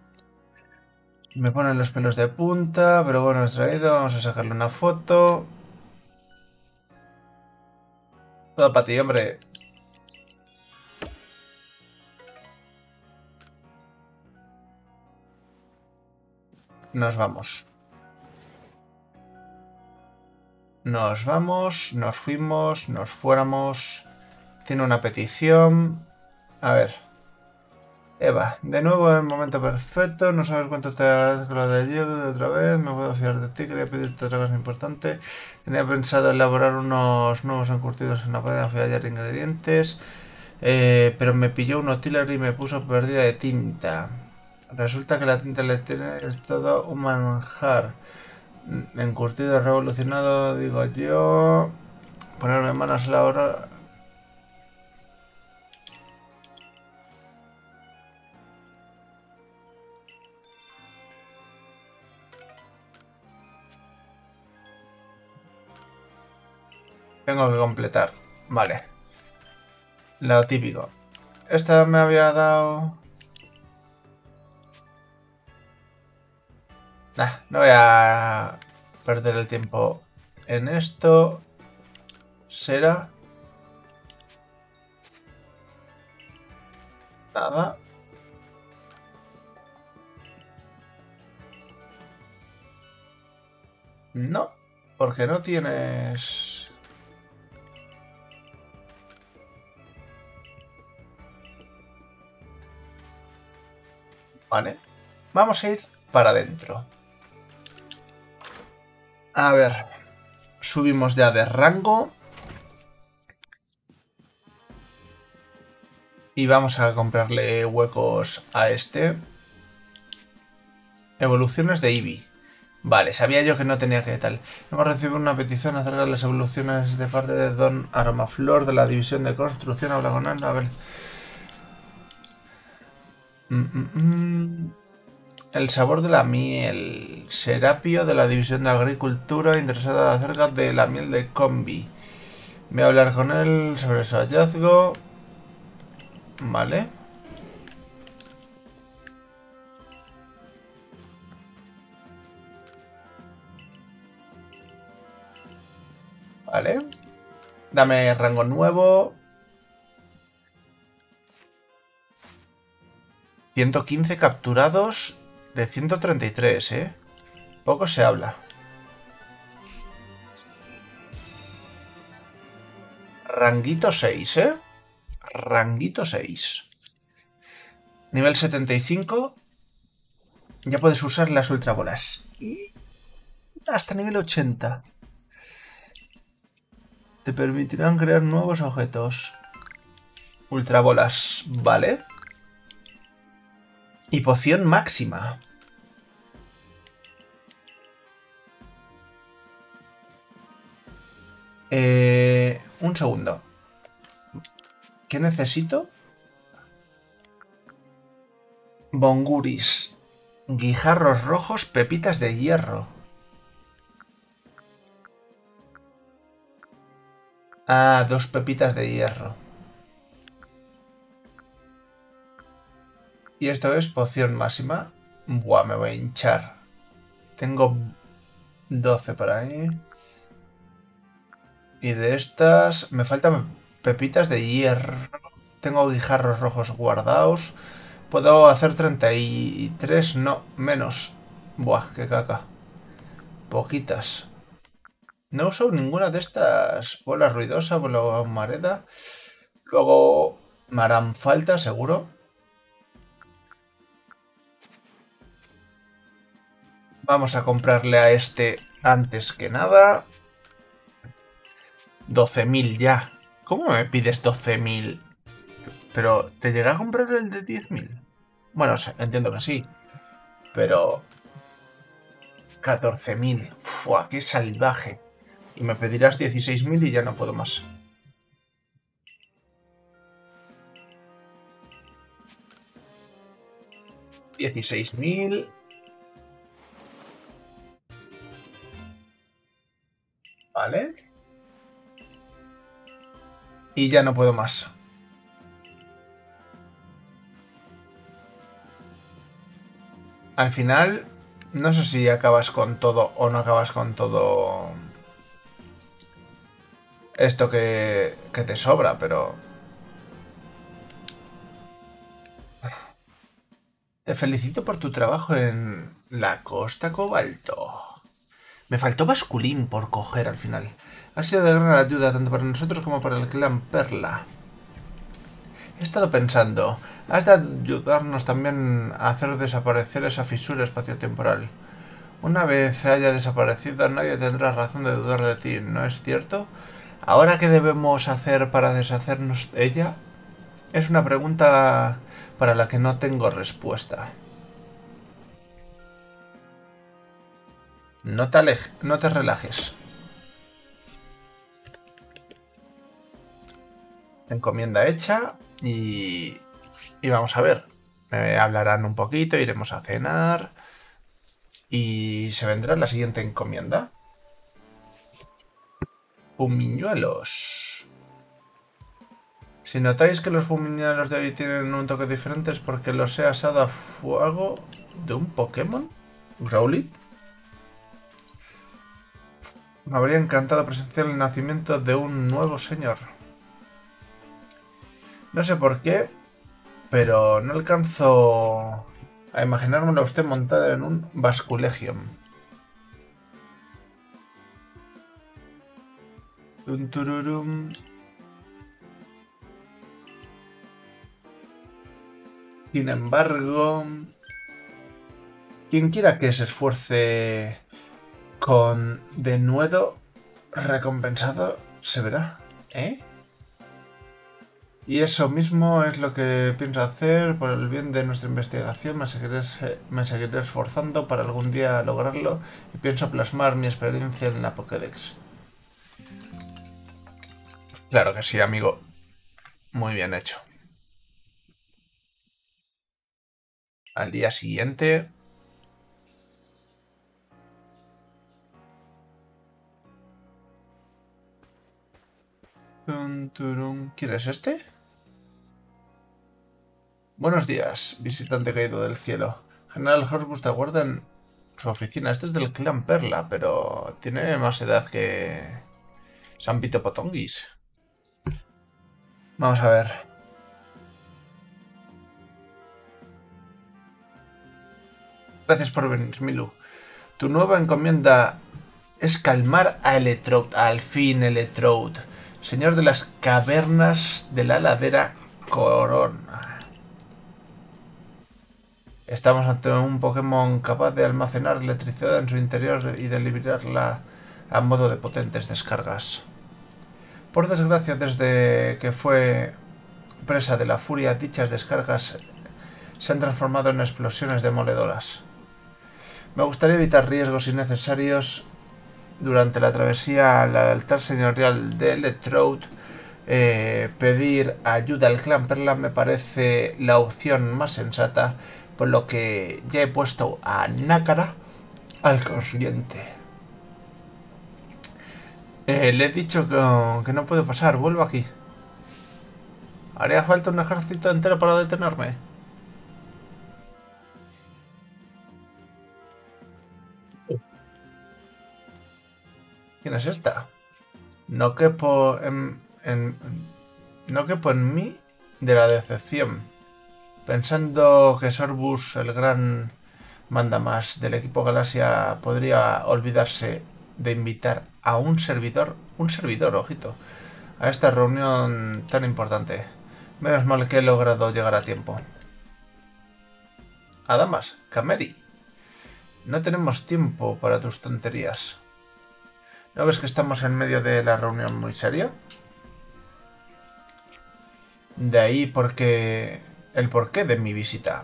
Me ponen los pelos de punta, pero bueno, he traído. Vamos a sacarle una foto. Todo para ti, hombre. Nos vamos. Nos vamos, nos fuimos, nos fuéramos. Tiene una petición. A ver. Eva, de nuevo en el momento perfecto. No sabes cuánto te agradezco lo de ayer de otra vez. Me puedo fiar de ti. Quería pedirte otra cosa importante. Tenía pensado elaborar unos nuevos encurtidos en la pared de hallar ingredientes. Pero me pilló un Otillery y me puso perdida de tinta. Resulta que la tinta le tiene es todo un manjar. Encurtido revolucionado, digo yo. Ponerme manos a la obra. Tengo que completar. Vale. Lo típico. Esta me había dado... Nah, no voy a perder el tiempo en esto. Será... Nada. No, porque no tienes... Vale. Vamos a ir para adentro. A ver. Subimos ya de rango. Y vamos a comprarle huecos a este. Evoluciones de Eevee. Vale, sabía yo que no tenía que tal. Hemos recibido una petición acerca de las evoluciones de parte de Don Aromaflor de la división de construcción. Habla con él. A ver. El sabor de la miel. Serapio de la división de agricultura interesada acerca de la miel de Combi. Voy a hablar con él sobre su hallazgo. Vale. Vale. Dame rango nuevo. 115 capturados de 133, ¿eh? Poco se habla. Ranguito 6, ¿eh? Ranguito 6. Nivel 75. Ya puedes usar las ultrabolas. Y hasta nivel 80. Te permitirán crear nuevos objetos. Ultrabolas, vale. Y poción máxima. Un segundo. ¿Qué necesito? Bonguris. Guijarros rojos, pepitas de hierro. Ah, 2 pepitas de hierro. Y esto es poción máxima. Buah, me voy a hinchar. Tengo 12 por ahí. Y de estas me faltan pepitas de hierro. Tengo guijarros rojos guardados. Puedo hacer 33, no, menos. Buah, qué caca. Poquitas. No uso ninguna de estas. Bola ruidosa, bola mareda. Luego me harán falta, seguro. Vamos a comprarle a este antes que nada. 12.000 ya. ¿Cómo me pides 12.000? Pero, ¿te llega a comprar el de 10.000? Bueno, entiendo que sí. Pero... 14.000. ¡Fua! ¡Qué salvaje! Y me pedirás 16.000 y ya no puedo más. $16.000. Vale. Y ya no puedo más. Al final, no sé si acabas con todo o no acabas con todo esto que te sobra, pero... Te felicito por tu trabajo en la Costa Cobalto. Me faltó Basculín por coger al final. Ha sido de gran ayuda tanto para nosotros como para el clan Perla. He estado pensando, has de ayudarnos también a hacer desaparecer esa fisura espaciotemporal. Una vez haya desaparecido, nadie tendrá razón de dudar de ti, ¿no es cierto? ¿Ahora qué debemos hacer para deshacernos de ella? Es una pregunta para la que no tengo respuesta. No te relajes. Encomienda hecha y vamos a ver. Me hablarán un poquito, iremos a cenar y se vendrá la siguiente encomienda. Fumiñuelos. Si notáis que los fumiñuelos de hoy tienen un toque diferente es porque los he asado a fuego de un Pokémon. Growlithe. Me habría encantado presenciar el nacimiento de un nuevo señor. No sé por qué, pero no alcanzo a imaginármelo a usted montado en un Basculegium. Tun, tururum. Sin embargo, quien quiera que se esfuerce con denuedo recompensado se verá, ¿eh? Y eso mismo es lo que pienso hacer por el bien de nuestra investigación. Me seguiré esforzando para algún día lograrlo y pienso plasmar mi experiencia en la Pokédex. Claro que sí, amigo. Muy bien hecho. Al día siguiente... ¿Quién es este? Buenos días, visitante caído del cielo. General Horsbus te aguarda en su oficina. Este es del clan Perla, pero tiene más edad que San Vito Potonguis. Vamos a ver. Gracias por venir, Milu. Tu nueva encomienda es calmar a Electrode, al fin Electrode, señor de las cavernas de la ladera Corona. Estamos ante un Pokémon capaz de almacenar electricidad en su interior y de liberarla a modo de potentes descargas. Por desgracia, desde que fue presa de la furia, dichas descargas se han transformado en explosiones demoledoras. Me gustaría evitar riesgos innecesarios durante la travesía al altar señorial de Electrode. Pedir ayuda al clan Perla me parece la opción más sensata, por lo que ya he puesto a Nácara al corriente. Le he dicho que no puede pasar, vuelvo aquí. ¿Haría falta un ejército entero para detenerme? ¿Quién es esta? No quepo no quepo en mí de la decepción. Pensando que Sorbus, el gran mandamás del equipo Galaxia, podría olvidarse de invitar a un servidor, ojito, a esta reunión tan importante. Menos mal que he logrado llegar a tiempo. Adamas, Cameri, no tenemos tiempo para tus tonterías. ¿No ves que estamos en medio de la reunión muy seria? De ahí el porqué de mi visita.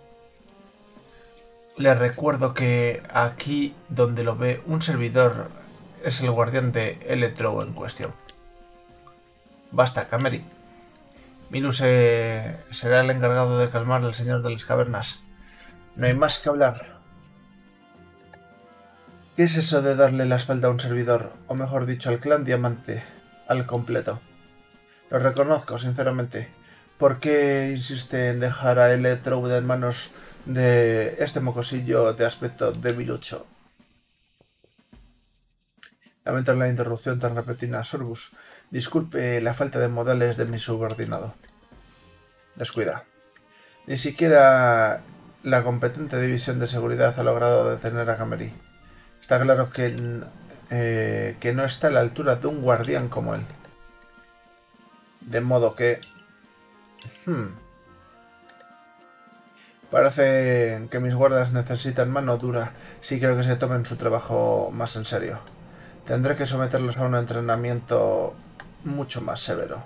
Les recuerdo que aquí donde lo ve un servidor es el guardián de Electro en cuestión. Basta, Cameri. Milu será el encargado de calmar al señor de las cavernas. No hay más que hablar. ¿Qué es eso de darle la espalda a un servidor? O mejor dicho, al clan Diamante, al completo. Lo reconozco, sinceramente. ¿Por qué insiste en dejar a Electrode en manos de este mocosillo de aspecto debilucho? Lamento la interrupción tan repentina, Sorbus. Disculpe la falta de modales de mi subordinado. Descuida. Ni siquiera la competente división de seguridad ha logrado detener a Cameri. Está claro que no está a la altura de un guardián como él. De modo que... Parece que mis guardas necesitan mano dura si quiero que se tomen su trabajo más en serio. Tendré que someterlos a un entrenamiento mucho más severo.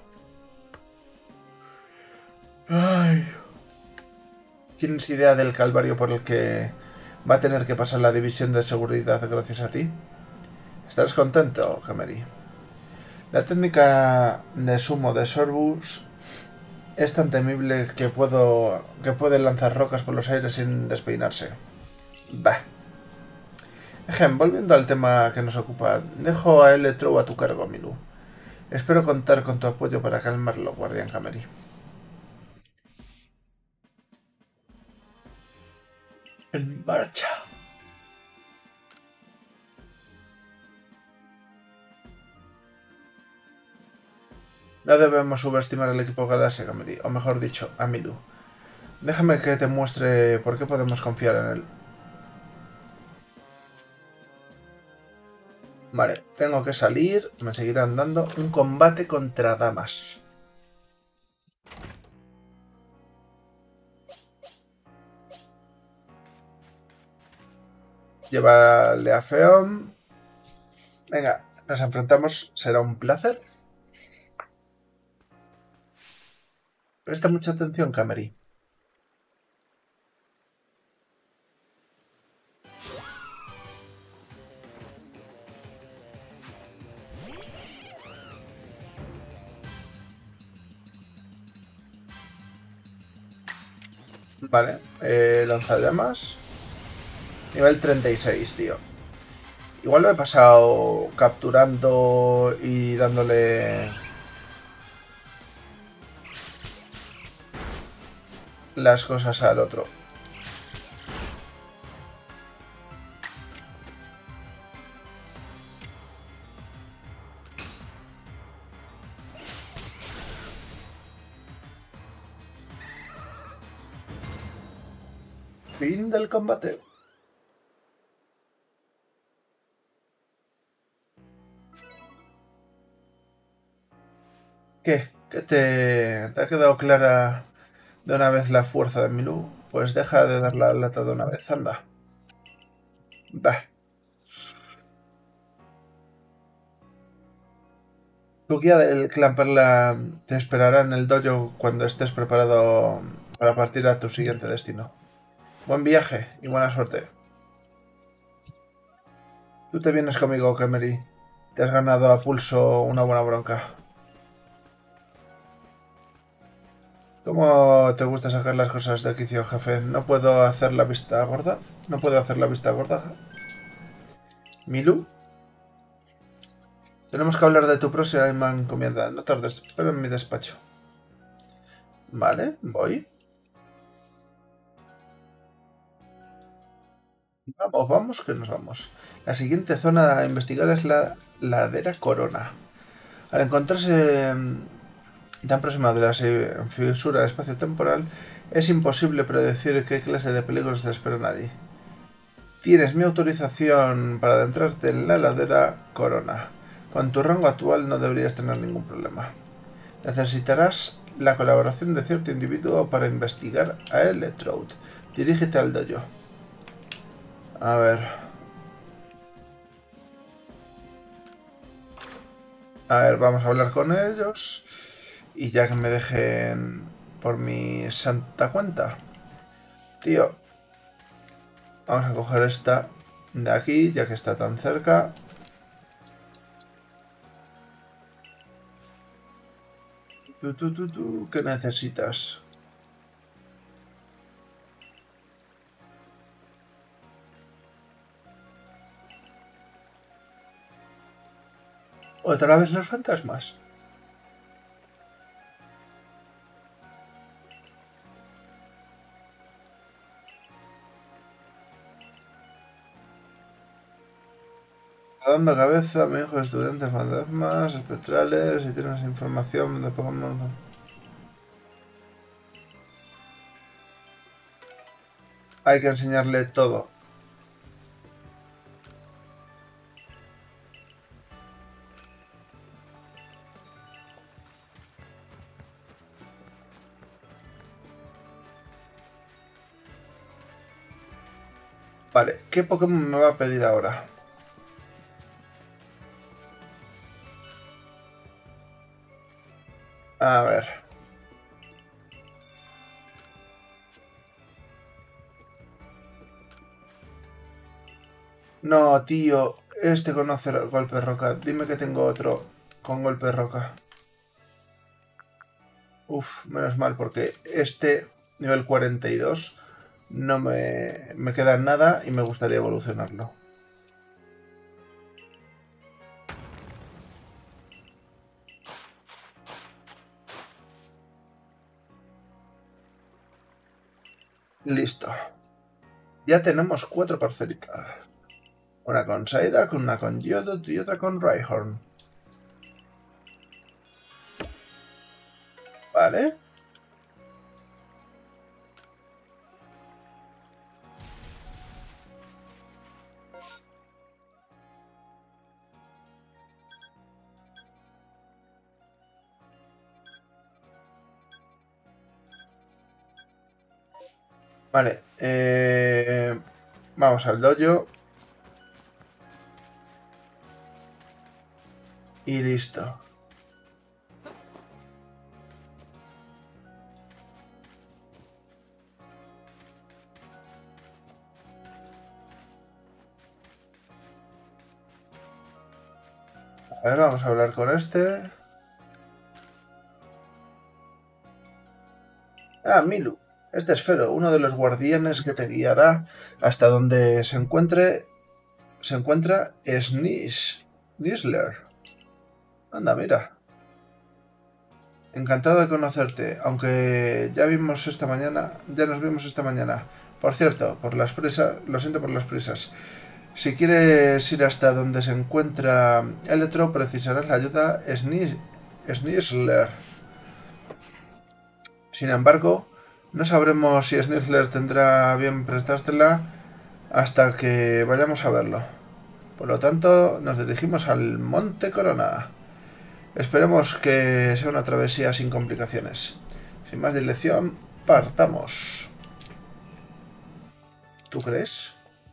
Ay. ¿Tienes idea del calvario por el que va a tener que pasar la división de seguridad gracias a ti? ¿Estarás contento, Cameri? La técnica de sumo de Sorbus es tan temible que puede lanzar rocas por los aires sin despeinarse. Bah. Volviendo al tema que nos ocupa, dejo a Electro a tu cargo, Milu. Espero contar con tu apoyo para calmarlo, guardián Cameri. En marcha. No debemos subestimar al equipo Galaxia, Cameri, o mejor dicho, a Milu. Déjame que te muestre por qué podemos confiar en él. Vale, tengo que salir. Me seguirán dando un combate contra damas. Llévale a Feom. Venga, nos enfrentamos. Será un placer. Presta mucha atención, Camery. Vale, lanzallamas. Nivel 36, tío. Igual lo he pasado capturando y dándole las cosas al otro. Fin del combate. ¿Qué? ¿Qué te ha quedado clara de una vez la fuerza de Milú? Pues deja de dar la lata de una vez, anda. Bah. Tu guía del clan Perla te esperará en el dojo cuando estés preparado para partir a tu siguiente destino. Buen viaje y buena suerte. Tú te vienes conmigo, Kemery. Te has ganado a pulso una buena bronca. ¿Cómo te gusta sacar las cosas de quicio, jefe? ¿No puedo hacer la vista gorda? ¿No puedo hacer la vista gorda? ¿Milu? Tenemos que hablar de tu próxima encomienda. No tardes, pero en mi despacho. Vale, voy. Vamos, vamos, que nos vamos. La siguiente zona a investigar es la ladera Corona. Al encontrarse tan próxima de la fisura espacio-temporal, es imposible predecir qué clase de peligros te esperan allí. Tienes mi autorización para adentrarte en la ladera Corona. Con tu rango actual no deberías tener ningún problema. Necesitarás la colaboración de cierto individuo para investigar a Electrode. Dirígete al dojo. A ver. A ver, vamos a hablar con ellos. Y ya que me dejen por mi santa cuenta. Tío. Vamos a coger esta de aquí, ya que está tan cerca. ¿Qué necesitas? ¿Otra vez los fantasmas? Dando cabeza, mi hijo estudiante, fantasmas, espectrales, si tienes información de Pokémon. Hay que enseñarle todo. Vale, ¿qué Pokémon me va a pedir ahora? A ver. No, tío. Este conoce golpe roca. Dime que tengo otro con golpe roca. Uf, menos mal, porque este nivel 42 no me queda nada y me gustaría evolucionarlo. Listo. Ya tenemos 4 parcelitas. Una con Psyduck, una con Geodude y otra con Rhyhorn. Vale. Vale, vamos al dojo. Y listo. A ver, vamos a hablar con este. Ah, Milu. Este es Fero, uno de los guardianes que te guiará hasta donde se encuentra Snisler. Anda, mira. Encantado de conocerte, aunque ya nos vimos esta mañana. Por cierto, por las prisas, lo siento por las prisas. Si quieres ir hasta donde se encuentra Electro, precisarás la ayuda Snisler. Sin embargo, no sabremos si Snisler tendrá a bien prestártela hasta que vayamos a verlo. Por lo tanto, nos dirigimos al Monte Corona. Esperemos que sea una travesía sin complicaciones. Sin más dilación, partamos. ¿Tú crees?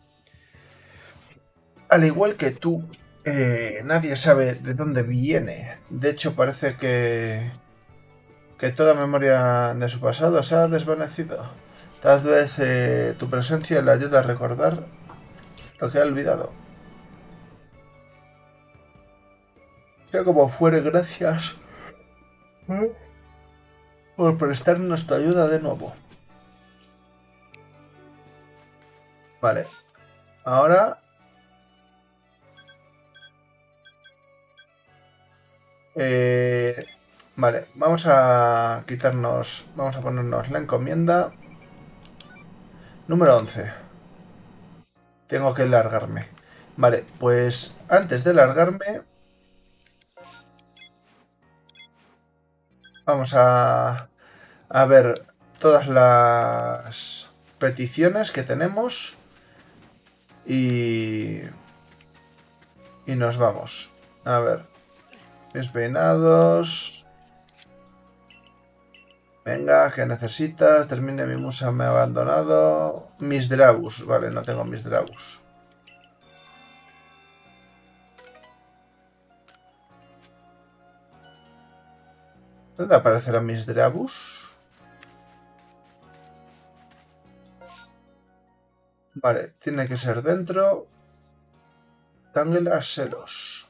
Al igual que tú, nadie sabe de dónde viene. De hecho, parece que toda memoria de su pasado se ha desvanecido. Tal vez tu presencia le ayuda a recordar lo que ha olvidado. Sea como fuere, gracias por prestarnos tu ayuda de nuevo. Vale, ahora vale, vamos a ponernos la encomienda número 11. Tengo que largarme. Vale, pues antes de largarme vamos a ver todas las peticiones que tenemos y nos vamos. A ver, mis peinados. Venga, ¿qué necesitas? Termine, mi musa me ha abandonado. Mis Drabus, vale, no tengo mis Drabus. ¿Dónde aparecerán mis Drabus? Vale, tiene que ser dentro. Tangela Selos.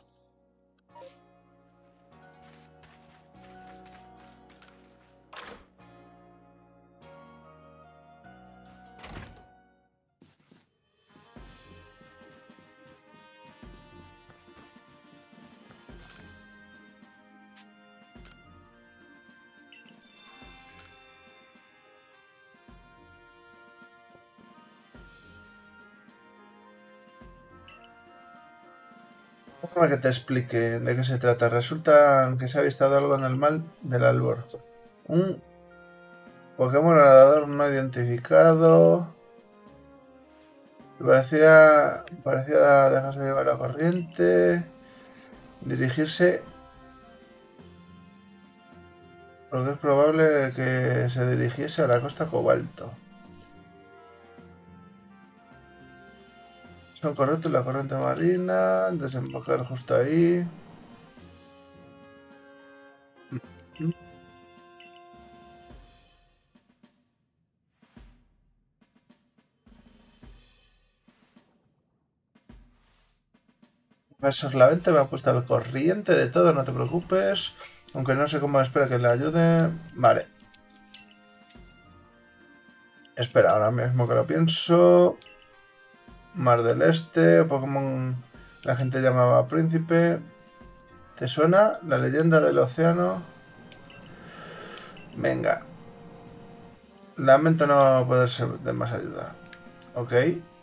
Déjame que te explique de qué se trata. Resulta que se ha avistado algo en el mal del Albor. Un Pokémon nadador no identificado. Parecía dejarse llevar la corriente. Dirigirse. Lo que es probable que se dirigiese a la costa Cobalto. Son correctos la corriente marina. Desembocar justo ahí. Profesor Lavente me ha puesto al corriente de todo, no te preocupes. Aunque no sé cómo espera que le ayude. Vale. Espera, ahora mismo que lo pienso. Mar del Este, Pokémon la gente llamaba Príncipe. ¿Te suena? La leyenda del océano. Venga. Lamento no poder ser de más ayuda. Ok.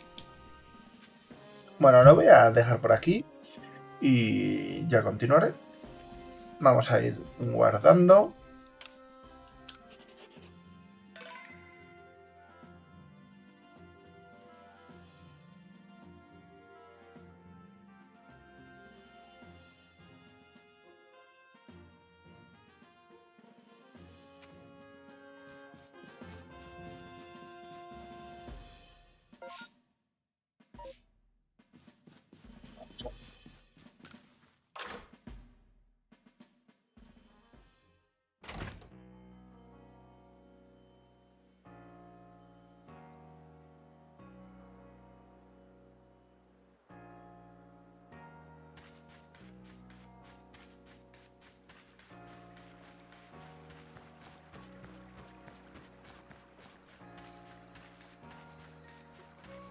Bueno, lo voy a dejar por aquí. Y ya continuaré. Vamos a ir guardando.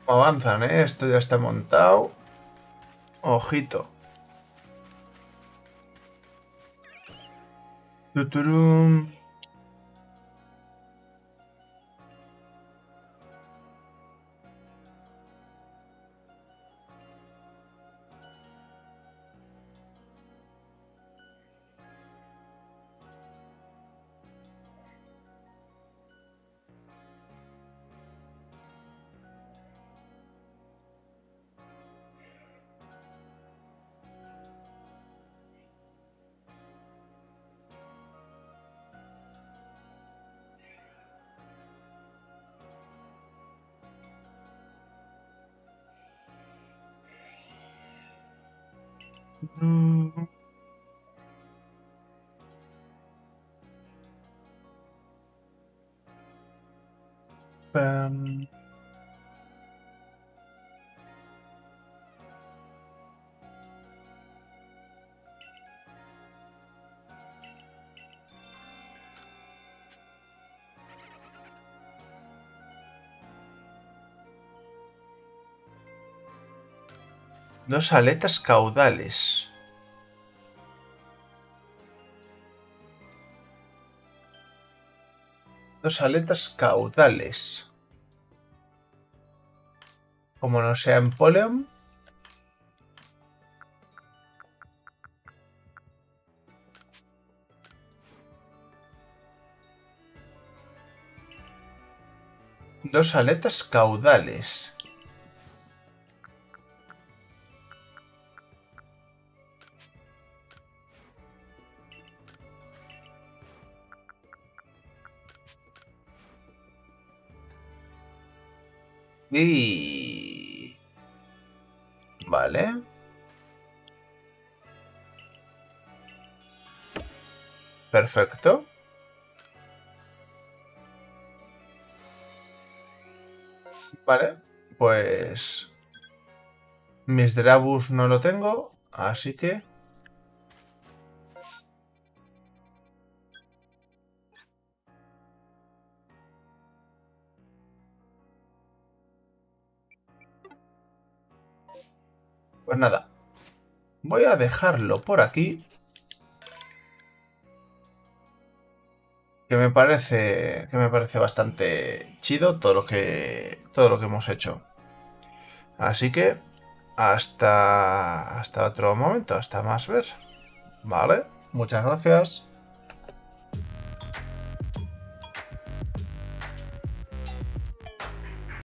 avanzan, ¿eh? Esto ya está montado. Ojito. Tuturum. Pam. Dos aletas caudales. Dos aletas caudales. Como no sea Empoleon. Dos aletas caudales. Y... Vale. Perfecto. Vale. Pues... Mis Drabus no lo tengo, así que... Pues nada. Voy a dejarlo por aquí. Que me parece bastante chido todo lo que hemos hecho. Así que hasta otro momento, hasta más ver. Vale, muchas gracias.